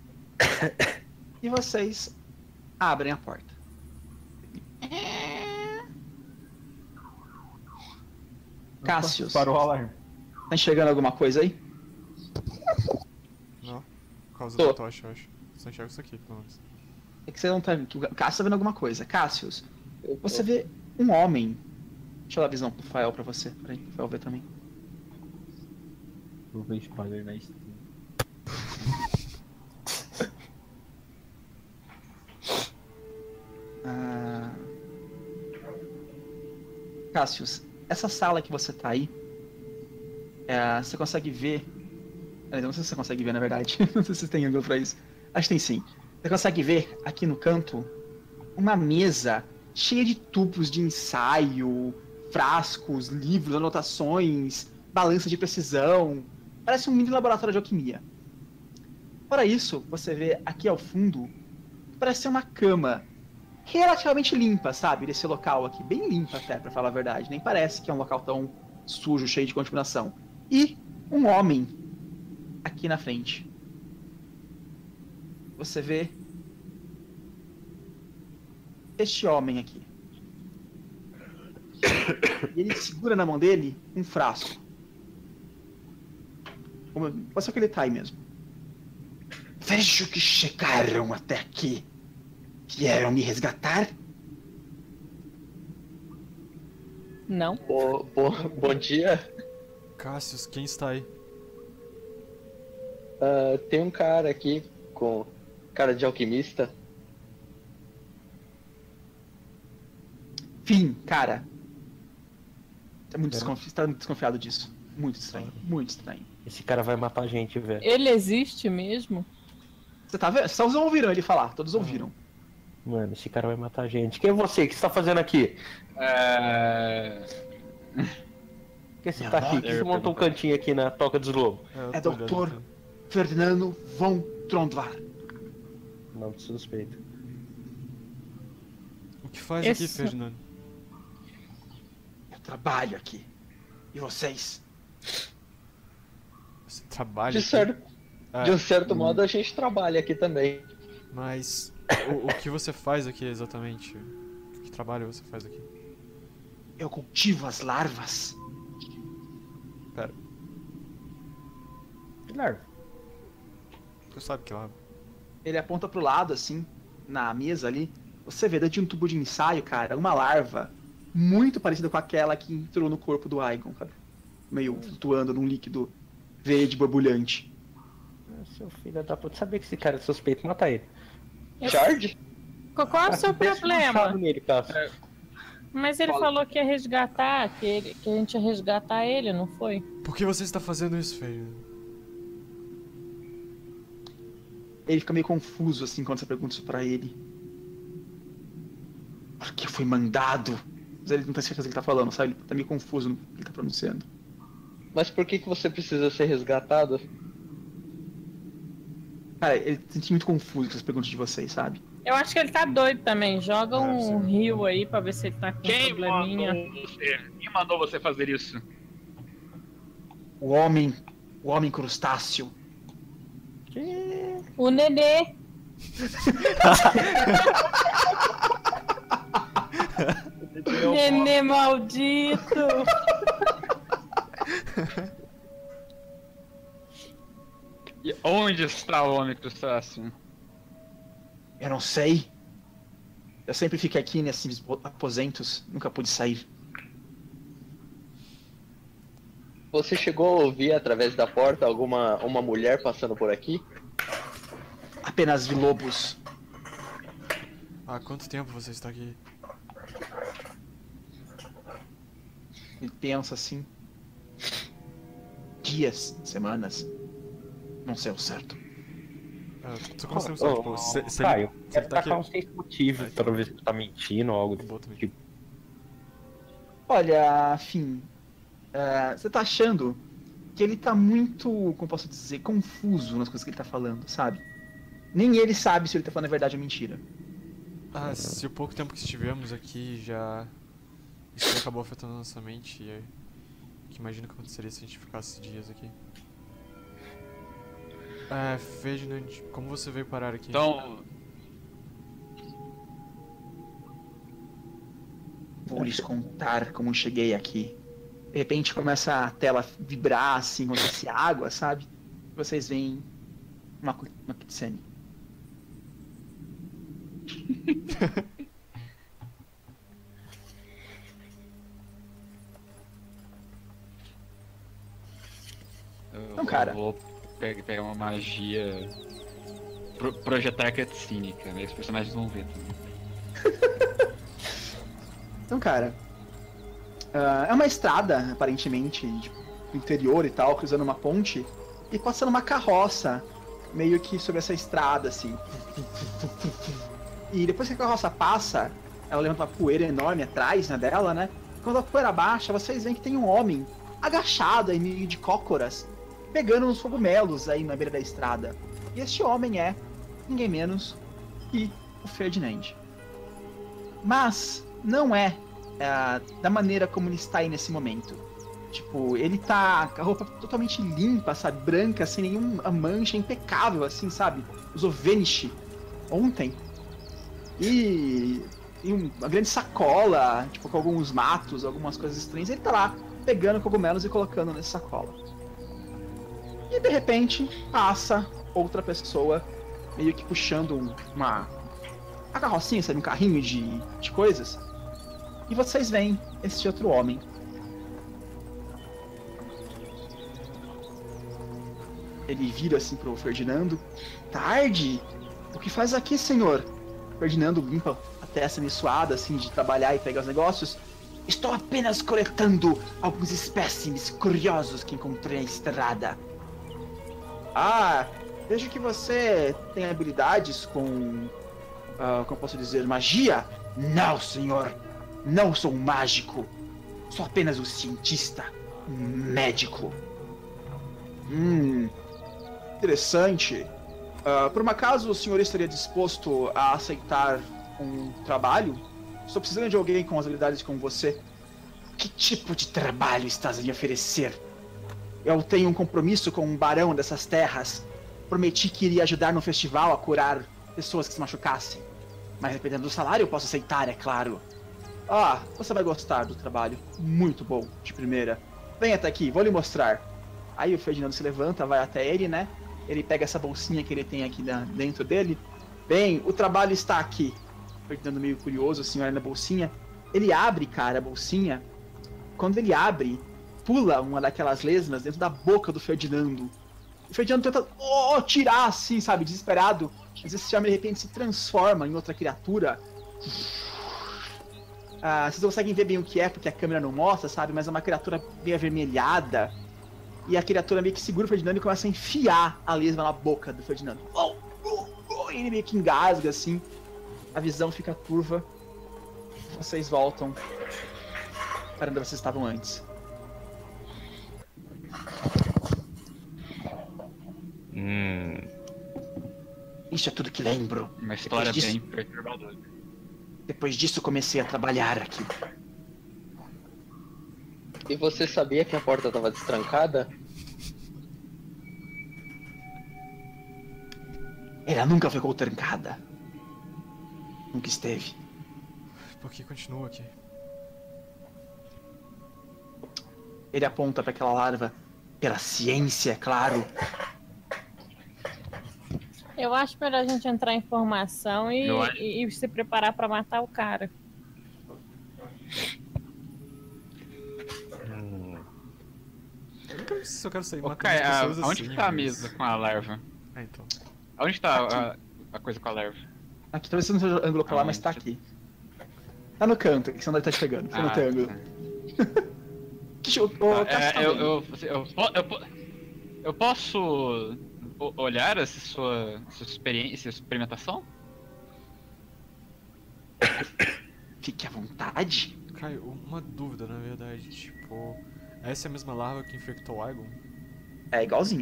E vocês abrem a porta. Cassius, Parou o alarme. tá enxergando alguma coisa aí? Não? Por causa Tô. da tocha, eu acho. Só enxergo isso aqui, pelo menos. É que você não tá. Que o Cassius tá vendo alguma coisa. Cassius, você vê um homem. Deixa eu dar a visão pro Fael pra você. Peraí, o Fael ver também. Vou ver spoiler na Steam. Cassius, essa sala que você tá aí, você consegue ver. Eu não sei se você consegue ver, na verdade. Não sei se tem ângulo pra isso. Acho que tem sim. Você consegue ver aqui no canto uma mesa cheia de tubos de ensaio, frascos, livros, anotações, balança de precisão. Parece um mini laboratório de alquimia. Fora isso, você vê aqui ao fundo, parece ser uma cama relativamente limpa, sabe? Desse local aqui. Bem limpa até, pra falar a verdade. Nem parece que é um local tão sujo, cheio de contaminação. E um homem aqui na frente. Você vê este homem aqui. E ele segura na mão dele um frasco. Pode ser que ele tá aí mesmo. Vejo que chegaram até aqui. Vieram me resgatar? Não. Bom dia. Cassius, quem está aí? Tem um cara aqui com cara de alquimista. Fim, cara. Tá muito desconfiado disso. Muito estranho, muito estranho. Esse cara vai matar a gente, velho. Ele existe mesmo? Você tá vendo? Só ouviram ele falar, todos ouviram. Mano, esse cara vai matar a gente. Quem é você? O que você tá fazendo aqui? Por que você tá aqui? Por que você montou um cantinho aqui na Toca dos Lobos? É Dr. Ferdinando von Trondvar. Não te suspeito. O que faz aqui, Ferdinando? Eu trabalho aqui. E vocês? Você trabalha De aqui? um certo modo, a gente trabalha aqui também. Mas o que você faz aqui exatamente? Que trabalho você faz aqui? Eu cultivo as larvas. Pera, Que larva? tu sabe que lá... Ele aponta pro lado, assim, na mesa ali. Você vê dentro de um tubo de ensaio, cara, uma larva muito parecida com aquela que entrou no corpo do Aigon, cara. Meio flutuando num líquido verde borbulhante. Seu filho da puta. Sabia que esse cara é suspeito, mata ele. Shard? Qual é o seu problema? Nele, Cássio. Mas ele falou que ia resgatar, que a gente ia resgatar ele, não foi? Por que você está fazendo isso, Ferdinando? Ele fica meio confuso, assim, quando você pergunta isso pra ele. Porque eu fui mandado. Mas ele não tem certeza do que ele tá falando, sabe? Ele tá meio confuso no que ele tá pronunciando. Mas por que você precisa ser resgatado? Cara, ele se sente muito confuso com as perguntas de vocês, sabe? Eu acho que ele tá doido também. Joga um rio aí pra ver se ele tá com Quem probleminha. mandou você? Quem mandou você fazer isso? O homem crustáceo. O Nenê. Nenê maldito. E onde está o homem crustáceo? Eu não sei. Eu sempre fiquei aqui nesses aposentos. Nunca pude sair. Você chegou a ouvir através da porta uma mulher passando por aqui? Apenas vi lobos. Há quanto tempo você está aqui? Ele pensa assim. Dias, semanas. Não sei o certo. Tu consegue saber, tipo, se ele, Caio, se ele tá aqui... tacar uns 6 motivos pra ver se tu tá mentindo ou algo do tipo. Olha, Finn. Você tá achando que ele tá muito, como posso dizer, confuso nas coisas que ele tá falando, sabe? Nem ele sabe se ele tá falando a verdade ou mentira. Se o pouco tempo que estivemos aqui já... Isso já acabou afetando a nossa mente, que imagino que aconteceria se a gente ficasse dias aqui. Ferdinand, como você veio parar aqui? Então, Vou lhes contar como cheguei aqui. De repente começa a tela vibrar assim, como se fosse água, sabe? Vocês veem uma cutscene. Então, cara. Vou pegar uma magia. Projetar cutscene, cara. Os personagens vão ver também. Então, cara. É uma estrada, aparentemente, do interior e tal, cruzando uma ponte. E passando uma carroça, meio que sobre essa estrada, assim. E depois que a carroça passa, ela levanta uma poeira enorme atrás, né, dela, né? Quando a poeira baixa, vocês veem que tem um homem agachado em meio de cócoras, pegando uns cogumelos aí na beira da estrada. E este homem é ninguém menos que o Ferdinand. Mas não é da maneira como ele está aí nesse momento. Tipo, ele tá com a roupa totalmente limpa, sabe? Branca, sem nenhuma mancha, impecável, assim, sabe? Usou Vanish ontem. E uma grande sacola, tipo, com alguns matos, algumas coisas estranhas. Ele tá lá, pegando cogumelos e colocando nessa sacola. E de repente, passa outra pessoa, meio que puxando uma carrocinha, sabe? Um carrinho de coisas. E vocês veem esse outro homem. Ele vira assim pro Ferdinando. Tarde? O que faz aqui, senhor? Ferdinando limpa a testa meio suada, assim, de trabalhar e pegar os negócios. Estou apenas coletando alguns espécimes curiosos que encontrei na estrada. Ah, vejo que você tem habilidades com... como posso dizer, magia? Não, senhor. Não sou um mágico. Sou apenas um cientista. Um médico. Interessante. Por um acaso o senhor estaria disposto a aceitar um trabalho? Estou precisando de alguém com as habilidades como você. Que tipo de trabalho estás a me oferecer? Eu tenho um compromisso com um barão dessas terras. Prometi que iria ajudar no festival a curar pessoas que se machucassem. Mas dependendo do salário eu posso aceitar, é claro. Você vai gostar do trabalho. Muito bom, de primeira. Venha até aqui, vou lhe mostrar. Aí o Ferdinando se levanta, vai até ele, né? Ele pega essa bolsinha que ele tem aqui dentro dele. Bem, o trabalho está aqui. O Ferdinando meio curioso, assim, olha na bolsinha. Ele abre, cara, a bolsinha. Quando ele abre, pula uma daquelas lesmas dentro da boca do Ferdinando. O Ferdinando tenta tirar, assim, sabe, desesperado. Mas esse homem, de repente, se transforma em outra criatura. Vocês não conseguem ver bem o que é, porque a câmera não mostra, sabe? Mas é uma criatura meio avermelhada. E a criatura meio que segura o Ferdinando e começa a enfiar a lesma na boca do Ferdinando. E ele meio que engasga, assim. A visão fica turva. Vocês voltam para onde vocês estavam antes. Isso é tudo que lembro. Uma história bem perturbadora. Depois disso comecei a trabalhar aqui. E você sabia que a porta estava destrancada? Ela nunca ficou trancada. Nunca esteve. Por que continua aqui? Ele aponta para aquela larva. Pela ciência, é claro. Eu acho melhor a gente entrar em formação e se preparar pra matar o cara. Eu nunca sei se eu quero sair Ô, matando Kai, as pessoas onde assim, que tá a mas- mesa com a larva? Então. Onde tá a coisa com a larva? Aqui, talvez você não seja ângulo pra lá, mas tá aqui. Tá no canto, que senão ele tá te pegando. Foi no teu ângulo. Eu posso olhar essa sua experiência, experimentação? Fique à vontade. Caio, uma dúvida na verdade, tipo... Essa é a mesma larva que infectou o Aigon? É igualzinha.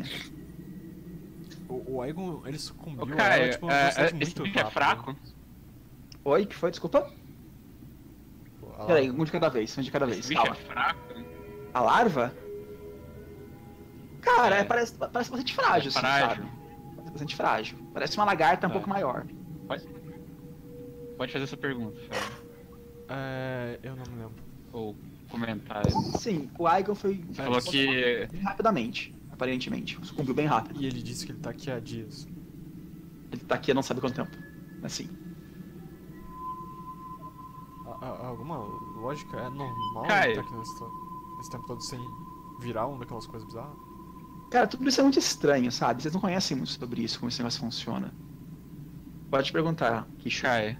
O Aigon, ele sucumbiu Ô, a Kai, ela, tipo, uma velocidade esse muito bicho é rápida. fraco? Oi, que foi? Desculpa? Pô, a Peraí, larva- um de cada vez, um de cada vez. Esse bicho é Calma. fraco? A larva? Cara, parece bastante frágil, assim, frágil. sabe? Parece bastante frágil. Parece uma lagarta um pouco maior. Pode fazer essa pergunta, Fábio. Eu não me lembro. Ou comentário. Sim, o Aigon foi... Você falou que... bem rapidamente, aparentemente. Sucumbiu bem rápido. E ele disse que ele tá aqui há dias. Ele tá aqui há não sabe quanto tempo. Assim. Alguma lógica? É normal Kai. ele tá aqui nesse tempo todo sem virar uma daquelas coisas bizarras? Cara, tudo isso é muito estranho, sabe? Vocês não conhecem muito sobre isso, como esse negócio funciona. Pode perguntar, Kishu. Kai.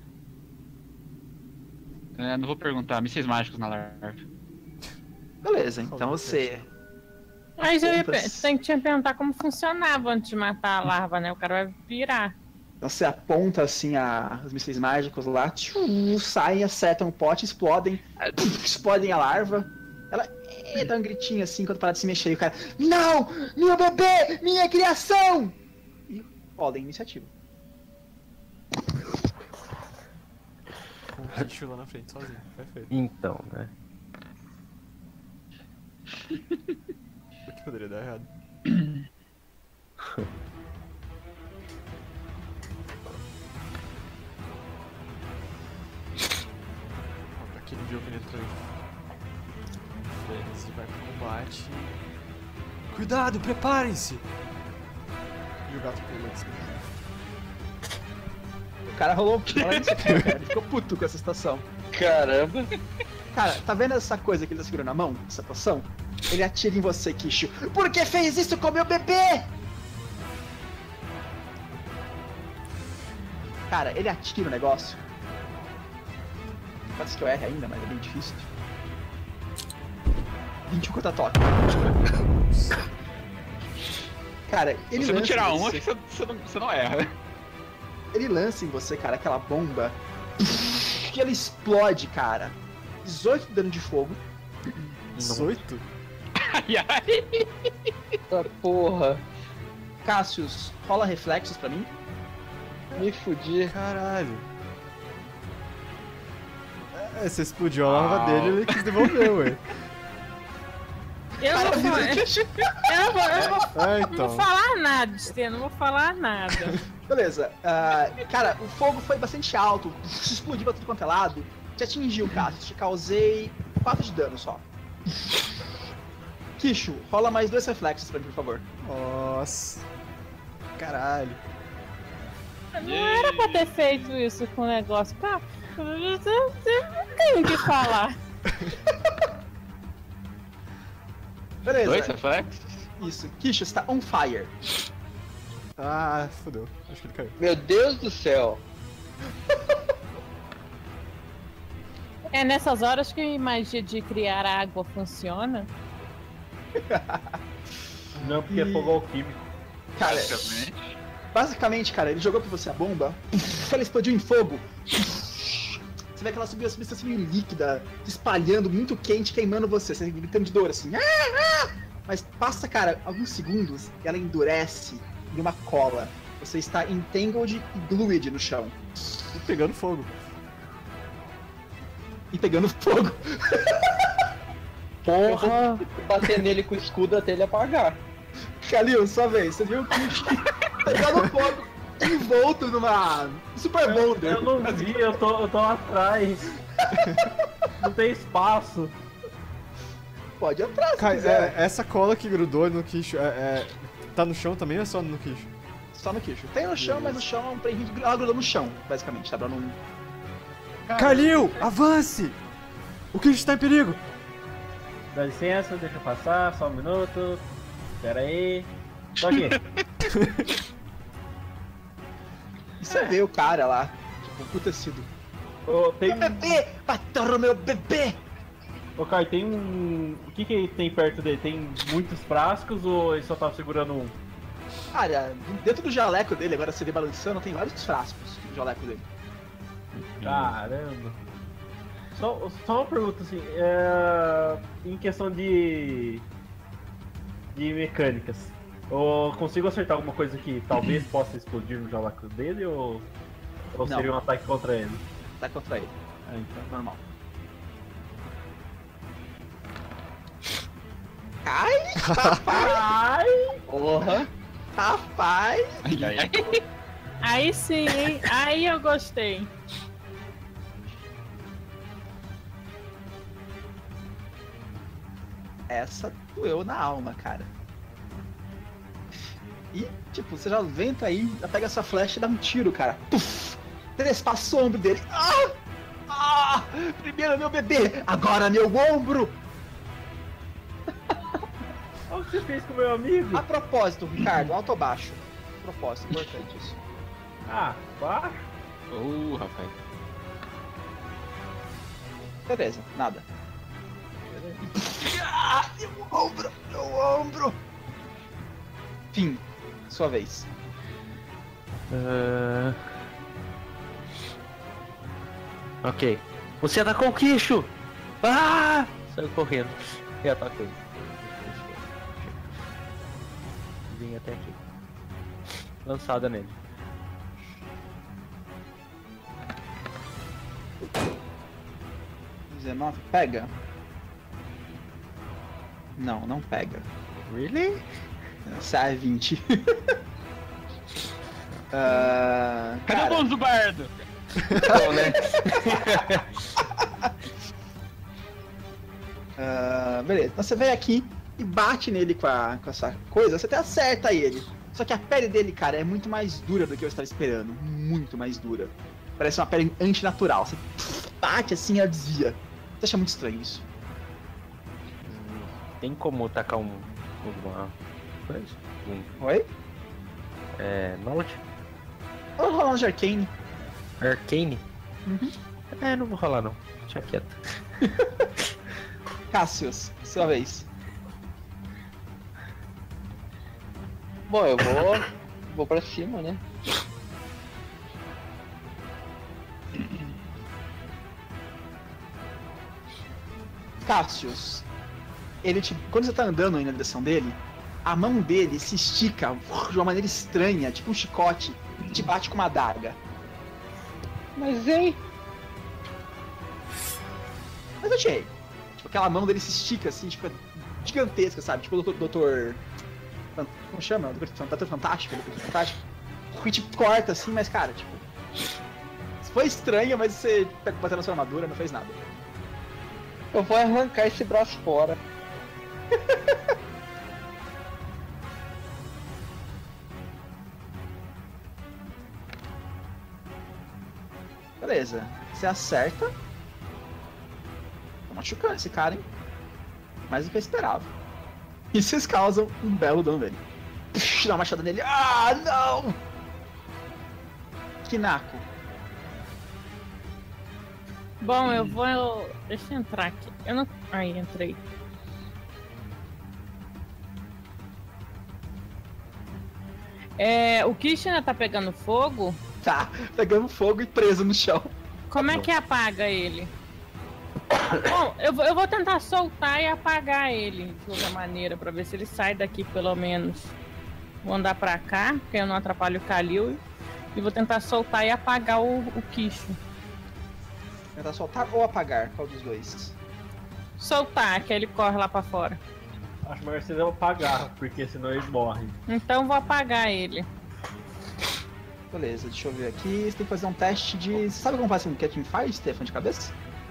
Não vou perguntar, mísseis mágicos na larva. Beleza, então você... Mas Aponta- tem que te perguntar como funcionava antes de matar a larva, né? O cara vai virar. Então você aponta assim os mísseis mágicos lá, saem, acertam o pote, explodem a larva. Ela dá um gritinho assim quando para de se mexer e o cara, não! Meu bebê! Minha criação! E podem iniciativa. Com o bicho lá na frente, sozinho. Perfeito. Então, né? O que poderia dar errado? Aquele de oponente pra ele. Beleza, vai pro combate. Cuidado, preparem-se! E o gato pulou de cima. O cara rolou fala isso aqui, cara. Ele ficou puto com essa situação. Caramba. Cara, tá vendo essa coisa que ele tá segurando na mão? Essa poção? Ele atira em você, Kishu. Por que fez isso com meu bebê? Cara, ele atira o negócio. Pode ser que eu erre ainda, mas é bem difícil. 21 contra toque. Cara, ele Se você não lança tirar em um, você- acho que você não erra. Ele lança em você, cara, aquela bomba. Que ela explode, cara. 18 de dano de fogo. 18? Ai, ai. Eita porra. Cassius, rola reflexos pra mim. Me fudi. Caralho. Você explodiu a larva dele e ele quis devolver, ué. Eu não vou, eu Ah, não vou então. falar nada, Stê, não vou falar nada. Beleza. Cara, o fogo foi bastante alto. Explodiu pra tudo quanto é lado. Te atingiu, Cassius. Te causei 4 de dano só. Kishu, rola mais 2 reflexos pra mim, por favor. Nossa. Caralho. Não era pra ter feito isso com o negócio. Cara, eu não tenho o que falar. Beleza. 2 reflexos? Isso. Kishu, você tá on fire. Ah, fodeu. Acho que ele caiu. Meu Deus do céu. É nessas horas que a magia de criar água funciona. Não, porque é fogo alquímico. Cara, Basicamente. basicamente, cara, ele jogou pra você a bomba. Ela explodiu em fogo. Você vê aquela substância meio líquida, se espalhando, muito quente, queimando você gritando de dor, assim. Mas passa, cara, alguns segundos e ela endurece em uma cola. Você está entangled e glued no chão. E pegando fogo. E pegando fogo. Porra. Bater nele com o escudo até ele apagar. Kalil, sua vez. Você viu o Kish pegando fogo, envolto numa Super Boulder. Eu não vi, eu tô lá atrás. Não tem espaço. Pode ir atrás, se Kai, quiser. essa cola que grudou no Kishu, tá no chão também ou é só no Kishu? Só no Kishu. Tem no chão, mas no chão é um prêmio. Ela grudou no chão, basicamente, tá? Pra não... Kalil, avance! O Kishu tá em perigo! Dá licença, deixa eu passar, só um minuto. Pera aí. Tô aqui. E você vê o cara lá, tipo, emputecido. Ô, tem Meu bebê! Bateu no meu bebê! Ô, Kai, tem um. O que tem perto dele? Tem muitos frascos ou ele só tá segurando um? Cara, dentro do jaleco dele, agora você vê balançando, tem vários frascos no jaleco dele. Caramba. Só uma pergunta assim, em questão de mecânicas, eu consigo acertar alguma coisa que talvez possa explodir no jaleco dele ou Não. seria um ataque contra ele? Tá contra ele. Ah, então. Normal. Ai, rapaz! Porra. Rapaz! Ai, ai, ai. Aí sim, hein? Aí eu gostei. Essa doeu na alma, cara. E, tipo, você já venta aí, já pega essa flecha e dá um tiro, cara. Puf! Trespassou o ombro dele. Ah! Ah! Primeiro meu bebê, agora meu ombro! Ô, que você fez com o meu amigo? A propósito, Ricardo, alto ou baixo? A propósito, importante isso. Ah, baixo? Rapaz. Beleza, nada. Meu ombro! Fim, sua vez. Ok. Você atacou o Quixo! Ah! Saiu correndo. E atacou. Vim até aqui. Lançada nele. Pega? Não pega. Really? Sai 20. Cadê o bônus do bardo? Então, né? Beleza, então você vem aqui e bate nele com essa coisa, você até acerta ele. Só que a pele dele, cara, é muito mais dura do que eu estava esperando. Muito mais dura. Parece uma pele antinatural. Você bate assim e ela desvia. Você acha muito estranho isso. Tem como tacar alguma coisa? Oi? Knowledge? Vou rolar um de Arcane. Arcane? Uhum. Não vou rolar não. Deixa quieto. Cassius, sua vez. Bom, eu vou pra cima, né? Cassius, quando você tá andando aí na direção dele, a mão dele se estica de uma maneira estranha, tipo um chicote, e te bate com uma adaga. Mas, hein? Mas eu tirei. Tipo, aquela mão dele se estica assim, tipo, gigantesca, sabe? Tipo o doutor... Como chama? Doutor Fantástico, Doutor Fantástico. E te corta assim, mas cara, tipo... Foi estranho, mas você bateu na sua armadura, não fez nada. Eu vou arrancar esse braço fora. Beleza. Você acerta. Tá machucando esse cara, hein? Mais do que eu esperava. E vocês causam um belo dano nele. Dá uma machada nele. Ah, não! Kinako. Bom, eu vou. Deixa eu entrar aqui. Eu não. Aí, entrei. O Kish ainda tá pegando fogo? Tá, pegando fogo e preso no chão. Como é que apaga ele? Bom, eu vou tentar soltar e apagar ele de qualquer maneira, pra ver se ele sai daqui pelo menos. Vou andar pra cá, porque eu não atrapalho o Kalil. E vou tentar soltar e apagar o Kicho. Tentar soltar ou apagar? Qual dos dois? Soltar, que aí ele corre lá pra fora. Acho melhor vocês apagar, porque senão ele morre. Então vou apagar ele. Beleza, deixa eu ver aqui. Você tem que fazer um teste de... Você sabe como faz um Catching Fire, Stefan, de cabeça?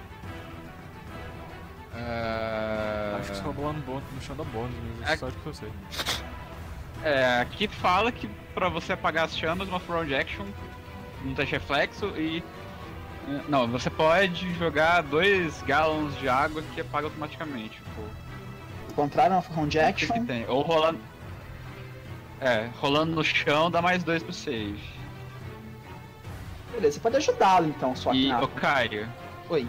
Acho que você roubou no chão da bônus, mas é só de que eu sei. Aqui fala que pra você apagar as chamas, uma front action, um teste reflexo e... Não, você pode jogar 2 gallons de água que apaga automaticamente o fogo. O contrário é uma round action. Que tem. Ou rolando... rolando no chão dá mais 2 pro save. Beleza, você pode ajudá-lo então, só que E, nada. ô Caio, Oi.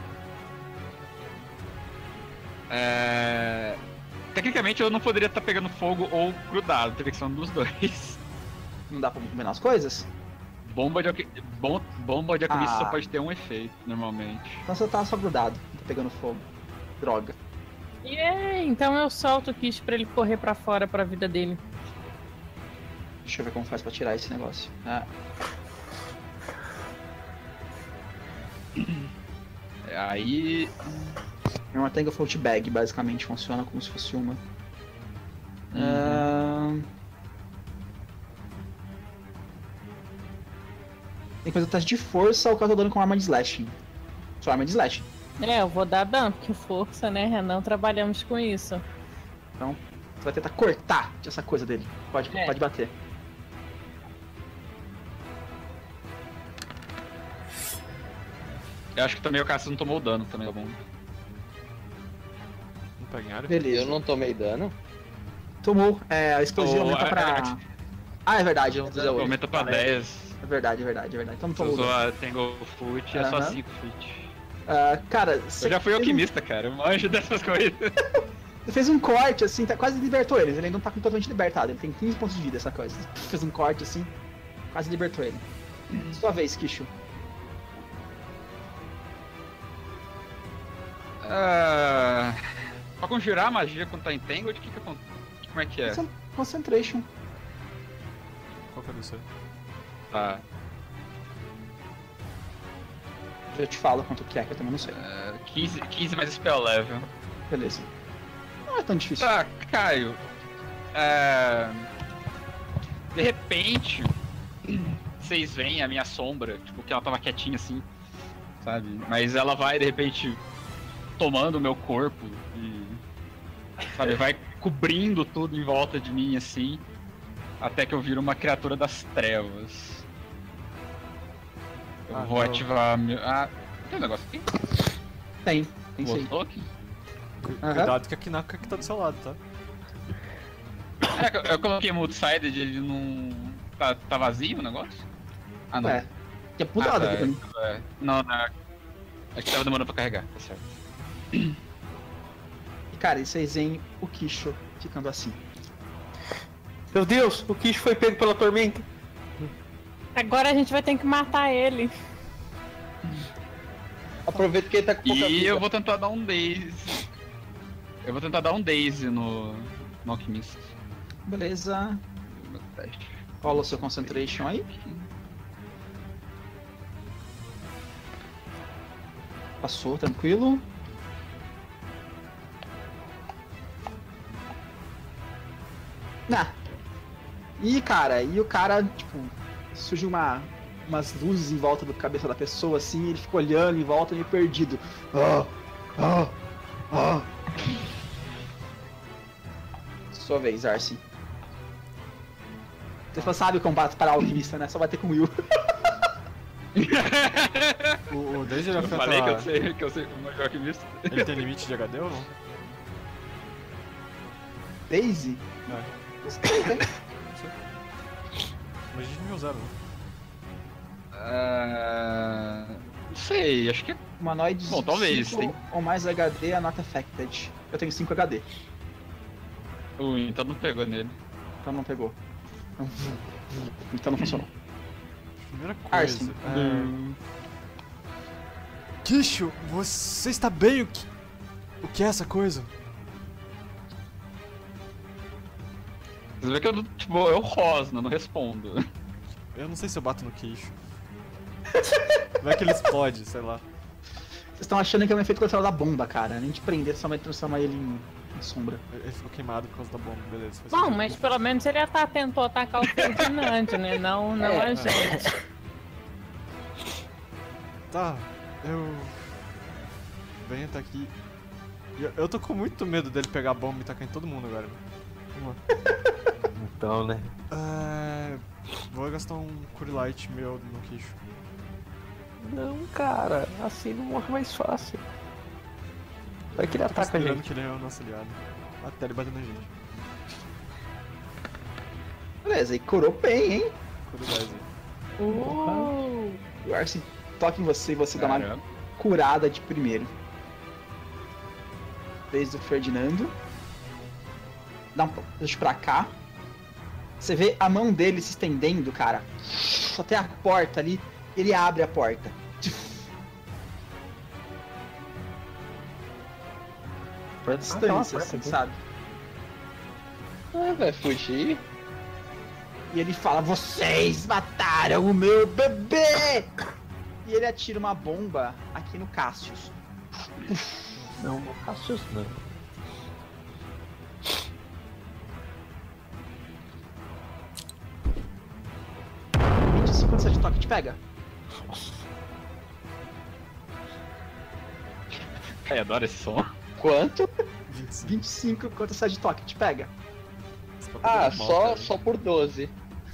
tecnicamente eu não poderia estar pegando fogo ou grudado, teria que ser um dos dois. Não dá pra combinar as coisas? Bomba de alquimista só Ah. pode ter um efeito, normalmente. Então você tá só grudado, não tá pegando fogo. Droga. Então eu solto o Kish pra ele correr pra fora pra vida dele. Deixa eu ver como faz pra tirar esse negócio. Aí... É uma Tangle Float Bag, basicamente, funciona como se fosse uma. Tem que fazer o teste de força ou causar dano com arma de slashing. Só arma de slashing. Eu vou dar dano, porque força, né? Não trabalhamos com isso. Então, você vai tentar cortar essa coisa dele. Pode bater. Eu acho que também o Cassius não tomou dano também, tá bom? Não pegaram? Beleza. Eu não tomei dano. Tomou. A explosiva aumenta pra... Ah, é verdade. Eu usei Aumenta pra 10. É verdade. Então Você tomou. usou a Tangle Foot, é só Aham. 5 feet. Cara, Eu já fui alquimista, cara. Eu manjo dessas coisas. Você fez um corte, assim, quase libertou ele. Ele não tá completamente libertado, ele tem 15 pontos de vida, essa coisa. Fez um corte, assim, quase libertou ele. Sua vez, Kishu. Pra conjurar a magia quando tá entangled, como é que é? Concentration. Qual que é isso aí? Tá. Eu te falo quanto que é, que eu também não sei. 15 mais spell level. Beleza. Não é tão difícil. Tá, Caio. De repente, vocês veem a minha sombra, tipo, que ela tava quietinha assim, sabe? Mas ela vai, de repente, tomando o meu corpo e, sabe, vai cobrindo tudo em volta de mim, assim, até que eu viro uma criatura das trevas. Eu vou ativar meu... tem um negócio aqui? Tem sim. Voltou aqui? Cuidado que a Kinaka que tá do seu lado, tá? Eu coloquei Multisided, ele não... Tá vazio o negócio? Ah, não. Que é puta lado aqui pra mim. Não, é que tava demorando pra carregar, tá certo. E cara, e vocês veem o Kisho ficando assim. Meu Deus, o Kish foi pego pela tormenta. Agora a gente vai ter que matar ele. Aproveita que ele tá com pouca vida. E eu vou tentar dar um Daze. Eu vou tentar dar um Daze no Alquimista. Beleza. Rola o seu Concentration aí. Passou, tranquilo. E cara, o cara, tipo, surgiu umas luzes em volta da cabeça da pessoa, assim, e ele fica olhando em volta meio perdido. Sua vez, Arce. Você sabe como parar o alquimista, né? Só vai ter com o Will. O Daisy ele Eu afeta... falei que eu sei como é o alquimista. Ele tem limite de HD ou não? Daisy? Não sei, né? Mas a gente nível 0, né? Não sei, acho que é. Humanoides Bom, talvez, 5 tem. ou mais HD are not affected. Eu tenho 5 HD, Então não pegou nele. então não pegou. Então não funcionou. Primeira Arce. coisa... Kisho, você está bem? O que é essa coisa? Você vê que eu rosno, não respondo. Eu não sei se eu bato no Kisho. Vai que ele explode, sei lá. Vocês estão achando que é um efeito colateral da bomba, cara. A gente prender só vai transformar ele em sombra. Ele ficou queimado por causa da bomba, beleza. faz Bom, sentido. mas pelo menos ele tentou atacar o Ferdinand, né? Não a gente. Tá, eu... Venho até aqui. Eu tô com muito medo dele pegar a bomba e tacar em todo mundo agora. Vamos lá. Então, né? Vou gastar um Cure Light meu no Kisho. Não, cara, assim não morre mais fácil. Vai que ele ataca a Considerando gente. que ele é o nosso aliado. Até ele bater na gente. Beleza, e curou bem, hein? Cure 10 aí. O Arce toca em você e você dá uma Caramba. curada de primeiro. Vez do Ferdinando. Dá um push pra cá. Você vê a mão dele se estendendo, cara. Só tem a porta ali. Ele abre a porta. Pra distância, assim, sabe? Vai fugir. E ele fala: vocês mataram o meu bebê! E ele atira uma bomba aqui no Cassius. Não, não faço isso não. Quanto você de toque te pega? Ai, adoro esse som. Quanto? 25. 25, quanto você de toque te pega? Você pode pegar de volta, né? Só por 12.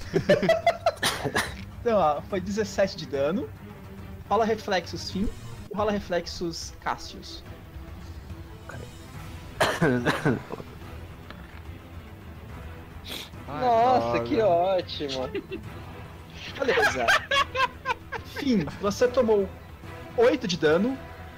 Então, ó, foi 17 de dano. Rola reflexos Finn e rola reflexos Cassius. Nossa, droga. que ótimo. Beleza. Fim, você tomou 8 de dano.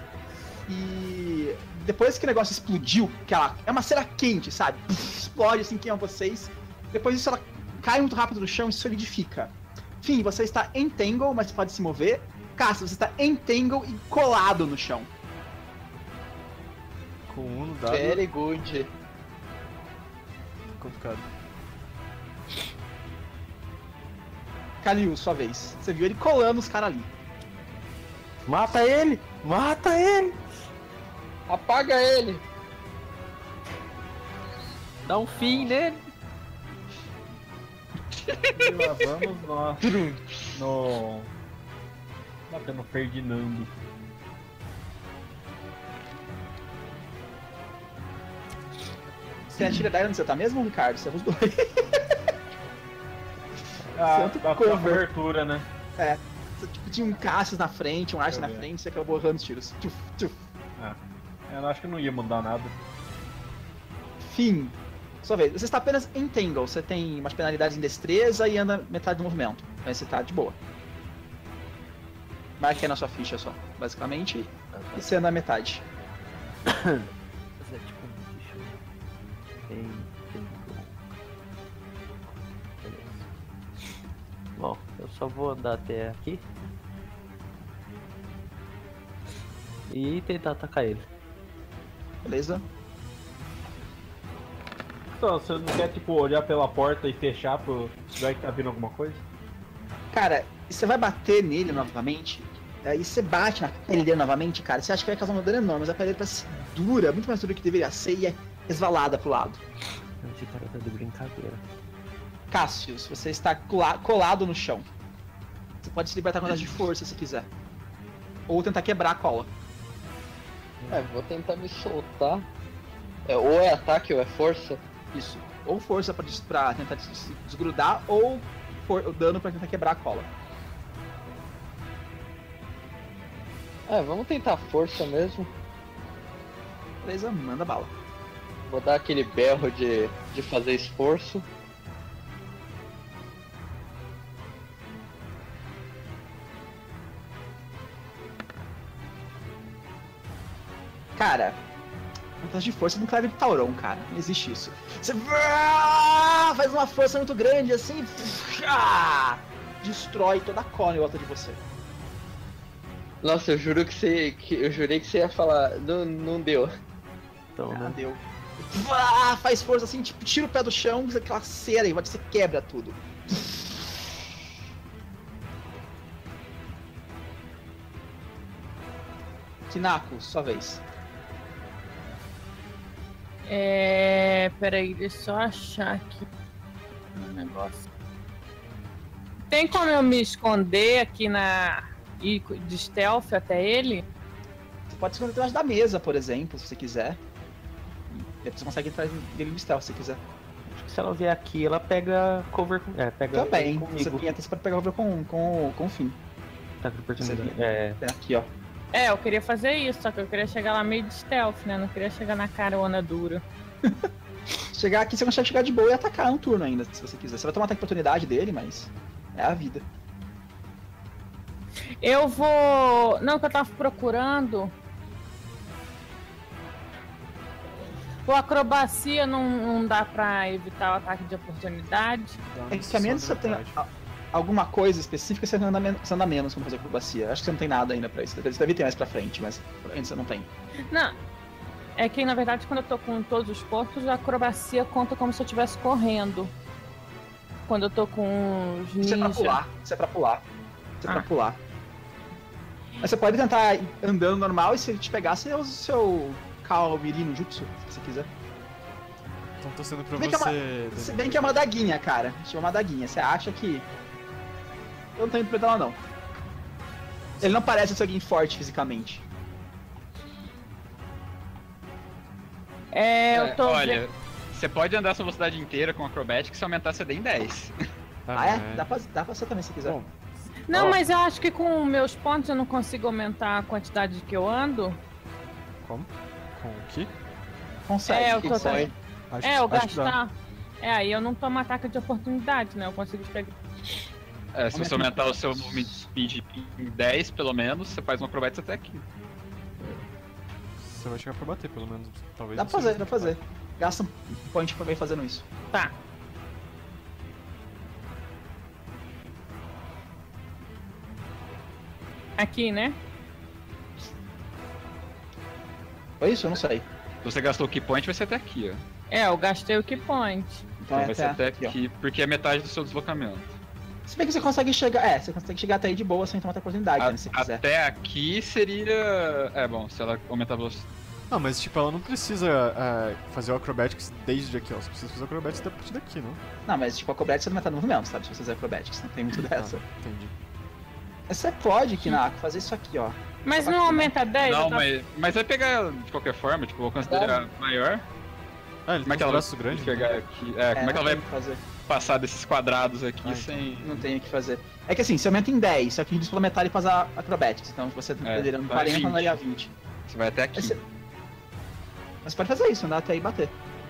E depois que o negócio explodiu, que ela é uma cera quente, sabe? Explode assim, queima vocês. Depois disso ela cai muito rápido no chão e solidifica. Fim, você está em tangle, mas pode se mover. Caça, você está em tangle e colado no chão. Com 1 no dado. Very good. Complicado. Kalil, sua vez. Você viu ele colando os caras ali. Mata ele! Mata ele! Apaga ele. Dá um fim nele. E lá vamos nós no. Batendo Ferdinando. Você atira daí onde você tá mesmo, Ricardo? Você é os dois. Santo Dá cover. cobertura, né? Você, tipo, tinha um Cassius na frente, um Arce na frente, você acabou errando os tiros. Tchuf, tchuf. Eu acho que não ia mudar nada. Fim. Sua vez. Você está apenas em tangle. Você tem umas penalidades em destreza e anda metade do movimento. Mas você tá de boa. Marque aí na sua ficha só, basicamente. E você anda a metade. Mas é tipo um bicho. Tem. Beleza. Bom, eu só vou andar até aqui. E tentar atacar ele. Beleza? Então, você não quer, tipo, olhar pela porta e fechar pro lugar que tá vindo alguma coisa? Cara, você vai bater nele novamente. Aí você bate na pele dele novamente, cara. Você acha que vai causar um dano enorme, mas a pele dele parece dura, muito mais dura do que deveria ser e é resvalada pro lado. Esse cara tá de brincadeira. Cassius, você está colado no chão. Você pode se libertar com as de força se quiser. Ou tentar quebrar a cola. Vou tentar me soltar. Ou é ataque ou é força. Isso. Ou força pra tentar desgrudar, ou o dano pra tentar quebrar a cola. Vamos tentar força mesmo. Beleza, manda bala. Vou dar aquele berro de fazer esforço. Cara, vantagem de força nunca leva de Tauron, cara. Não existe isso. Você faz uma força muito grande assim, destrói toda a cola em volta de você. Nossa, eu juro eu jurei que você ia falar. Não deu. Então, Ah, né? deu. Faz força assim, tipo, tira o pé do chão, aquela cera e você quebra tudo. Kinako, sua vez. Peraí, deixa eu só achar aqui um negócio. Tem como eu me esconder aqui e de stealth até ele? Você pode esconder atrás da mesa, por exemplo, se você quiser. E você consegue entrar dele no stealth se você quiser. Acho que se ela vier aqui, ela pega cover com. Pega Também, comigo. você pode pegar o com o fim. Tá com oportunidade. Você aqui, ó. Eu queria fazer isso, só que eu queria chegar lá meio de stealth, né? Não queria chegar na carona dura. Chegar aqui, você consegue chegar de boa e atacar um turno ainda, se você quiser. Você vai tomar ataque de oportunidade dele, mas é a vida. Eu vou... Não, que eu tava procurando... O acrobacia não dá pra evitar o ataque de oportunidade. É que a menos que você tenha alguma coisa específica, você anda menos quando fazer acrobacia. Acho que você não tem nada ainda pra isso. Você deve ter mais pra frente, mas antes você não tem. Não, é que na verdade quando eu tô com todos os corpos, a acrobacia conta como se eu estivesse correndo. Quando eu tô com os Isso é pra ninja. pular. Isso é pra pular. Isso é pra Ah. pular. Mas você pode tentar ir andando normal e se ele te pegar, você usa o seu Kaomiri no Jutsu, se você quiser. Então tô sendo pra Se bem que é você. Se bem que é uma daguinha, cara. Chama uma daguinha. Você acha que... Eu não tô indo pra ela, não. Ele não parece ser alguém forte fisicamente. Eu tô Olha, você pode andar a sua velocidade inteira com Acrobatics se aumentar a CD em 10. Ah, é? Dá pra você também, se quiser. Bom, Não, Ó. mas eu acho que com meus pontos eu não consigo aumentar a quantidade que eu ando. como? Com o que? Consegue. eu tô consegue. Acho, Eu acho que dá. gastar. Aí eu não tomo ataque de oportunidade, né? Eu consigo pegar. Se você aumentar o seu movement speed em 10, pelo menos, você faz um acrobatics até aqui. Você vai chegar pra bater, pelo menos. Talvez. Dá pra fazer, dá pra fazer. Gasta um point pra ver fazendo isso. Tá. Aqui, né? Foi isso? Eu não sei. Se você gastou o key point, vai ser até aqui, ó. Eu gastei o key point. Então Vai ser até ó. aqui, porque é metade do seu deslocamento. Se bem que você consegue chegar. Você consegue chegar até aí de boa sem tomar oportunidade, né? Se quiser. Até aqui seria. Bom, se ela aumentar a velocidade. Não, mas tipo, ela não precisa fazer o acrobatics desde aqui, ó. Você precisa fazer o acrobatics a partir daqui, não? Não, mas tipo, acrobatics você não vai estar no movimento, sabe? Se você fizer acrobatics, não tem muito dessa. Entendi. Mas você pode, Kinako, fazer isso aqui, ó. Mas não aumenta 10? Não, eu tô- mas vai pegar de qualquer forma, tipo, o alcance dele é maior. Ele Como é que tem um ela braço vai grande? pegar né? aqui? Como é que ela não vai tem o que fazer. passar desses quadrados aqui Ah, sem. Não tem o que fazer. É que assim, você aumenta em 10, só que reduz pela metade pra fazer acrobatics. Então você tá liderando vai 40, 20. andaria 20. Você vai até aqui. Mas você pode fazer isso, andar até aí e bater.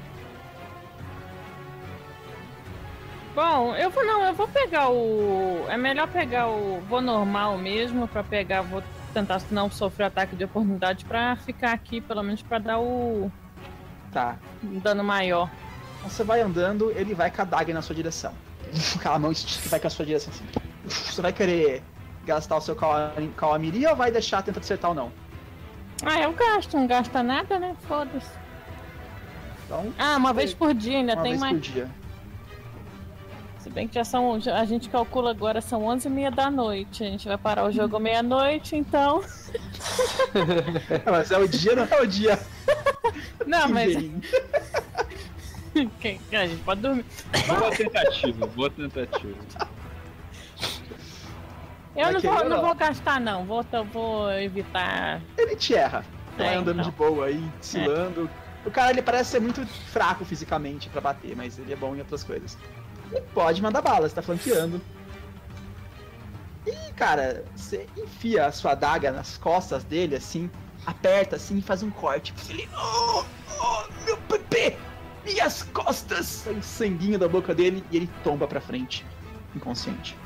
Bom, eu vou pegar o. É melhor pegar o. Vou normal mesmo pra pegar. Vou tentar não sofrer ataque de oportunidade pra ficar aqui, pelo menos pra dar o Tá. dano maior. Então você vai andando, ele vai com a daga na sua direção. Aquela mão que vai com a sua direção assim. Você vai querer gastar o seu Kawamiri ou vai deixar tentar acertar ou não? Eu gasto, não gasta nada, né? Foda-se. Então, Uma vez por dia, ainda uma tem vez mais. por dia. Se bem que a gente calcula agora, são 11h30 da noite. A gente vai parar o jogo meia-noite, então. Mas é o dia, não é o dia. Não, que mas. vem. A gente pode dormir. Boa tentativa. Eu Vai não querer, vou não. gastar, não. Vou evitar. Ele te erra. Vai andando então. de boa aí, desfilando. O cara, ele parece ser muito fraco fisicamente pra bater, mas ele é bom em outras coisas. E pode mandar bala, você tá flanqueando. E, cara, você enfia a sua adaga nas costas dele, assim, aperta, assim, e faz um corte. Ele, meu bebê! Minhas costas! Sai um sanguinho da boca dele e ele tomba pra frente, inconsciente.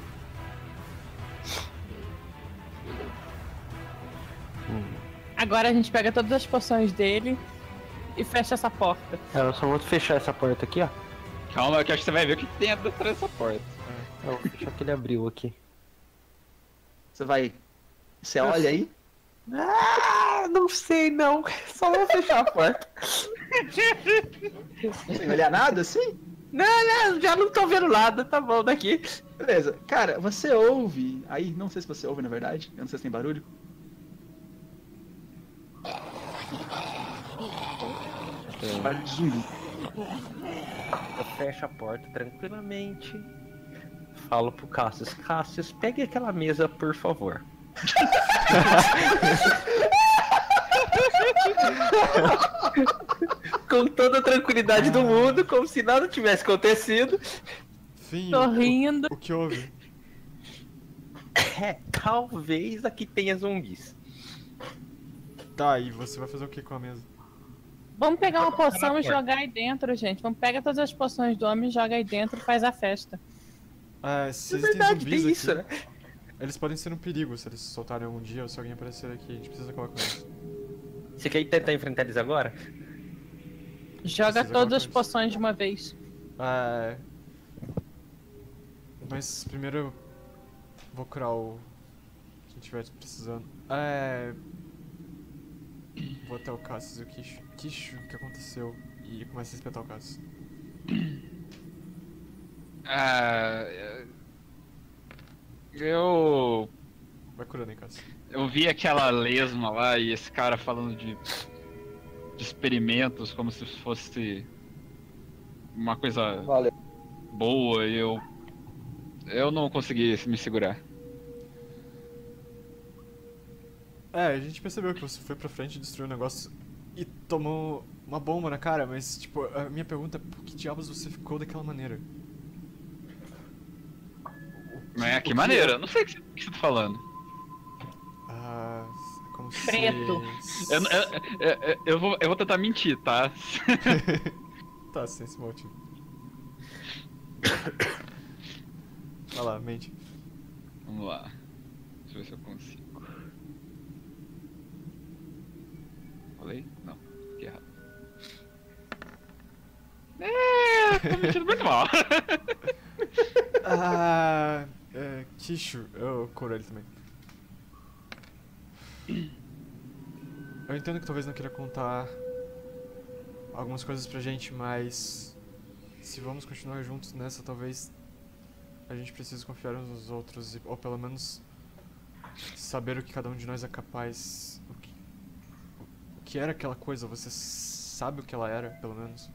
Agora a gente pega todas as poções dele e fecha essa porta. Eu só vou fechar essa porta aqui, ó. Calma, que acho que você vai ver o que tem atrás dessa porta. Eu vou fechar que ele abriu aqui. Você vai. Você olha aí? Não sei não. Só vou fechar a porta. Sem olhar nada assim? Não, já não tô vendo nada, tá bom daqui. Beleza. Cara, você ouve. Aí, não sei se você ouve na verdade. Eu não sei se tem barulho. Barulho de zumbi. Eu fecho a porta tranquilamente. Falo pro Cassius, Cassius, pegue aquela mesa, por favor. Com toda a tranquilidade do mundo, como se nada tivesse acontecido. Fim, Tô rindo. O que houve? Talvez aqui tenha zumbis. Tá, e você vai fazer o que com a mesa? Vamos pegar uma poção e jogar aí dentro, gente. Vamos pegar todas as poções do homem, joga aí dentro e faz a festa. Se Na existem verdade, zumbis tem aqui, isso, né? eles podem ser um perigo se eles soltarem algum dia ou se alguém aparecer aqui. A gente precisa acabar com eles. Você quer tentar enfrentar eles agora? Joga Precisa todas as acabar com poções de uma vez. Mas primeiro eu vou curar o que a gente estiver precisando. Vou até o Cassius e o Kishu. Kishu, o que aconteceu? E começa a espetar o Cassius. Eu Vai curando aí, Cassius. vi aquela lesma lá e esse cara falando de experimentos como se fosse uma coisa Valeu. boa e eu não consegui me segurar. A gente percebeu que você foi pra frente e destruiu o negócio e tomou uma bomba na cara, mas tipo, a minha pergunta é por que diabos você ficou daquela maneira? Que maneira? Eu não sei o que você tá falando. Como Preto. se... Eu vou tentar mentir, tá? Tá, sem esse motivo. Vai lá, mente. Vamos lá. Deixa eu ver se eu consigo. Falei? Não, fiquei errado. Tô mentindo muito mal. Kishu, eu curo ele também. Eu entendo que talvez não queira contar algumas coisas pra gente, mas se vamos continuar juntos nessa, talvez a gente precise confiar uns nos outros, ou pelo menos saber o que cada um de nós é capaz. O que era aquela coisa? Você sabe o que ela era, pelo menos?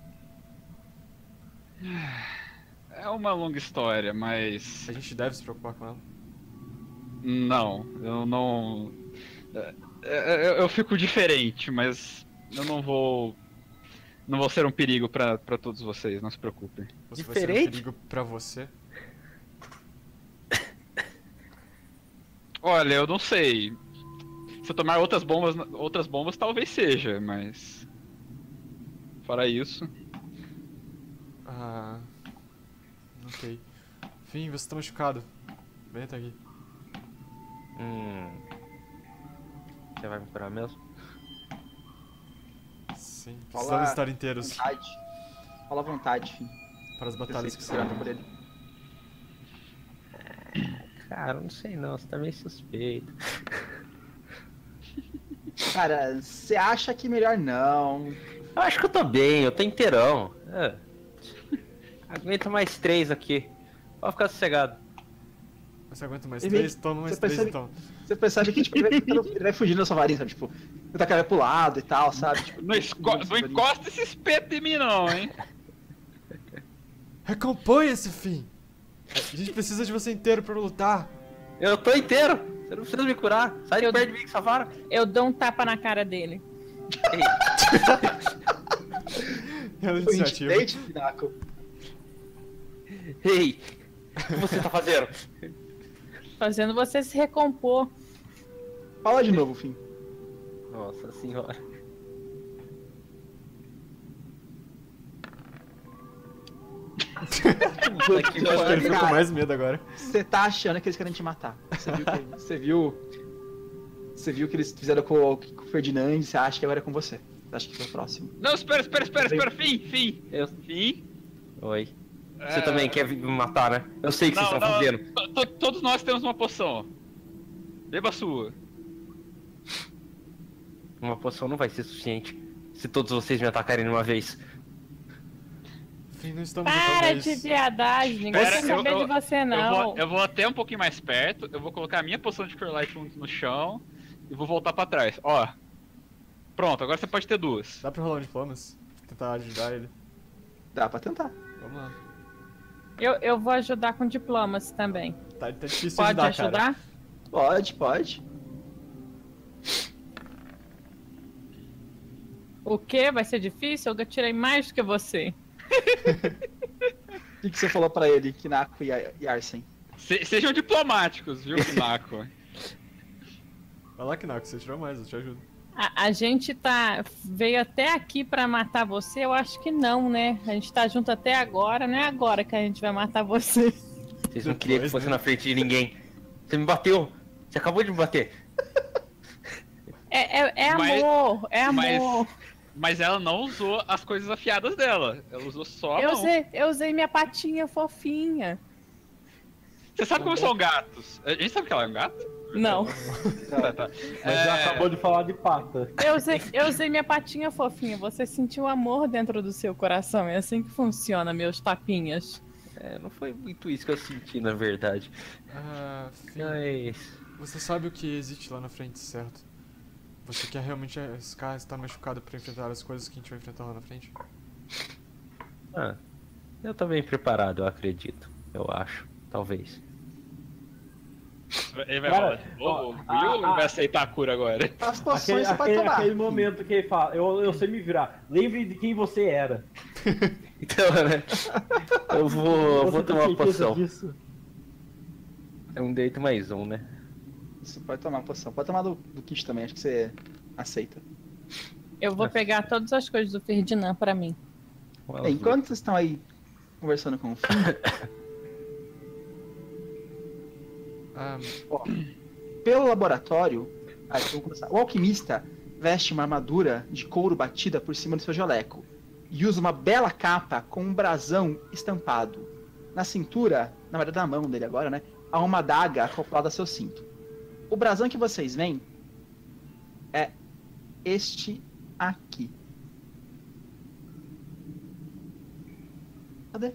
É uma longa história, mas... A gente deve se preocupar com ela? Não, eu não... Eu fico diferente, mas eu não vou ser um perigo pra todos vocês, não se preocupem. Você vai ser um Diferente? perigo pra você? Olha, eu não sei. Se eu tomar outras bombas talvez seja, mas... Fora isso... Ok. Fim, você tá machucado. Vem até aqui. Você vai me curar mesmo? Sim, Fala precisamos estar inteiros Vontade. Fala à vontade, filho. para as batalhas que Será serão. por ele. Cara, não sei não, você tá meio suspeito. Cara, você acha que melhor não? Eu acho que eu tô bem, eu tô inteirão. Aguenta mais 3 aqui. Pode ficar sossegado. Você aguenta mais Ele- 3? Toma mais você 3 percebe- então. Você percebe que tipo, ele vai fugindo da sua varinha, sabe? Tipo, ele tá cara pro lado e tal, sabe? Tipo, Não encosta esse espeto em mim não, hein? Recomponha-se, Fim! A gente precisa de você inteiro pra lutar. Eu tô inteiro! Você não precisa me curar. Sai de Eu- perto de mim com essa vara. Eu dou um tapa na cara dele. Ela Foi iniciativa. intimidate, Pinaco. Ei, o que você tá fazendo? Fazendo você se recompor. Fala de novo, Fim. Nossa senhora. Puta que Eu acho que ele ficou com Cara. mais medo agora. Você tá achando que eles querem te matar. Você viu o que eles fizeram com o Ferdinand e você acha que agora é com você. Você acha que foi o próximo. Não, espera, Fim! Eu- Fim! Oi. Você também quer me matar, né? Eu sei o que Não, vocês estão não. fazendo. Todos nós temos uma poção. Beba a sua. Uma poção não vai ser suficiente se todos vocês me atacarem de uma vez. Fim, não estamos Para lutando de isso. viadagem, ninguém Pera, quer saber de você não. Eu vou até um pouquinho mais perto, eu vou colocar a minha poção de Cure Light no chão e vou voltar pra trás. Ó. Pronto, agora você pode ter duas. Dá pra rolar um diplomas? Tentar ajudar ele. Dá pra tentar. Vamos lá. Eu vou ajudar com diplomas também. Tá difícil Pode ajudar, cara. ajudar? Pode. O quê? Vai ser difícil? Eu tirei mais do que você. O que você falou pra ele, Kinako e Arsen? Sejam diplomáticos, viu, Naco? Vai lá, Kinako, você tirou mais, eu te ajudo. A gente veio até aqui pra matar você? Eu acho que não, né? A gente tá junto até agora, não é agora que a gente vai matar você. Vocês não queriam que Depois, fosse né? na frente de ninguém. Você me bateu. Você acabou de me bater. É Mas- amor, é amor. Mas ela não usou as coisas afiadas dela. Ela usou só a Eu mão. usei minha patinha fofinha. Você sabe como são gatos? A gente sabe que ela é um gato? Não. Tá. Mas já acabou de falar de pata. Eu usei minha patinha fofinha. Você sentiu amor dentro do seu coração. É assim que funciona, meus tapinhas. Não foi muito isso que eu senti, na verdade. Fim, Mas... você sabe o que existe lá na frente, certo? Você quer realmente arriscar estar machucado pra enfrentar as coisas que a gente vai enfrentar lá na frente? Eu tô bem preparado, eu acredito. Eu acho. Talvez. Ele vai Cara, falar de novo? ó, O Will vai aceitar a cura agora. As poções você pode Aquele, tomar. aquele momento que ele fala, eu sei me virar. Lembre de quem você era. Então, né? Eu vou Você tem tomar uma certeza poção. disso? É um deito mais um, né? Você pode tomar a poção. Pode tomar do kit também, acho que você aceita. Eu vou pegar todas as coisas do Ferdinand pra mim. Com Bem, elas duas. enquanto vocês estão aí conversando com o Finn. Ó, pelo laboratório, vamos começar. O alquimista veste uma armadura de couro batida por cima do seu jaleco e usa uma bela capa com um brasão estampado. Na cintura, na verdade na mão dele agora, né, há uma adaga acoplada a seu cinto. O brasão que vocês veem é este aqui. Cadê?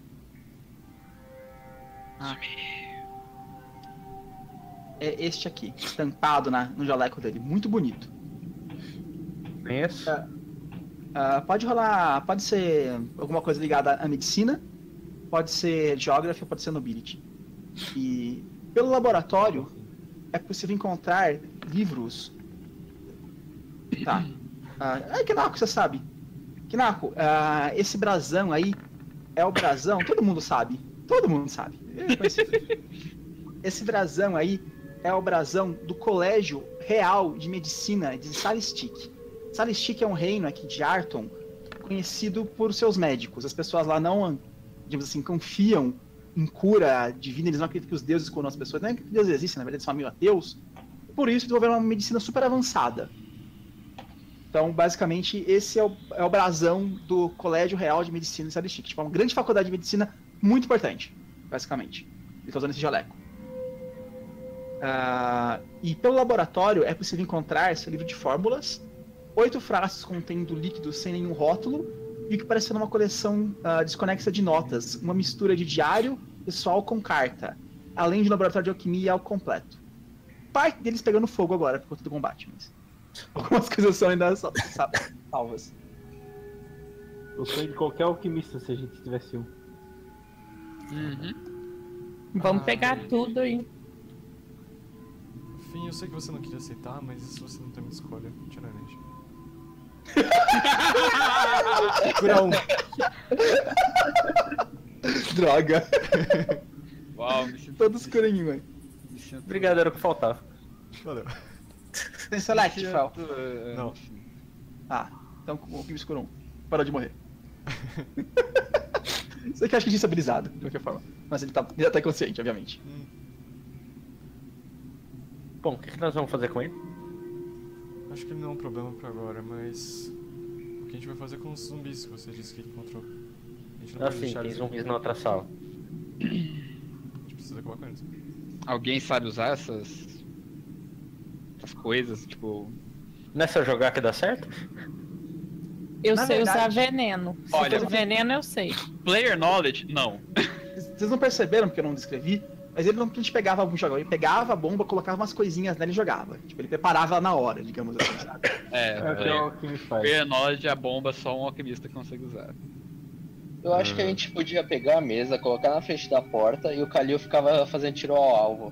É este aqui, estampado no jaleco dele. Muito bonito. Conheço. Pode rolar. Pode ser alguma coisa ligada à medicina, pode ser geography, pode ser nobility. E pelo laboratório é possível encontrar livros. Tá. Kinako, você sabe. Kinako, esse brasão aí é o brasão. Todo mundo sabe. Todo mundo sabe. Esse brasão aí é o brasão do Colégio Real de Medicina de Salistic. Salistic é um reino aqui de Arton conhecido por seus médicos. As pessoas lá não, digamos assim, confiam em cura divina, eles não acreditam que os deuses curam as pessoas, não é que Deus existe, na verdade são meio ateus. Por isso desenvolveram uma medicina super avançada. Então, basicamente, esse é o brasão do Colégio Real de Medicina de Salistic. Tipo, é uma grande faculdade de medicina muito importante, basicamente. Ele está usando esse jaleco. E pelo laboratório é possível encontrar seu livro de fórmulas, 8 frascos contendo líquidos sem nenhum rótulo e o que parece ser uma coleção desconexa de notas, uma mistura de diário pessoal com carta, além de um laboratório de alquimia ao completo. Parte deles pegando fogo agora por conta do combate, mas algumas coisas são ainda salvas. O sonho de qualquer alquimista se a gente tivesse um. Vamos pegar tudo aí. Fim, eu sei que você não queria aceitar, mas isso você não tem muita escolha, tiramente. Cura um. Droga. Uau, me sinto. Todos curam, velho. Obrigado, era o que faltava. Valeu. Tem select, Fel? Não. Então o Gibbs curou um. Parou de morrer. Isso aqui eu acho que é destabilizado, de qualquer forma. Mas ele já tá inconsciente, obviamente. Bom, o que nós vamos fazer com ele? Acho que ele não é um problema pra agora, mas... O que a gente vai fazer com os zumbis que você disse que ele encontrou? A gente não pode Sim, deixar tem eles zumbis aqui. na outra sala. A gente precisa acabar com eles. Alguém sabe usar essas coisas, tipo... Não é só jogar que dá certo? Eu Na sei usar verdade- veneno. Se Olha- for veneno, eu sei. Player knowledge, não. Vocês não perceberam porque eu não descrevi, mas ele não simplesmente pegava um jogador, ele pegava a bomba, colocava umas coisinhas nela e jogava. Tipo, ele preparava ela na hora, digamos assim, sabe? É o que o alquimista faz. Player knowledge é a bomba, só um alquimista consegue usar. Eu acho que a gente podia pegar a mesa, colocar na frente da porta e o Kalil ficava fazendo tiro ao alvo.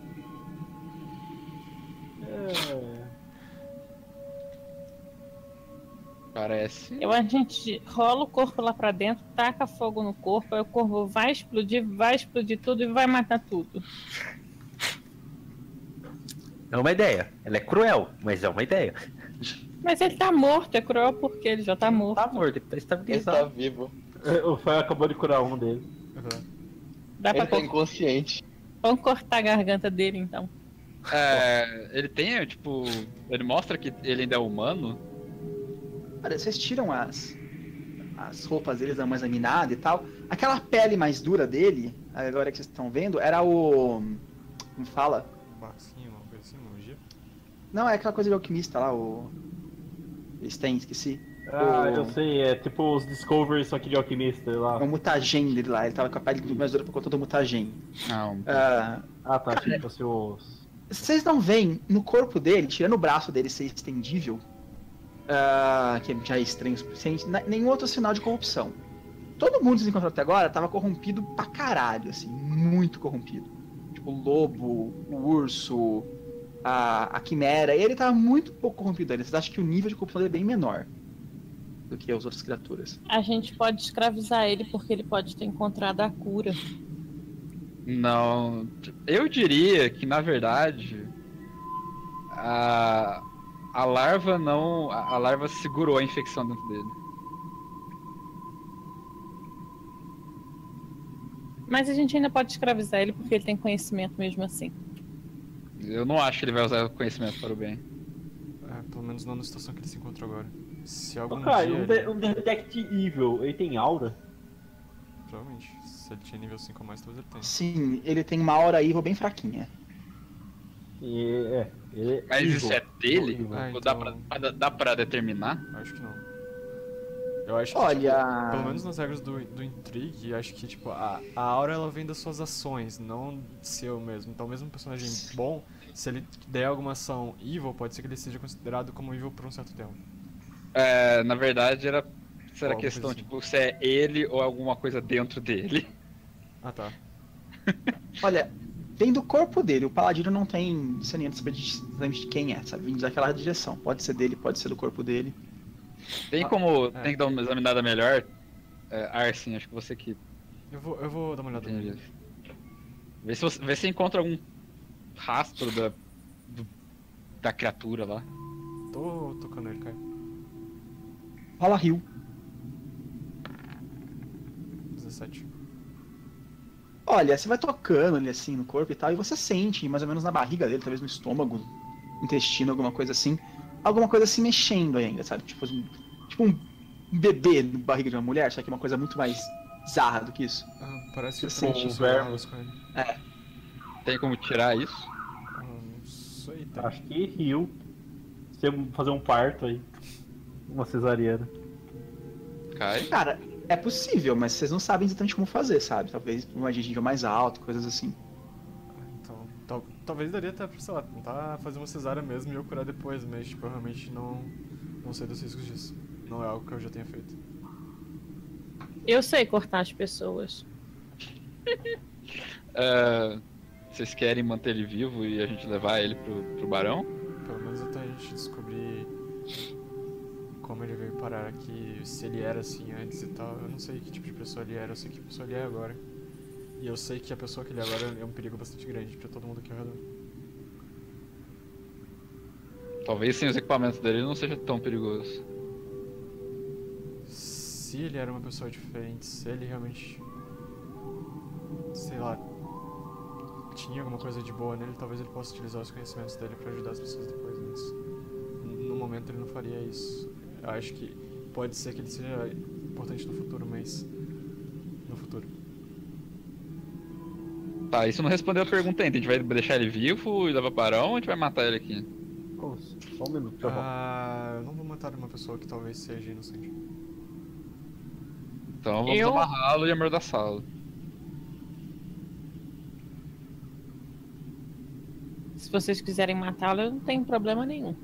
Parece. A gente rola o corpo lá pra dentro, taca fogo no corpo, aí o corpo vai explodir tudo e vai matar tudo. É uma ideia. Ela é cruel, mas é uma ideia. Mas ele tá morto, é cruel porque ele já tá morto. Tá morto, ele tá Ele estabilizado. tá vivo. O Fel acabou de curar um dele. Dá pra Ele tá inconsciente. Vamos cortar a garganta dele então. Ele tem, tipo. Ele mostra que ele ainda é humano. Olha, vocês tiram as roupas dele, dão uma examinada e tal. Aquela pele mais dura dele, agora que vocês estão vendo, era o... Como fala? Um barcinho, uma coisa assim, uma magia. Não, é aquela coisa de alquimista lá, o... Eles têm, esqueci. Eu sei, é tipo os Discovery, só que de alquimista lá. O mutagen dele lá, ele tava com a pele mais dura por conta do mutagen. Não. Ah, Tá, achei que fosse os... vocês não veem no corpo dele, tirando o braço dele ser estendível, que já é estranho o suficiente, nenhum outro sinal de corrupção. Todo mundo que vocês encontraram até agora tava corrompido pra caralho, assim, muito corrompido. Tipo, o lobo, o urso, a quimera, ele tava muito pouco corrompido ali. Vocês acham que o nível de corrupção dele é bem menor do que as outras criaturas. A gente pode escravizar ele porque ele pode ter encontrado a cura. Não. Eu diria que, na verdade, a larva não. A larva segurou a infecção dentro dele. Mas a gente ainda pode escravizar ele porque ele tem conhecimento mesmo assim. Eu não acho que ele vai usar o conhecimento para o bem. Pelo menos não na situação que ele se encontra agora. Se algum Cara, dia um Detect Evil, ele tem aura? Provavelmente. Se ele tinha nível 5 ou mais, talvez ele tenha. Sim, ele tem uma aura evil bem fraquinha. Ele é Mas evil. isso é dele? Evil. Ou então... dá pra determinar? Acho que não. Eu acho que, Olha... tipo, pelo menos nas regras do Intrigue, acho que, tipo, a aura ela vem das suas ações, não seu mesmo. Então, mesmo um personagem bom, se ele der alguma ação evil, pode ser que ele seja considerado como evil por um certo tempo. Na verdade, era Alguma questão, coisa assim. tipo, se é ele ou alguma coisa dentro dele. Ah, tá. Olha, vem do corpo dele. O paladino não tem discernimento de saber de quem é, sabe? Vem daquela direção. Pode ser dele, pode ser do corpo dele. Tem que dar uma examinada melhor. Arsen, acho que você que Eu vou dar uma olhada tem nele. isso. Vê se encontra algum rastro da criatura lá. Tô tocando ele, Caio. Rola rio. 17. Olha, você vai tocando ele assim no corpo e tal, e você sente, mais ou menos na barriga dele, talvez no estômago, intestino, alguma coisa assim se mexendo ainda, sabe? Tipo um bebê na barriga de uma mulher, só que uma coisa muito mais bizarra do que isso. Parece que Você eu sente tô um verbo. com ele. Tem como tirar isso? Não sei, tem. Acho que rio. Você fazer um parto aí. Uma cesariana. Cai. Cara, é possível, mas vocês não sabem exatamente como fazer, sabe? Talvez um agente de nível mais alto, coisas assim. Então, talvez daria até pra, sei lá, tentar fazer uma cesárea mesmo e eu curar depois, mas tipo, eu realmente não sei dos riscos disso. Não é algo que eu já tenha feito. Eu sei cortar as pessoas. Vocês querem manter ele vivo e a gente levar ele pro barão? Pelo menos até a gente descobrir como ele veio parar aqui, se ele era assim antes e tal. Eu não sei que tipo de pessoa ele era, eu sei que pessoa ele é agora. E eu sei que a pessoa que ele é agora é um perigo bastante grande pra todo mundo aqui ao redor. Talvez sem os equipamentos dele ele não seja tão perigoso. Se ele era uma pessoa diferente, se ele realmente, sei lá, tinha alguma coisa de boa nele, talvez ele possa utilizar os conhecimentos dele pra ajudar as pessoas depois, mas no momento ele não faria isso. Eu acho que pode ser que ele seja importante no futuro, mas no futuro. Tá, isso não respondeu a pergunta ainda. A gente vai deixar ele vivo e levar pro barão ou a gente vai matar ele aqui? Só um minuto, já volto. Eu não vou matar uma pessoa que talvez seja inocente. Então vamos amarrá-lo e amordaçá-lo. Se vocês quiserem matá-lo, eu não tenho problema nenhum.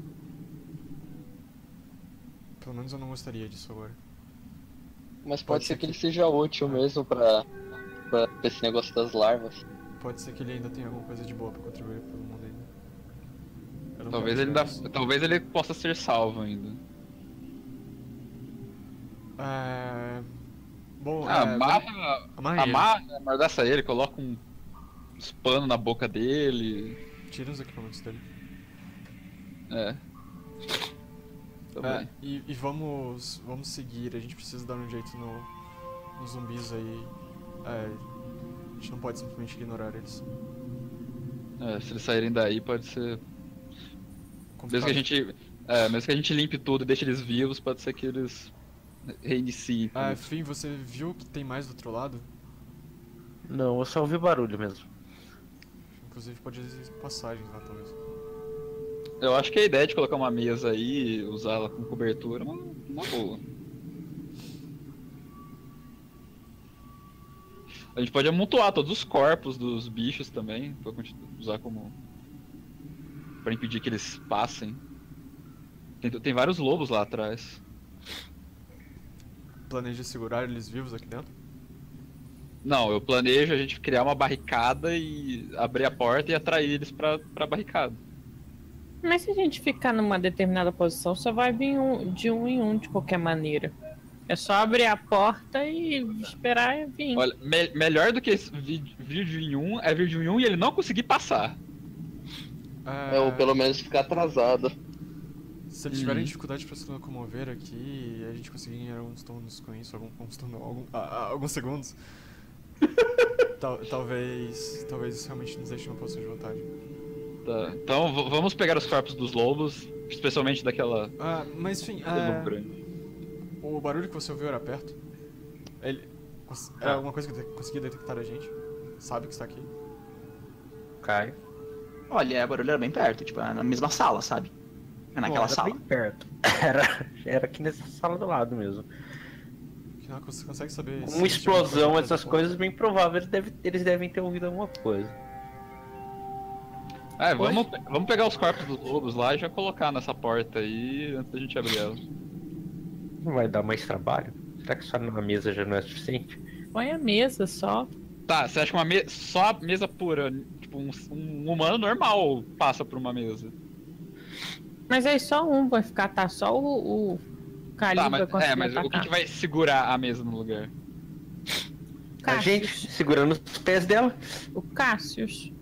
Pelo menos eu não gostaria disso agora. Mas pode ser que ele seja útil mesmo pra esse negócio das larvas. Pode ser que ele ainda tenha alguma coisa de boa pra contribuir pro mundo ainda. Eu não Talvez quero ele, tirar isso. talvez ele possa ser salvo ainda. Bom, Amarra, amordaça ele, coloca uns panos na boca dele. tira os equipamentos dele. Também. E vamos seguir, a gente precisa dar um jeito nos zumbis aí. A gente não pode simplesmente ignorar eles. Se eles saírem daí pode ser. Complicado. Mesmo que a gente limpe tudo e deixe eles vivos, pode ser que eles reiniciem. tudo. Fim, você viu que tem mais do outro lado? Não, eu só ouvi barulho mesmo. Inclusive pode existir passagens lá, talvez. Eu acho que a ideia de colocar uma mesa aí e usá-la como cobertura é uma boa. A gente pode amontoar todos os corpos dos bichos também, pra usar como... pra impedir que eles passem. Tem vários lobos lá atrás. Planeja segurar eles vivos aqui dentro? Não, eu planejo a gente criar uma barricada e abrir a porta e atrair eles pra barricada. Mas se a gente ficar numa determinada posição, só vai vir de um em um de qualquer maneira. É só abrir a porta e esperar vir. Olha, melhor do que vir de um é vir de um e ele não conseguir passar. Ou pelo menos ficar atrasado. Se eles tiverem dificuldade pra se locomover aqui e a gente conseguir ganhar alguns turnos com isso, alguns segundos, Talvez isso realmente nos deixe uma posição de vantagem. Tá. Então vamos pegar os corpos dos lobos, especialmente daquela. Mas enfim, o barulho que você ouviu era perto? É alguma coisa que conseguia detectar a gente? Sabe que está aqui? Caio. Olha, o barulho era bem perto, tipo, era na mesma sala, sabe? É naquela Era sala. bem perto. Era aqui nessa sala do lado mesmo. Você consegue saber Uma explosão, essas coisas, bem provável, eles devem ter ouvido alguma coisa. Vamos pegar os corpos dos lobos lá e já colocar nessa porta aí antes da gente abrir ela. Não vai dar mais trabalho? Será que só na mesa já não é suficiente? Põe a mesa só. Tá, você acha que só a mesa pura, tipo, um humano normal passa por uma mesa? Mas aí só um vai ficar, tá? Só o Calil vai conseguir mas atacar. o que vai segurar a mesa no lugar? A gente segurando os pés dela. O Cassius.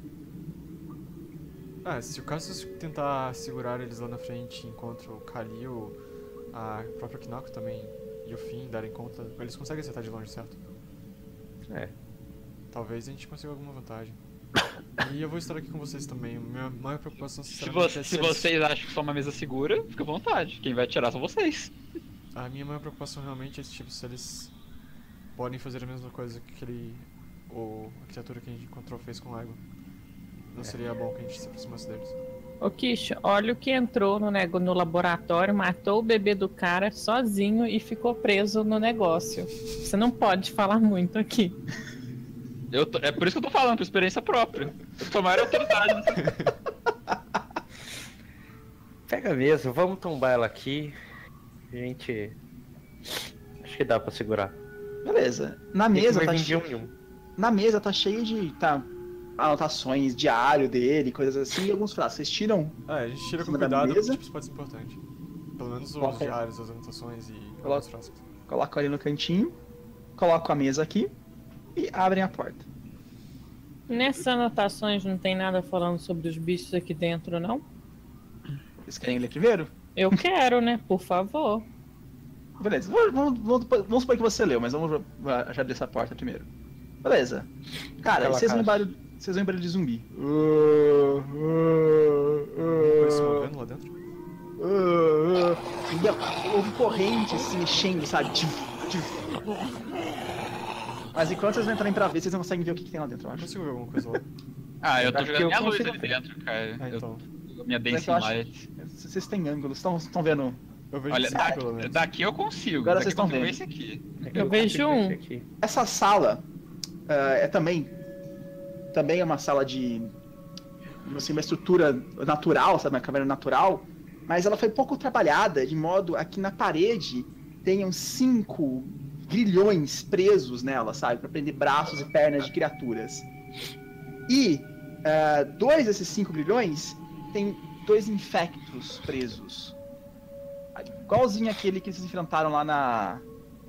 Se o Cassius tentar segurar eles lá na frente enquanto o Kalil, a própria Kinako também e o Finn darem conta, eles conseguem acertar de longe, certo? Talvez a gente consiga alguma vantagem. E eu vou estar aqui com vocês também. Minha maior preocupação, sinceramente, se vocês acham que só uma mesa segura, fica à vontade. Quem vai atirar são vocês. A minha maior preocupação realmente é tipo, se eles podem fazer a mesma coisa que a criatura que a gente encontrou fez com o Aigo. Não seria bom que a gente se aproximasse deles. Ô Kish, olha o que entrou no laboratório, matou o bebê do cara sozinho e ficou preso no negócio. Você não pode falar muito aqui. É por isso que eu tô falando, por experiência própria. Eu tô maior autoridade. Pega mesmo, vamos tombar ela aqui. A gente. Acho que dá pra segurar. Beleza. Na mesa tá Na mesa tá cheio de anotações, diário dele, coisas assim, e alguns frascos. Vocês tiram? A gente tira com Cima da cuidado, mesa. tipo, isso pode ser importante. Pelo menos os diários, as anotações e os frascos. Coloca ali no cantinho, coloca a mesa aqui e abrem a porta. Nessas anotações não tem nada falando sobre os bichos aqui dentro, não? Vocês querem ler primeiro? Eu quero, né? Por favor. Beleza, vamos supor que você leu, mas vamos já abrir essa porta primeiro. Beleza. Cara, vocês ouvem barulho de zumbi. Coisa se movendo lá dentro? Houve corrente se mexendo, sabe? Mas enquanto vocês não entrarem pra ver, vocês não conseguem ver o que tem lá dentro, eu Eu acho. consigo ver alguma coisa lá. Eu tô Acho que jogando eu minha luz consigo ali ver. dentro, cara. Então. Minha Dancing Light. Vocês têm ângulos, estão vendo? Eu vejo Olha, cinco, pelo menos. daqui eu consigo. Agora daqui vocês estão eu consigo ver vendo. esse aqui. Eu vejo um. Aqui. Essa sala também é uma sala de assim, uma estrutura natural, sabe, uma câmera natural, mas ela foi pouco trabalhada de modo a que na parede tenham 5 grilhões presos nela, sabe, para prender braços e pernas de criaturas. E 2 desses 5 grilhões tem 2 infectos presos, igualzinho aquele que vocês enfrentaram lá na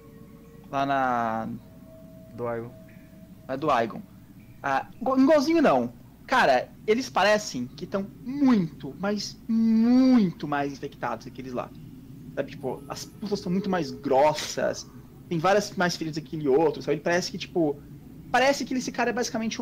Do Aigo. do Aigon. Igualzinho não. Cara, eles parecem que estão muito, mas muito mais infectados que aqueles lá. Sabe, tipo, as pulsas estão muito mais grossas, tem várias mais feridas que aquele outro, sabe? Parece que, tipo, parece que esse cara é basicamente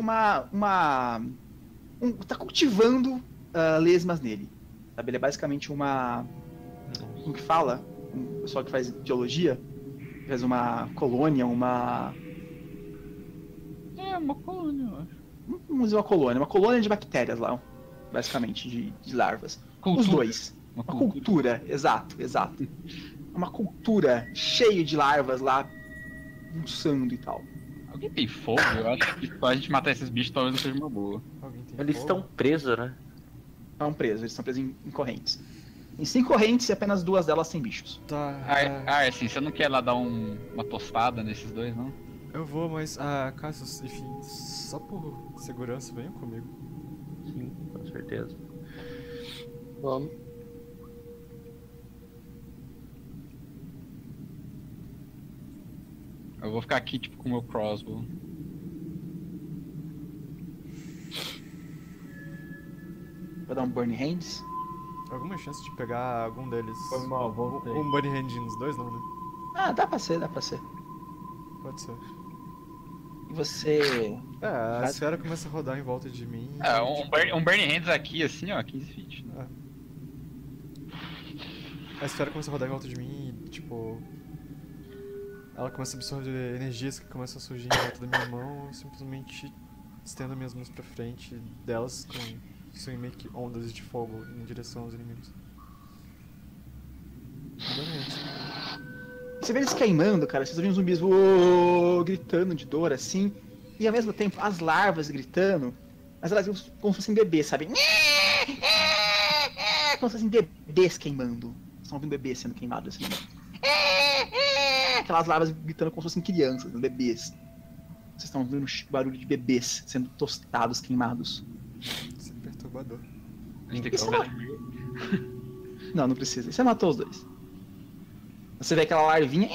tá cultivando lesmas nele. Sabe, ele é basicamente como que fala? Um pessoal que faz biologia, faz uma colônia, uma colônia, eu acho. Vamos dizer uma colônia de bactérias lá, basicamente, de larvas. Os dois. Uma cultura, exato. Uma cultura cheia de larvas lá, pulsando e tal. Alguém tem fogo? Eu acho que pra gente matar esses bichos talvez não seja uma boa. Alguém tem Eles fogo? estão presos, né? Eles estão presos em correntes. Em 5 correntes e apenas 2 delas têm bichos. Tá. Assim, você não quer lá dar uma tostada nesses dois, não? Eu vou, mas Cassius, enfim, só por segurança, venham comigo. Sim, com certeza. Vamos. Eu vou ficar aqui, tipo, com o meu crossbow. Vou dar um Burn Hands. Alguma chance de pegar algum deles? Foi mal, voltei. Um Bunny Hand nos dois, não, né? Dá pra ser. Pode ser. E você... A esfera começa a rodar em volta de mim. Um Burning Hands aqui, assim, ó, 15 feet. A esfera começa a rodar em volta de mim e, tipo... Ela começa a absorver energias que começam a surgir em volta da minha mão. Eu simplesmente estendo minhas mãos pra frente delas com meio que ondas de fogo em direção aos inimigos. Você vê eles queimando, cara. Vocês ouvem os zumbis gritando de dor, assim. E ao mesmo tempo, as larvas gritando. Mas elas como se fossem bebês, sabe? Como se fossem bebês queimando. Vocês estão ouvindo bebês sendo queimados, assim. Aquelas larvas gritando como se fossem crianças, bebês. Vocês estão ouvindo barulho de bebês sendo tostados, queimados. Isso é perturbador. A gente tem que salvar. Não precisa. Você matou os dois. Você vê aquela larvinha.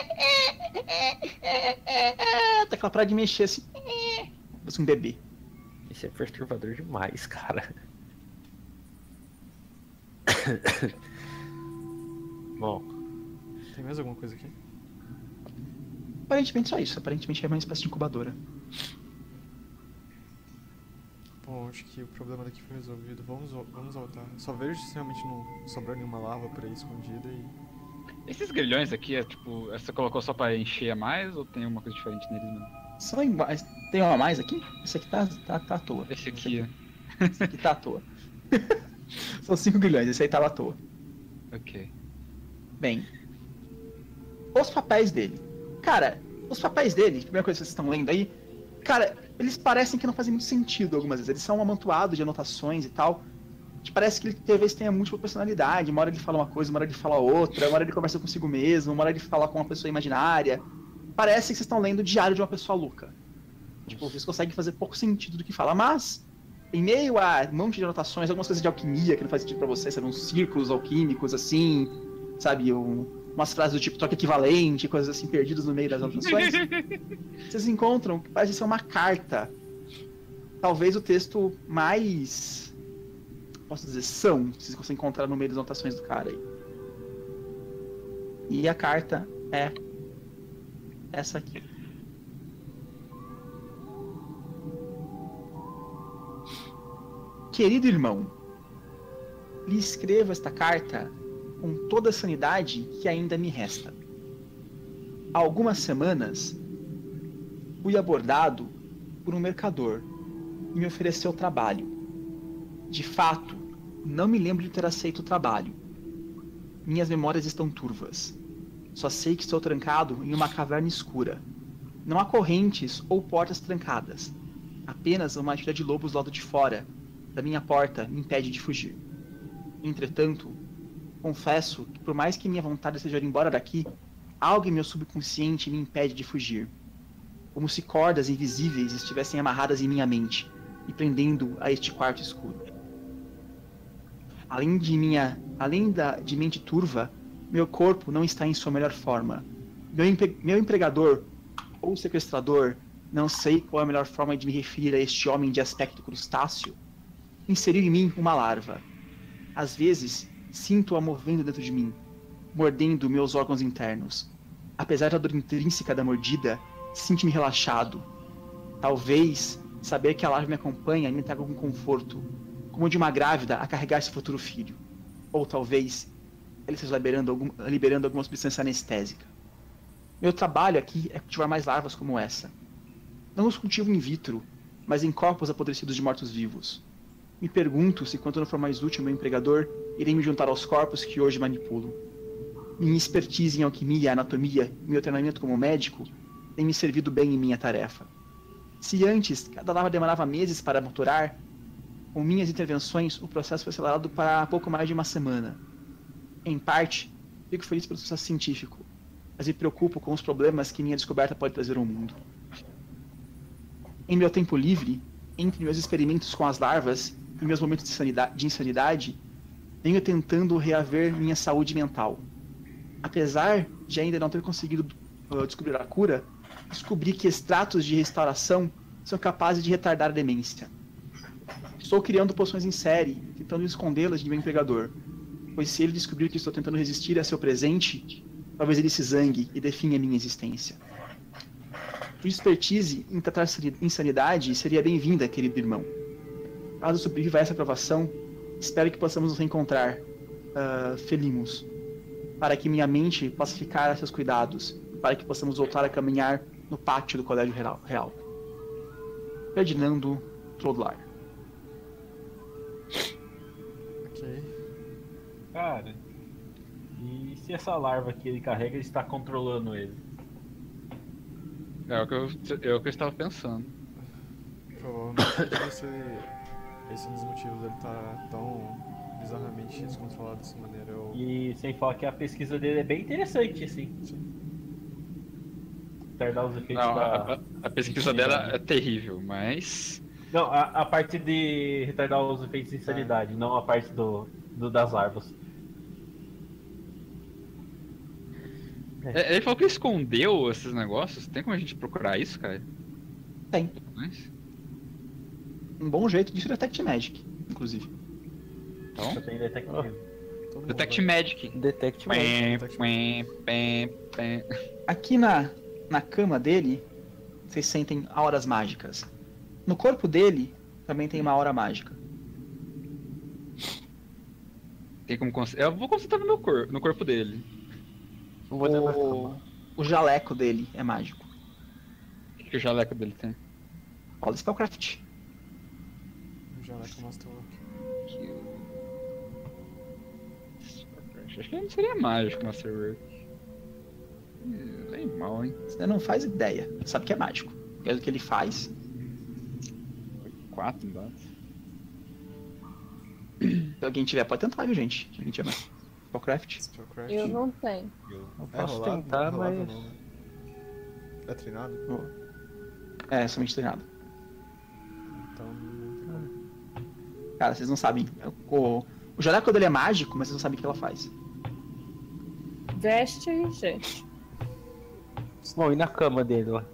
Até que ela para de mexer assim. Parece um bebê. Isso é perturbador demais, cara. Bom. Tem mais alguma coisa aqui? Aparentemente só isso. Aparentemente é uma espécie de incubadora. Bom, acho que o problema daqui foi resolvido. Vamos voltar. Só vejo se realmente não sobrou nenhuma larva por aí escondida e... Esses grilhões aqui, tipo, você colocou só pra encher a mais ou tem uma coisa diferente neles mesmo? Só iguais. Tem uma a mais aqui? Esse aqui tá à toa. Esse aqui, Esse aqui tá à toa. São 5 grilhões, esse aí tava à toa. Ok. Bem, os papéis dele. Cara, os papéis dele, primeira coisa que vocês estão lendo aí, cara, eles parecem que não fazem muito sentido algumas vezes. Eles são um amontoado de anotações e tal. Parece que ele talvez tenha múltipla personalidade. Uma hora ele fala uma coisa, uma hora ele fala outra, uma hora ele conversa consigo mesmo, uma hora ele fala com uma pessoa imaginária. Parece que vocês estão lendo o diário de uma pessoa louca. Tipo, vocês conseguem fazer pouco sentido do que fala, mas em meio a um monte de anotações, algumas coisas de alquimia que não faz sentido pra vocês, sabe, uns círculos alquímicos assim, sabe, umas frases do tipo troca equivalente, coisas assim perdidas no meio das anotações. Vocês encontram que parece ser uma carta. Talvez o texto mais... posso dizer, vocês conseguem encontrar no meio das anotações do cara aí. E a carta é essa aqui. Querido irmão, lhe escrevo esta carta com toda a sanidade que ainda me resta. Há algumas semanas, fui abordado por um mercador e me ofereceu trabalho. De fato, não me lembro de ter aceito o trabalho. Minhas memórias estão turvas. Só sei que estou trancado em uma caverna escura. Não há correntes ou portas trancadas. Apenas uma tira de lobos do lado de fora da minha porta me impede de fugir. Entretanto, confesso que por mais que minha vontade seja ir embora daqui, algo em meu subconsciente me impede de fugir. Como se cordas invisíveis estivessem amarradas em minha mente e prendendo a este quarto escuro. Além de mente turva, meu corpo não está em sua melhor forma. Meu empregador ou sequestrador, não sei qual é a melhor forma de me referir a este homem de aspecto crustáceo, inseriu em mim uma larva. Às vezes, sinto-a movendo dentro de mim, mordendo meus órgãos internos. Apesar da dor intrínseca da mordida, sinto-me relaxado. Talvez saber que a larva me acompanha me traga algum conforto, como de uma grávida a carregar seu futuro filho. Ou talvez ele esteja liberando alguma substância anestésica. Meu trabalho aqui é cultivar mais larvas como essa. Não os cultivo in vitro, mas em corpos apodrecidos de mortos-vivos. Me pergunto se, quando não for mais útil meu empregador, irei me juntar aos corpos que hoje manipulo. Minha expertise em alquimia e anatomia e meu treinamento como médico têm me servido bem em minha tarefa. Se antes cada larva demorava meses para maturar, com minhas intervenções o processo foi acelerado para pouco mais de uma semana. Em parte, fico feliz pelo sucesso científico, mas me preocupo com os problemas que minha descoberta pode trazer ao mundo. Em meu tempo livre, entre meus experimentos com as larvas e meus momentos de insanidade, venho tentando reaver minha saúde mental. Apesar de ainda não ter conseguido descobrir a cura, descobri que extratos de restauração são capazes de retardar a demência. Estou criando poções em série, tentando escondê-las de meu empregador, pois se ele descobrir que estou tentando resistir a seu presente, talvez ele se zangue e definha minha existência. Sua expertise em tratar insanidade seria bem-vinda, querido irmão. Caso sobreviva a essa provação, espero que possamos nos reencontrar, Felimos, para que minha mente possa ficar a seus cuidados, para que possamos voltar a caminhar no pátio do Colégio Real. Ferdinando Trollar. Ok. Cara, e se essa larva que ele carrega está controlando ele? É o que eu estava pensando. Provavelmente esse é um dos motivos dele estar tão bizarramente descontrolado dessa maneira. E sem falar que a pesquisa dele é bem interessante, assim. Retardar os efeitos Não, da... a pesquisa dela é terrível, mas... Não, a parte de retardar os efeitos de insanidade, não a parte das larvas. Ele falou que escondeu esses negócios. Tem como a gente procurar isso, cara? Tem. Mas... Um bom jeito disso é Detect Magic, inclusive. Então, Só tem Detect Magic. Detect Magic. Detect Aqui na cama dele, vocês sentem auras mágicas. No corpo dele, também tem uma aura mágica. Tem como eu vou consultar no corpo dele. Não vou dar na cama. O jaleco dele é mágico. O que o jaleco dele tem? Rola Spellcraft. Já lá que eu mostro aqui. Acho que não seria mágico, Masterwork. Bem mal, hein? Você não faz ideia. Sabe que é mágico. Pelo que ele faz. 4 dados. Se alguém tiver, pode tentar, viu, gente? Se alguém tiver mais. Spellcraft. Spellcraft. Eu não tenho. Eu É posso rolado, tentar, rolado mas... não, né? É treinado? É, somente treinado. Então. Cara, vocês não sabem. O jaleco dele é mágico, mas vocês não sabem o que ela faz. Veste e gente. Bom, e na cama dele lá?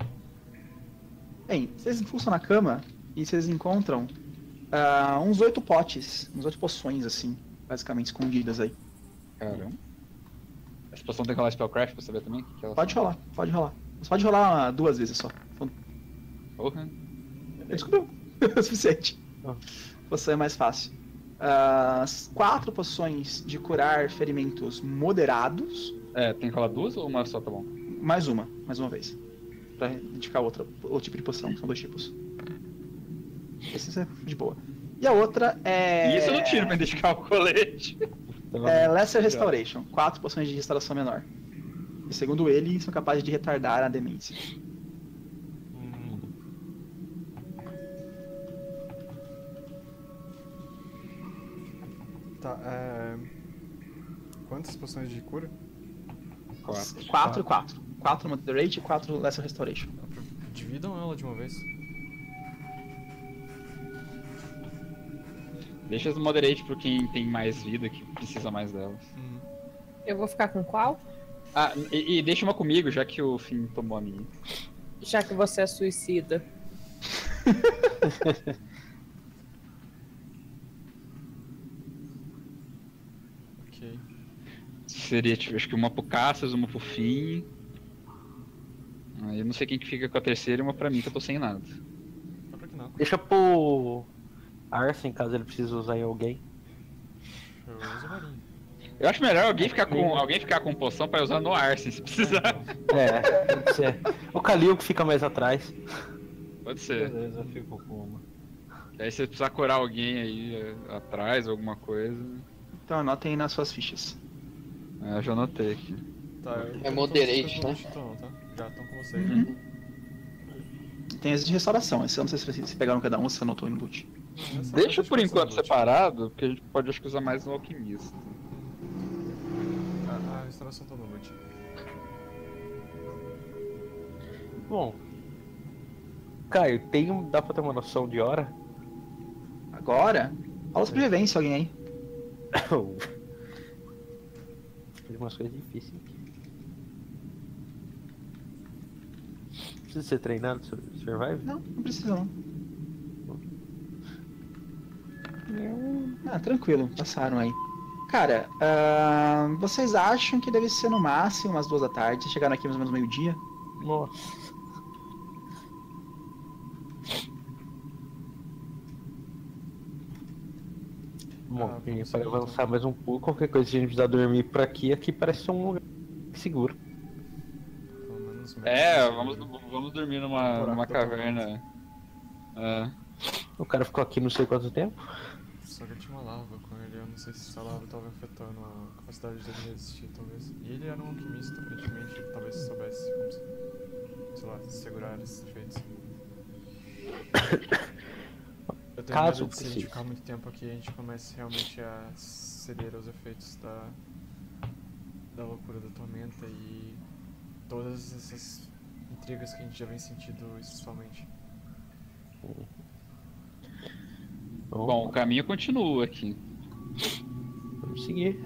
Bem, vocês expulsam na cama e vocês encontram uns 8 potes, uns 8 poções, assim, basicamente escondidas aí. Caramba. Essa poção tem que rolar Spellcraft pra saber também? Que ela Pode rolar, pode rolar. Você pode rolar 2 vezes só. Porra. Ele descobriu. É o suficiente. Poção é mais fácil. 4 poções de curar ferimentos moderados. Tem que rolar 2 ou uma só tá bom? Mais uma vez. Pra indicar outro tipo de poção, são 2 tipos. Esse é de boa. E a outra é. E isso eu não tiro pra identificar o colete. Lesser Restoration. 4 poções de restauração menor. E segundo ele, são capazes de retardar a demência. Tá, quantas poções de cura? 4 e 4. 4 Moderate e 4 Lesser Restoration. Dividam ela de uma vez. Deixa as Moderate pra quem tem mais vida, que precisa mais delas. Eu vou ficar com qual? E deixa uma comigo, já que o Finn tomou a minha. Já que você é suicida. Ok. Seria, tipo, acho que uma pro Cassius, uma pro Finn. Eu não sei quem que fica com a terceira e uma pra mim, que eu tô sem nada. Por que não? Deixa pro Arsen, caso ele precise usar em alguém. Eu uso o varinho. Eu acho melhor alguém ficar com poção pra usar no Arsen, se precisar. Pode ser. O Kalil que fica mais atrás. Pode ser. Beleza, eu fico com uma. Aí se você precisar curar alguém aí atrás, alguma coisa. Então anotem aí nas suas fichas. Eu já anotei aqui. Tá, É moderate, né? Então, tá? Já estão com vocês. Tem as de restauração. Esse eu não sei se vocês pegaram cada um ou se você anotou no loot. Deixa por enquanto separado, porque a gente pode acho que usar mais no alquimista. A restauração tá no loot. Bom. Caio, dá pra ter uma noção de hora? Agora, rola sobrevivência alguém aí. Tem umas coisas difíceis aqui. Precisa ser treinado Survive? Não precisa não. Tranquilo, passaram aí. Cara, vocês acham que deve ser no máximo umas 2 da tarde? Vocês chegaram aqui mais ou menos meio-dia? Nossa. Bom, vamos para seguir, avançar mais um pouco, qualquer coisa que a gente precisar dormir por aqui, aqui parece ser um lugar seguro. Pelo menos Vamos dormir buraco numa da caverna. É. O cara ficou aqui não sei quanto tempo. Só que tinha uma larva com ele, eu não sei se essa larva estava afetando a capacidade dele resistir, talvez. E ele era um alquimista, aparentemente, talvez soubesse como, sei lá, segurar esses efeitos. Eu tenho Caso medo de se a gente precise. ficar muito tempo aqui, a gente comece realmente a ceder aos efeitos da loucura da tormenta e todas essas intrigas que a gente já vem sentindo sexualmente. Bom, o caminho continua aqui. Vamos seguir.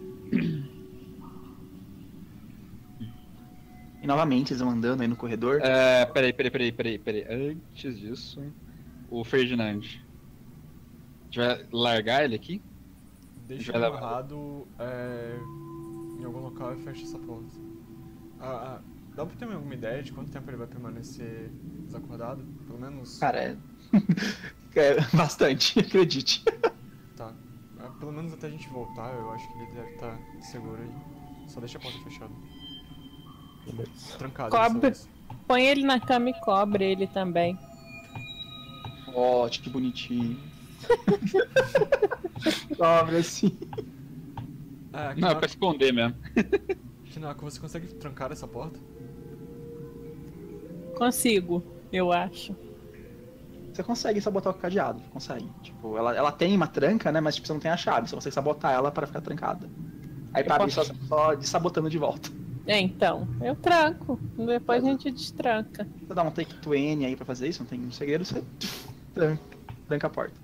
E novamente, eles vão andando aí no corredor. Peraí. Antes disso, o Ferdinand. A gente vai largar ele aqui? Deixa Vai ele levar. amarrado em algum local e fecha essa porta. Dá pra ter alguma ideia de quanto tempo ele vai permanecer desacordado? Pelo menos. Cara, é bastante, acredite. Tá. Pelo menos até a gente voltar, eu acho que ele deve estar seguro aí. Só deixa a porta fechada. Trancada. Cobre. dessa vez. Põe ele na cama e cobre ele também. Ó, que bonitinho. Dobra assim. Não, é pra esconder mesmo. Kinako, você consegue trancar essa porta? Consigo, eu acho. Você consegue sabotar o cadeado, consegue. Tipo, ela tem uma tranca, né? Mas tipo, você não tem a chave, você consegue sabotar ela para ficar trancada. Aí pra abrir só desabotando de volta. Então, eu tranco. Depois a gente destranca. Você dá um take 20 aí pra fazer isso, não tem um segredo, você tranca a porta.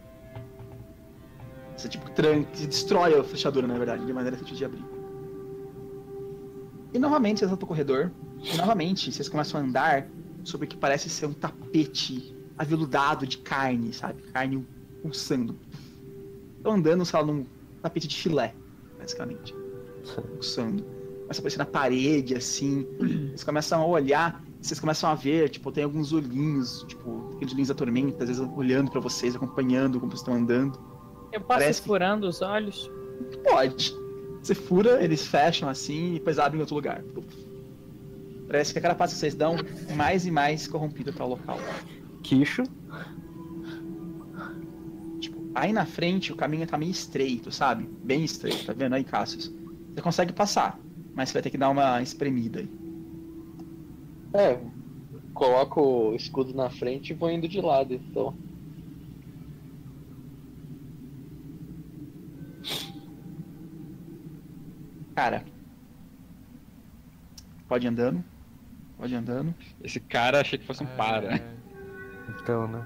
Você tipo tranca, destrói a fechadura, na verdade, de maneira fácil de abrir. E novamente vocês vão pro corredor. E novamente vocês começam a andar sobre o que parece ser um tapete aveludado de carne, sabe? Carne pulsando. Estão andando, sei lá, num tapete de filé, basicamente. Pulsando. Começa a aparecer na parede, assim. Vocês começam a olhar, vocês começam a ver, tipo, tem alguns olhinhos, tipo, aqueles olhinhos da tormenta, às vezes olhando pra vocês, acompanhando como vocês estão andando. Eu posso Parece ir furando os olhos? Pode. Você fura, eles fecham assim e depois abrem em outro lugar. Parece que a cada passo que vocês dão, mais e mais corrompido para o local. Quixo. Tipo, aí na frente o caminho tá meio estreito, sabe? Bem estreito, tá vendo aí, Cassius? Você consegue passar, mas você vai ter que dar uma espremida aí. Coloco o escudo na frente e vou indo de lado, então. Cara, pode ir andando. Pode ir andando. Esse cara achei que fosse um para. Então, né?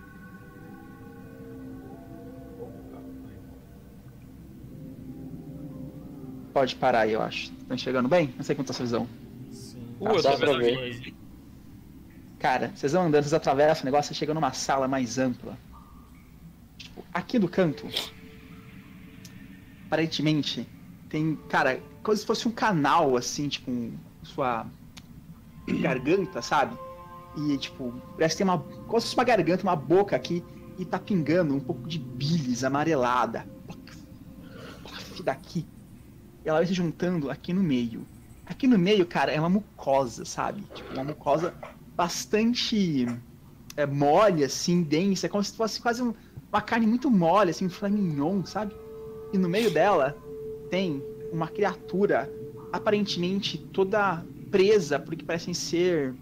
Pode parar aí, eu acho. Estão chegando bem? Não sei quanto tá a sua visão. Sim. Eu dá tô pra vendo ver. aqui. Cara, vocês vão andando, vocês atravessam o negócio, você chega numa sala mais ampla. Tipo, aqui do canto, aparentemente, tem, cara, como se fosse um canal, assim, tipo, sua garganta, sabe? E, tipo, parece que tem uma, como se fosse uma garganta, uma boca aqui, e tá pingando um pouco de bilis amarelada. Daqui. E ela vai se juntando aqui no meio. Aqui no meio, cara, é uma mucosa, sabe? Tipo, uma mucosa bastante mole, assim, densa. É como se fosse quase uma carne muito mole, assim, um filé mignon, sabe? E no meio dela tem uma criatura aparentemente toda presa, porque parecem ser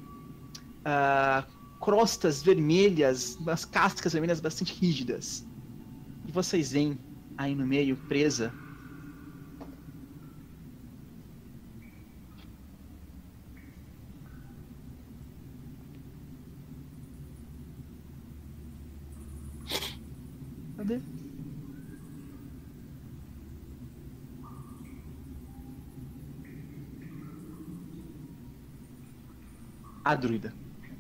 crostas vermelhas, umas cascas vermelhas bastante rígidas. E vocês veem aí no meio, presa, cadê? A druida.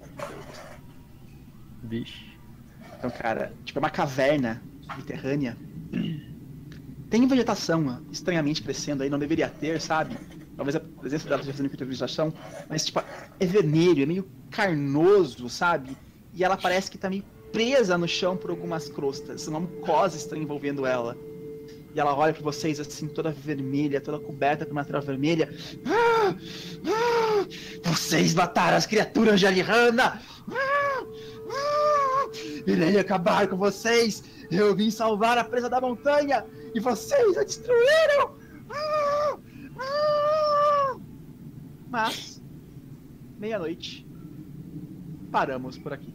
Vixe. Então, cara, tipo, é uma caverna subterrânea. Tem vegetação estranhamente crescendo aí, não deveria ter, sabe? Talvez a presença dela esteja fazendo vegetação, mas, tipo, é vermelho, é meio carnoso, sabe? E ela parece que tá meio presa no chão por algumas crostas. Uma mucosa está envolvendo ela. E ela olha para vocês assim, toda vermelha, toda coberta com uma trava vermelha. Vocês mataram as criaturas de Alihanna! Irei acabar com vocês! Eu vim salvar a presa da montanha! E vocês a destruíram! Mas, meia-noite, paramos por aqui.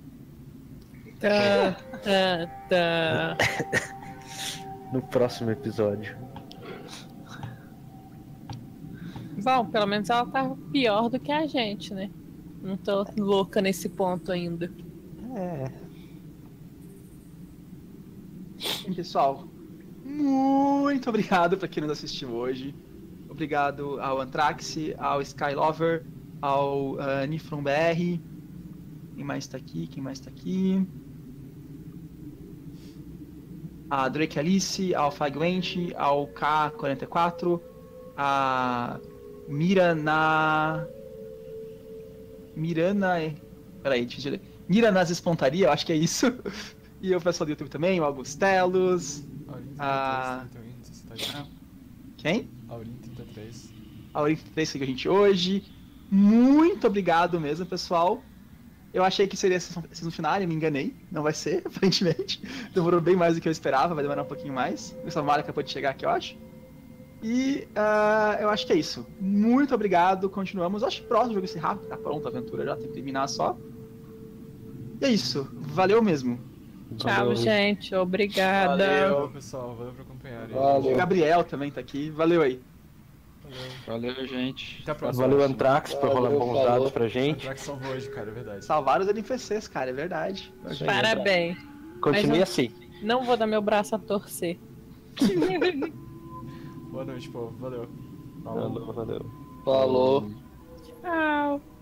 Tá. No próximo episódio. Bom, pelo menos ela tá pior do que a gente, né? Não tô louca nesse ponto ainda. É. Bem, pessoal, muito obrigado para quem nos assistiu hoje. Obrigado ao Anthrax, ao Skylover, ao Nifron BR. Quem mais tá aqui? A Drake Alice, ao Fagwent, ao K44, a Mirana. Peraí, deixa eu ler. Mira nas Espontaria, eu acho que é isso. E o pessoal do YouTube também, o Augustelos. Quem? Aurim 33. Aurim 33 que a gente hoje. Muito obrigado mesmo, pessoal. Eu achei que seria season final, eu me enganei. Não vai ser, aparentemente. Demorou bem mais do que eu esperava, vai demorar um pouquinho mais. O Samuel acabou de chegar aqui, eu acho. E eu acho que é isso. Muito obrigado, continuamos. Acho que o próximo jogo esse rápido, tá pronto a aventura já, tem que terminar só. E é isso, valeu mesmo. Tchau, gente. Obrigada. Valeu, pessoal. Valeu por acompanhar. Valeu. O Gabriel também tá aqui, valeu aí. Valeu, gente. Até a próxima. Valeu, Anthrax, por rolar Valeu, bons falou. dados pra gente. Será que salvou hoje, cara? É verdade. Salvaram os NPCs, cara, é verdade. Parabéns. Continue Mas assim. Não vou dar meu braço a torcer. Boa noite, povo. Valeu. Valeu. Falou. Tchau.